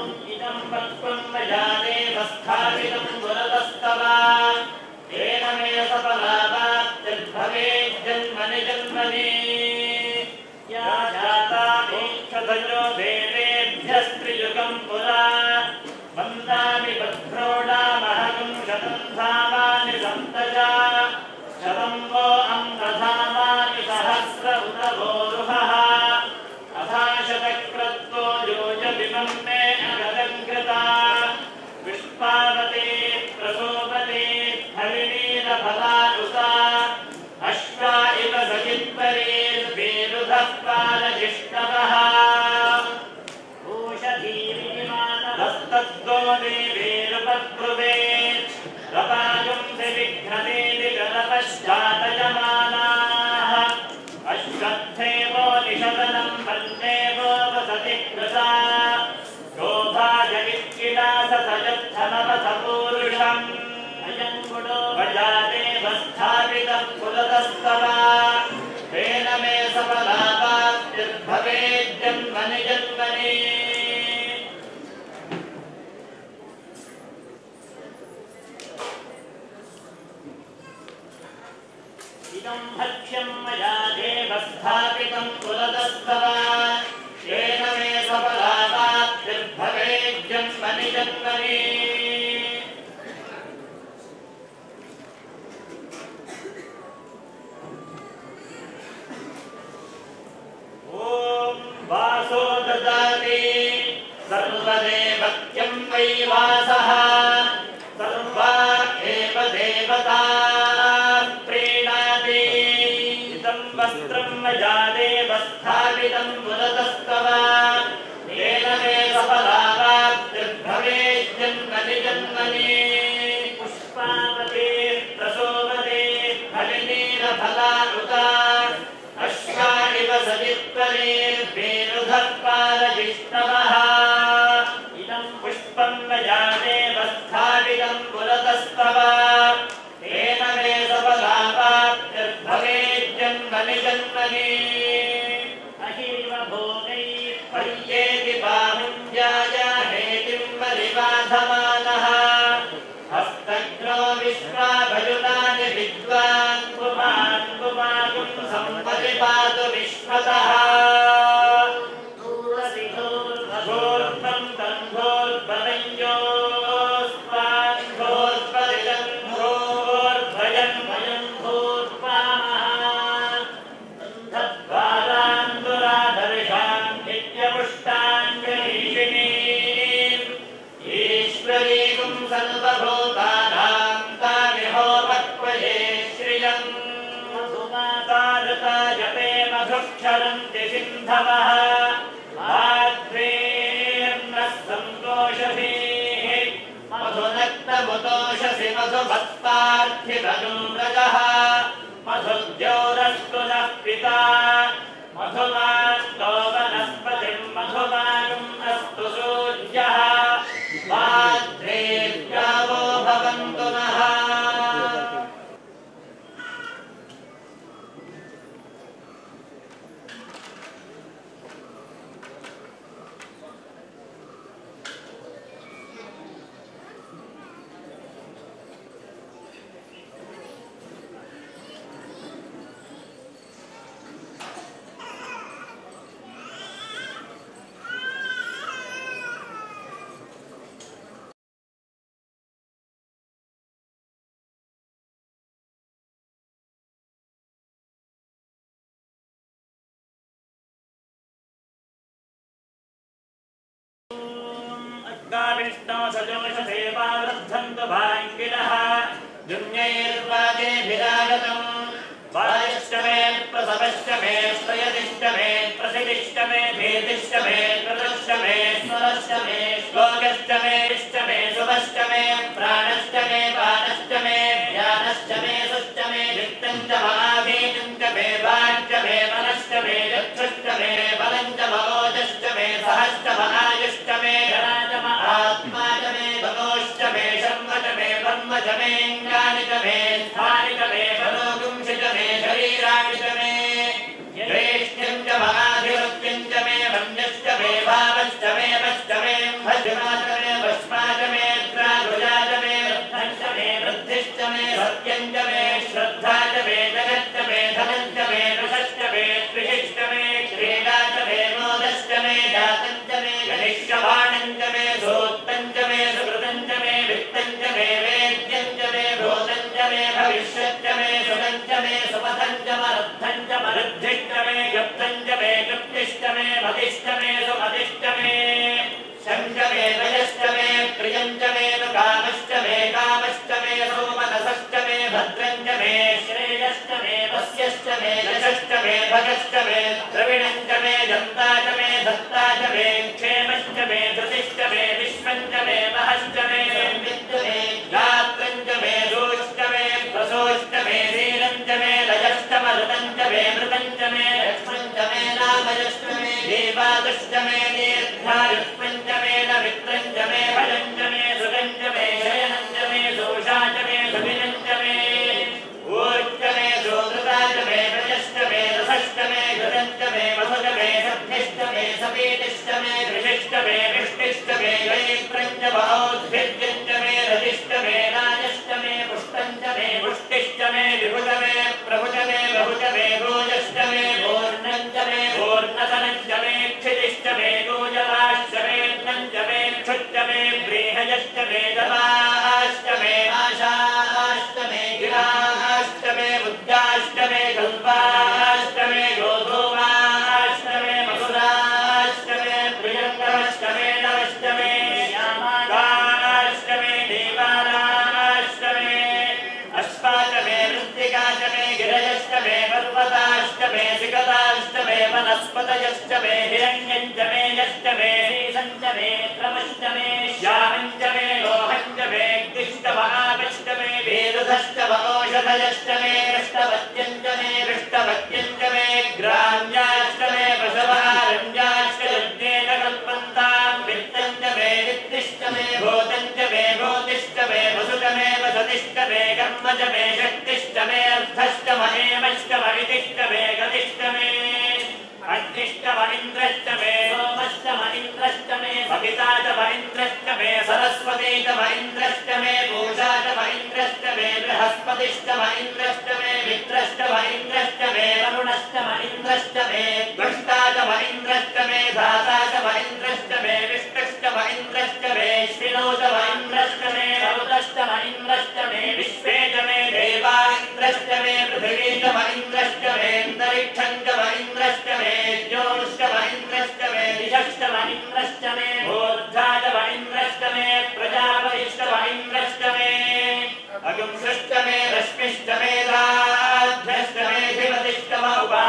स्थापितं वरदस्तव तेन मे मुदतस्तव तेन मे सफलावाप्तिर्भवेत् जन्मनि जन्मनि इदं भक्ष्यं मया देव स्थापितं पुरतस्तव तेन मे सफलावाप्तिर्भवेत् जन्मनि जन्मनि वासो ददाति सर्वदेवत्यं वै वासः सर्वा एव देवता प्रीणाति इदं वस्त्रं मया देव स्थापितं पुरतस्तव तेन मे सफलावाप्तिर्भवेत् जन्मनि जन्मनि पुष्पावते प्रसोवते फलिनीरफलारुता अश्वानिव सजित्वरेर्वेरुधः पारजिष्णवः इदं पुष्पं मया देव स्थापितं पुरतस्तव तेन मे सफलावाप्तिर्भवेत् जन्मनि जन्मनि अहिरिव भोगैः पर्येति बाहुञ्जाय हेतिं परिबाधमानः हस्तग्नो विश्वाभयुनानि विद्वान् पुमान् पुमाकुं सम्परिपातु विश्वतः दूरसिधोर्मघोर्ध्वं तन्भोर्भवञ्जोस्त्वान् भोर्भदिदन्भोर्भयं भयं भूर्वामः अन्धद्वारान् दुराधर्षान् नित्यपुष्टान् गरीषिणीम् ईश्वरीं सर्वभूतानां तामिहोपक्वये श्रियम् मधुमातारता जपे मधुक्षरन्ति सिन्धवः आद्रेर्नः सन्तोषधीः मधुनक्तमुतोषसि मधुमत्पार्थिवनुव्रजः मधुद्योरस्तु नः पिता मधुमान्तो वनस्पतिं मधुमानुम् अस्तु सूर्यः माद्रेर्गावो भवन्तु नः विष्णो सजोषसेवावृद्धन्तु भाङ्गिनः दुन्यैर्वाजेभिरागतम् वायुश्च मे प्रसवश्च मे प्रयतिश्च मे प्रसिदिश्च मे भेदिश्च मे कृतश्च मे स्वरश्च मे श्लोकश्च मे इश्च मे शुभश्च मे प्राणश्च मे पानश्च मे ध्यानश्च मे सुश्च मे वित्तं च महाभीनं च मे वाक्च मे मनश्च मे चक्षुश्च मे बलं च ममोजश्च मे सहश्च महायुश्च मे आत्मा च मे भगोश्च मे शर्म च मे ब्रह्म च मे ज्ञानि च मे स्थानि च मे मनोगुंसि च मे शरीराणि च मे ज्येष्ठ्यं च महाधिपत्यं च मे वन्यश्च मे भावश्च मे वश्च मे भज्मा च मे भस्मा च मे द्रागुजा च मे वृद्धं च मे वृद्धिश्च मे सत्यं च मे श्रद्धा च मे जगच्च मे धनं च मे वृषश्च मे त्रिशिश्च मे क्रीडा च मे मोदश्च मे जातं च मे गणिष्यमाणं च मे सूक्तं च मे सुकृतं च मे वित्तं च मे वेद्यं च मे भूतं च मे भविष्यच्च मे सुखं च मे सुपथं च मरुद्धं च मरुद्धिश्च मे गुप्तं च मे गुप्तिश्च मे मतिश्च मे सुमतिश्च मे शं च मे वयश्च मे प्रियं च मे कामश्च मे कामश्च मे सोमनसश्च मे भद्रं च मे श्रेयश्च मे वस्यश्च मे यशश्च मे भगश्च मे द्रविणं च मे जन्ता च मे धत्ता च मे क्षेमश्च मे धृतिश्च मे विश्वं च मे महश्च मे विद्ध मे गात्रं च मे दोश्च मे प्रसोश्च मे धीरं च मे लयश्च मरुतं च मे मृतं च मे लक्ष्मं च मे नामयश्च मे देवादुश्च मे दीर्घायुष्मं च मे नमित्रं च मे भयं च मे सुगं च मे शयनं च मे दोषा च मे सुदिनं च मे ऊर्ज मे सोदृता च अष्टमे दवाष्टमे आशाष्टमे गिराष्टमे बुद्धाष्टमे कल्पाष्टमे गोधूमाष्टमे मधुराष्टमे प्रियङ्कराष्टमे नवष्टमे श्यामाष्टमे देवानाष्टमे अष्टाष्टमे वृत्तिकाष्टमे गिरजष्टमे पर्वताष्टमे सिकताष्टमे वनस्पतयष्टमे हिरण्यञ्चमे यष्टमे श्रीसञ्चमे क्रमष्टमे श्यामञ्चमे लोहञ्चमे दिष्टमहाष्टमे वेदधष्टम औषधयष्टमे कृष्णवत्यञ्चमे कृष्णवत्यञ्चमे ग्राम्याष्टमे पशवहारण्याष्टयज्ञेन कल्पन्तां वित्तञ्चमे वित्तिष्टमे भूतञ्चमे भूतिष्टमे वसुतमे वसतिष्टमे कर्मचमे शक्तिष्टमे अर्थष्टम एमष्टम इतिष्टमे गतिष्टमे अग्निष्टम इन्द्रष्टमे सोमष्टम इन्द्रष्टमे भविताटम इन्द्रष्टमे सरस्वतीटम इन्द्रष्टमे पूषाटम इन्द्रष्टमे बृहस्पतिष्टम इन्द्रष्टमे मित्रष्टम इन्द्रष्टमे वरुणष्टम इन्द्रष्टमे द्रष्टाटम इन्द्रष्टमे धाताटम इन्द्रष्टमे विष्णुष्टम इन्द्रष्टमे श्विनोटम इन्द्रष्टमे मरुतष्टम इन्द्रष्टमे विश्वेटमे देवा इन्द्रष्टमे पृथिवीटम इन्द्रष्टमे अन्तरिक्षङ्गम इन्द्रष्टमे ज्योतिष्टम इन्द्रष्टमे दिशष्टम इन्द्रष्टमे भूर्धाटम इन्द्रष्टमे प्रजापतिष्टम इन्द्रष्टमे अगुंसष्टमे रश्मिष्टमे राध्रष्टमे धिमतिष्टम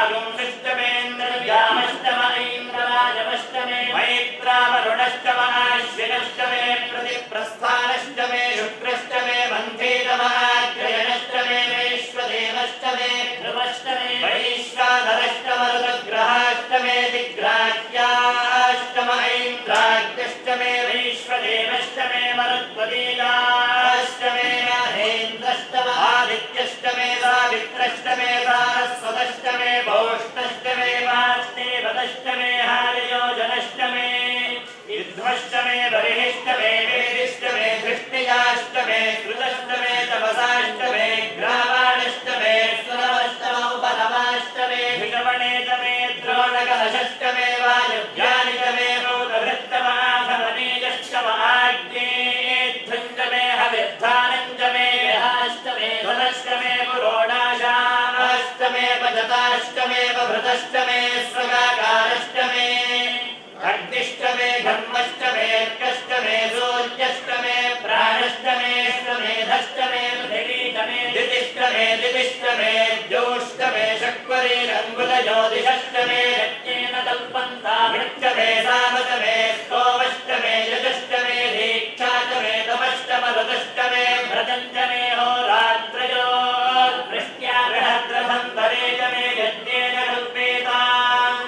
उपागुंसष्टमेन्द्रयामष्टम ऐन्द्रराजमष्टमे मैत्रावरुणष्टम आश्विनष्टमे प्रतिप्रस्थानष्टमे शुक्रष्टमे मन्थेतम आग्रयणष्टमे वैश्वदेवष्टमे ध्रुवष्टमे वैश्वानरष्टम ऋतुग्रहाष्टमे दिग्राह्याष्टम ऐन्द्राग्यष्टमे वैश्वदेवष्टमे मरुत्वदीयाष्टमे महेन्द्रष्टम आदित्यष्टमे सावित्रष्टमे सारस्वतष्टमे भौष्टष्टमे वाष्णेवदष्टमे हारयोजनष्टमे युध्वष्टमे बर्हिष्टमे वेदिष्टमे धृष्टियाष्टमे कृतष्टमे तपसाष्टमे ग्रावाणष्टमे स्वरवष्टम उपनवाष्टमे भिषवणेतमे द्रोणकलशष्टमे वायव्यानितमे भूतभृत्तमाधमनीजष्टम आग्नेध्वञ्जमे हविर्धानञ्जमे हाष्टमे ध्वनष्टमे पुरोणाशाष्टमे पजताष्टमे भृतष्टमे स्वगाकारष्टमे अग्निष्टमे घर्मष्टमे कष्टमे सूर्यष्टमे प्राणष्टमे धष्टमे पृथिवीष्टमे दितिष्टमे दितिष्टमे ज्योष्टमे शक्वरीरङ्गुलज्योतिषष्टमे यज्ञेन कल्पन्ता वृक्षमे सामतमे स्तोमष्टमे यजष्टमे दीक्षाष्टमे तमष्टम ऋतुष्टमे भ्रजञ्जमे होरात्रयोर्वृष्ट्या बृहद्रथन्तरेतमे यज्ञेन कल्पेताम्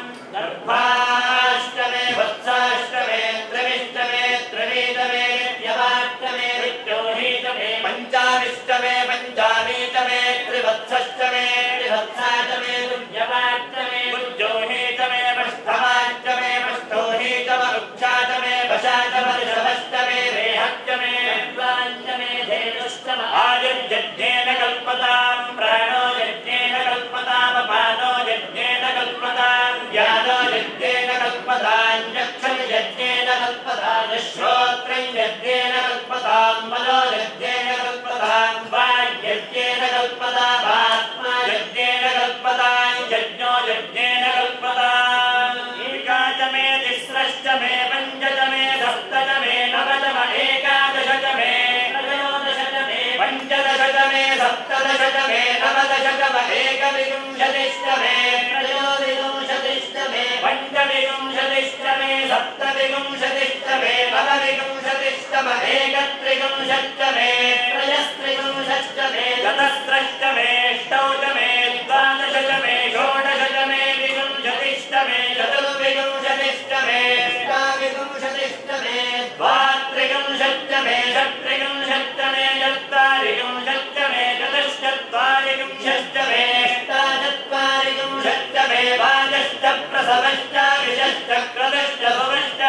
गर्भाष्टमे वत्साष्टमे त्रिविष्टमे त्रिवीतमे यवाष्टमे विद्योहीतमे पञ्चाविष्टमे पञ्चावीतमे त्रिवत्सष्टमे त्रिवत्साष्टमे पुण्यवाष्टमे पुञ्जोहीतमे पष्ठमाष्टमे पष्ठोहीतम उक्षाष्टमे वशाष्टम ऋषभष्टमे रेहष्टमे अद्वाष्टमे धेनुष्टम आयुर्यज्ञेन कल्पताम् प्राणो यज्ञेन कल्पताम् अपानो यज्ञेन कल्पताम् ज्ञानो यज्ञेन कल्पताम् चक्षुः यज्ञेन कल्पताम् श्रोत्रं यज्ञेन कल्पताम् मनो यज्ञेन कल्पताम् वाक् यज्ञेन कल्पताम् आत्मा यज्ञेन कल्पताम् यज्ञो यज्ञेन कल्पताम् एकादशमे तिस्रष्टमे पञ्चदशमे सप्तदशमे नवदशमे एकादशदशमे त्रयोदशदशमे पञ्चदशदशमे सप्तदशदशमे नवदशदशमे एकविंशतिष्टमे त्रयोविंशतिष्टमे पञ्चविंशतिष्टमे सप्तविंशतिष्टमे नवविंशतिष्टमे एकत्रिंशत्तमे त्रयस्त्रिंशत्तमे चतस्रष्टमे अष्टौतमे द्वादशतमे षोडशतमे विंशतिष्टमे चतुर्विंशतिष्टमे अष्टाविंशतिष्टमे द्वात्रिंशत्तमे षट्त्रिंशत्तमे चत्वारिंशत्तमे चतुश्चत्वारिंशत्तमे अष्टाचत्वारिंशत्तमे वाजष्टप्रसवश्च विजष्टक्रतश्च भवश्च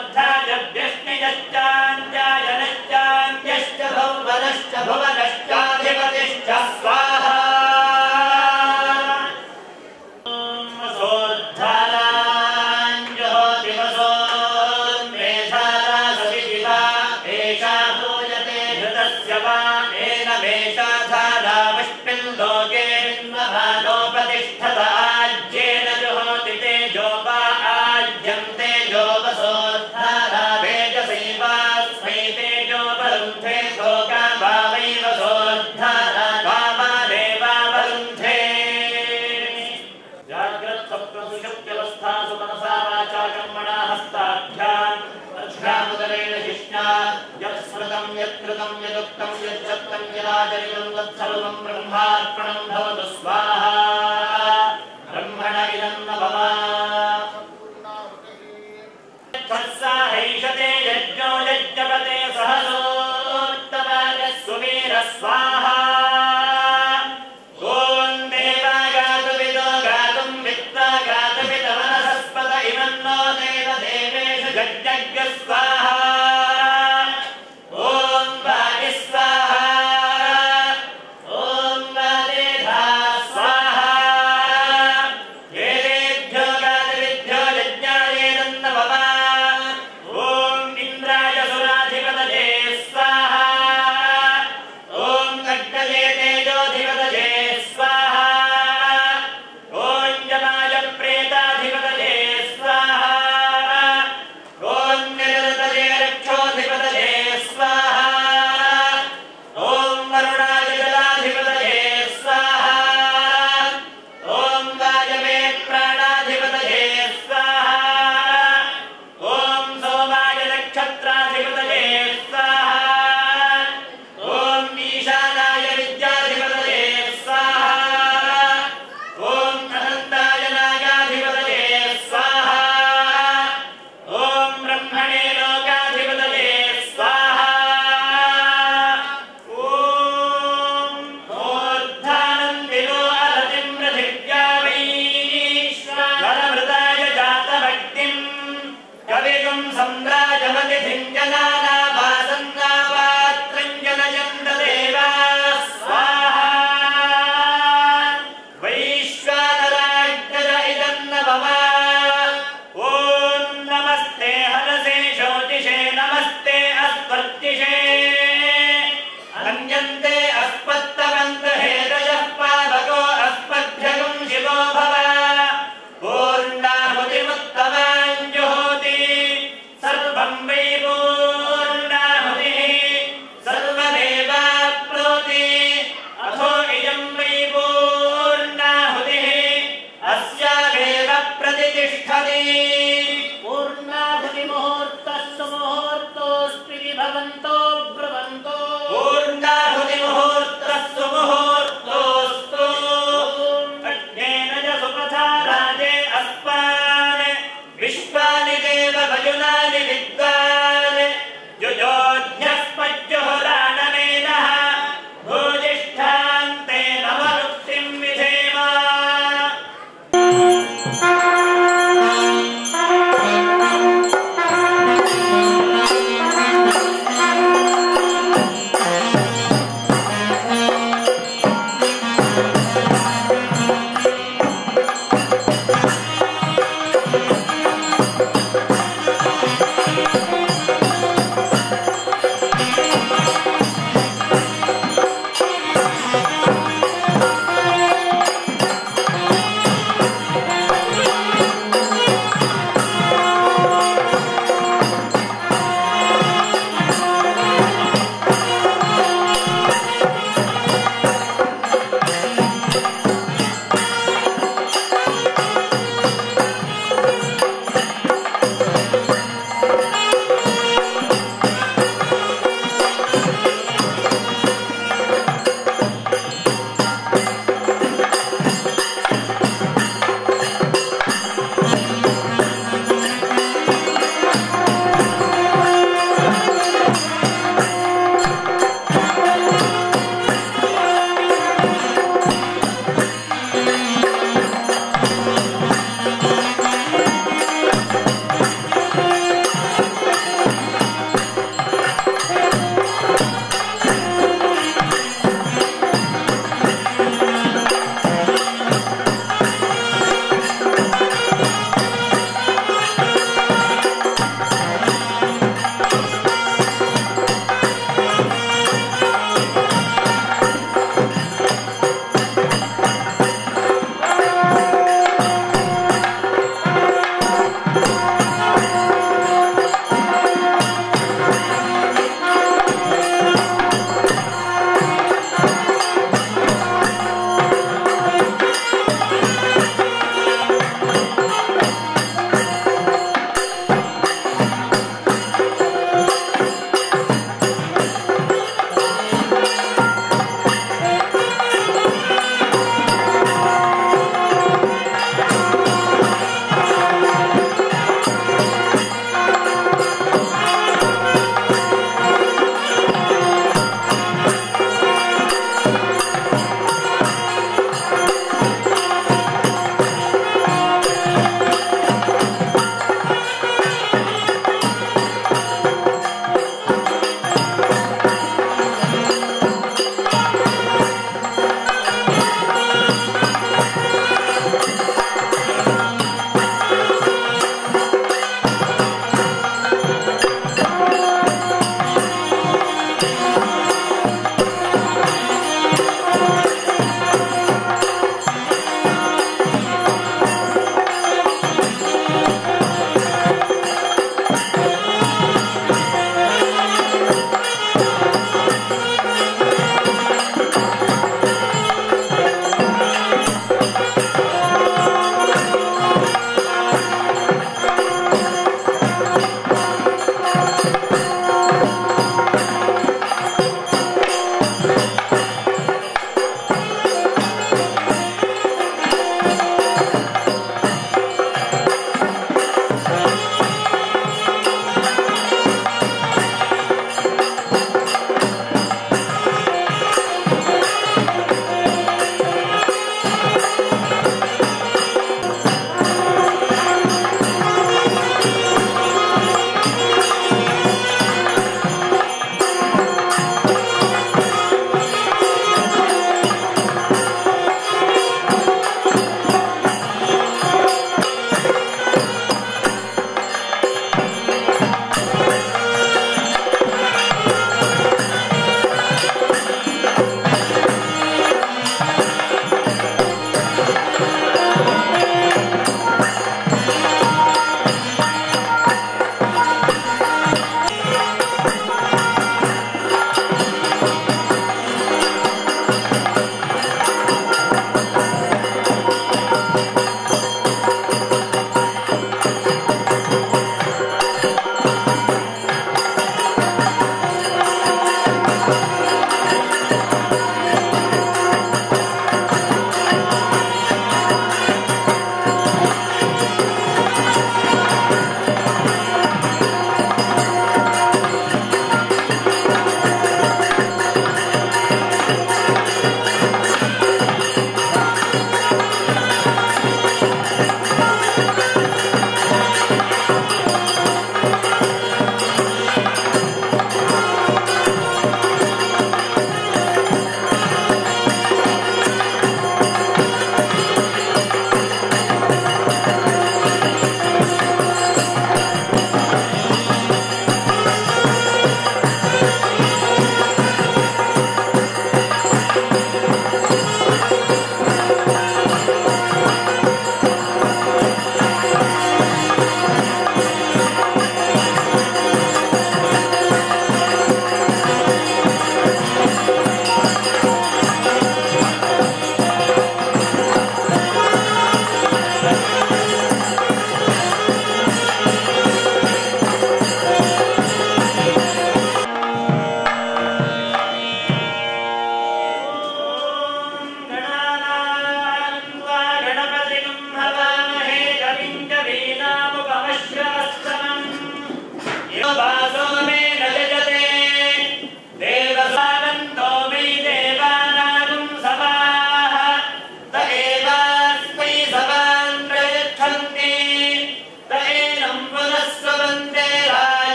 भोर्धाजभ्यष्टिजश्चाञ्जायनश्चान्त्यश्च भौवनश्च भुवनश्चाधिपतिश्च स्वाहा सोद्धाराञ्जहोतिमसोन्मेधारा सविदिता एषा लोके बिन्वभागोपतिष्ठत आज्येन जुहोति तेजोपा आज्यं तेजोपसोद्धारा वेजसेवास्मै तेजोपरुन्धे शोका भावैव सोद्धारा भावादेवावरुन्धे जाग्रत्सप्तसुषुप्त्यवस्थासु मनसा वाचा कर्मणा हस्ताभ्याम् अध्यामुदरेण शिष्णा यत्स्मृतं यत्कृतं यदुक्तं यज्जप्तं यदाचरितं तत्सर्वं ब्रह्मार्पणं भवतु स्वाहा ब्रह्मण इदं न भवा तत्साहैषते यज्ञो यज्ञपते सहसोत्तमाय सुवीर स्वाहा ॐ देवा गातुविदो गातुं वित्ता गातुविदमनसस्पत इमन्नो देव देवेषु जज्ञज्ञ स्वाहा ॐ वाणि स्वाहा ॐ वादेधा स्वाहा एतेभ्यो गातुविभ्यो यज्ञायेनं नमः ॐ इन्द्राय सुराधिपतये स्वाहा ॐ कट्टये तेजोधिपतये स्वाहा ॐ यमाय प्रेताधिपतये स्वाहा ॐ निरृतये रक्षोधिपतये स्वाहा ॐ वरुणाय जलाधिपतये स्वाहा ॐ वायवे प्राणाधिपतये स्वाहा ॐ सोमाय नक्षत्राधिपतये स्वाहा ॐ ईशानाय विद्याधिपतये स्वाहा ॐ अनन्ताय नागाधिपतये स्वाहा ॐ ब्रह्मणे लोकाधिपतये स्वाहा ॐ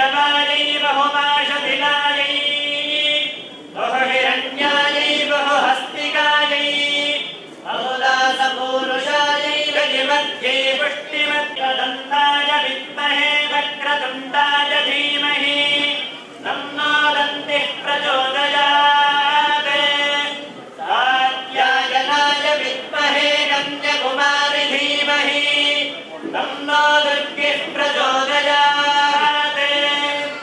बहुभुजाय बहुमाशदिनाय बहुहिरण्याय बहुहस्तिकाय बहुदासपूरुषाय गजमध्ये पुष्टिमद्गदन्ताय विद्महे वक्रतुण्डाय धीमहि तन्नो दन्तिः प्रचोदयात् कात्यायनाय विद्महे कन्याकुमारी धीमहि तन्नो दुर्गिः प्रचोदयात्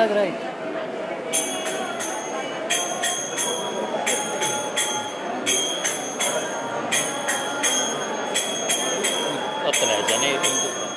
ಹಾಗಾದ್ರೆ ಆಯ್ತು. ಜನ ಇದು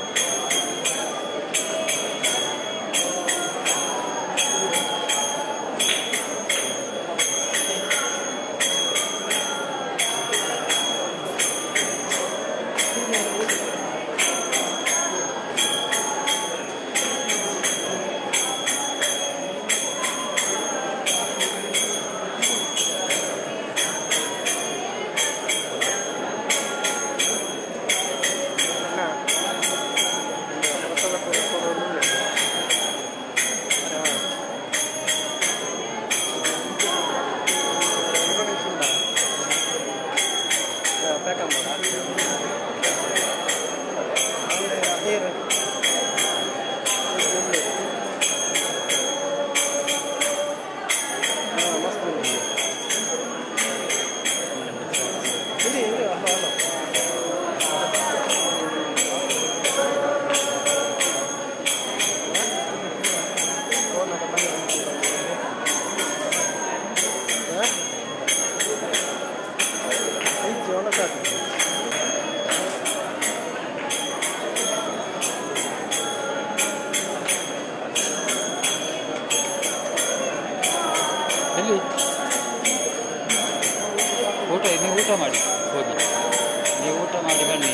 ನೀವು ಊಟ ಮಾಡಿ ಹೋಗಿ, ನೀವು ಊಟ ಮಾಡಿ ಬನ್ನಿ.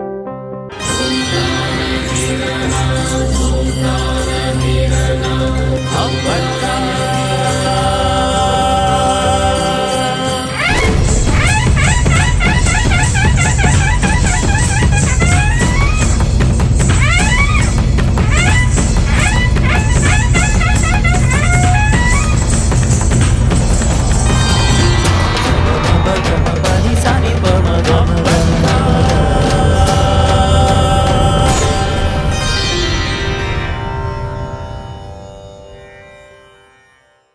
Nirana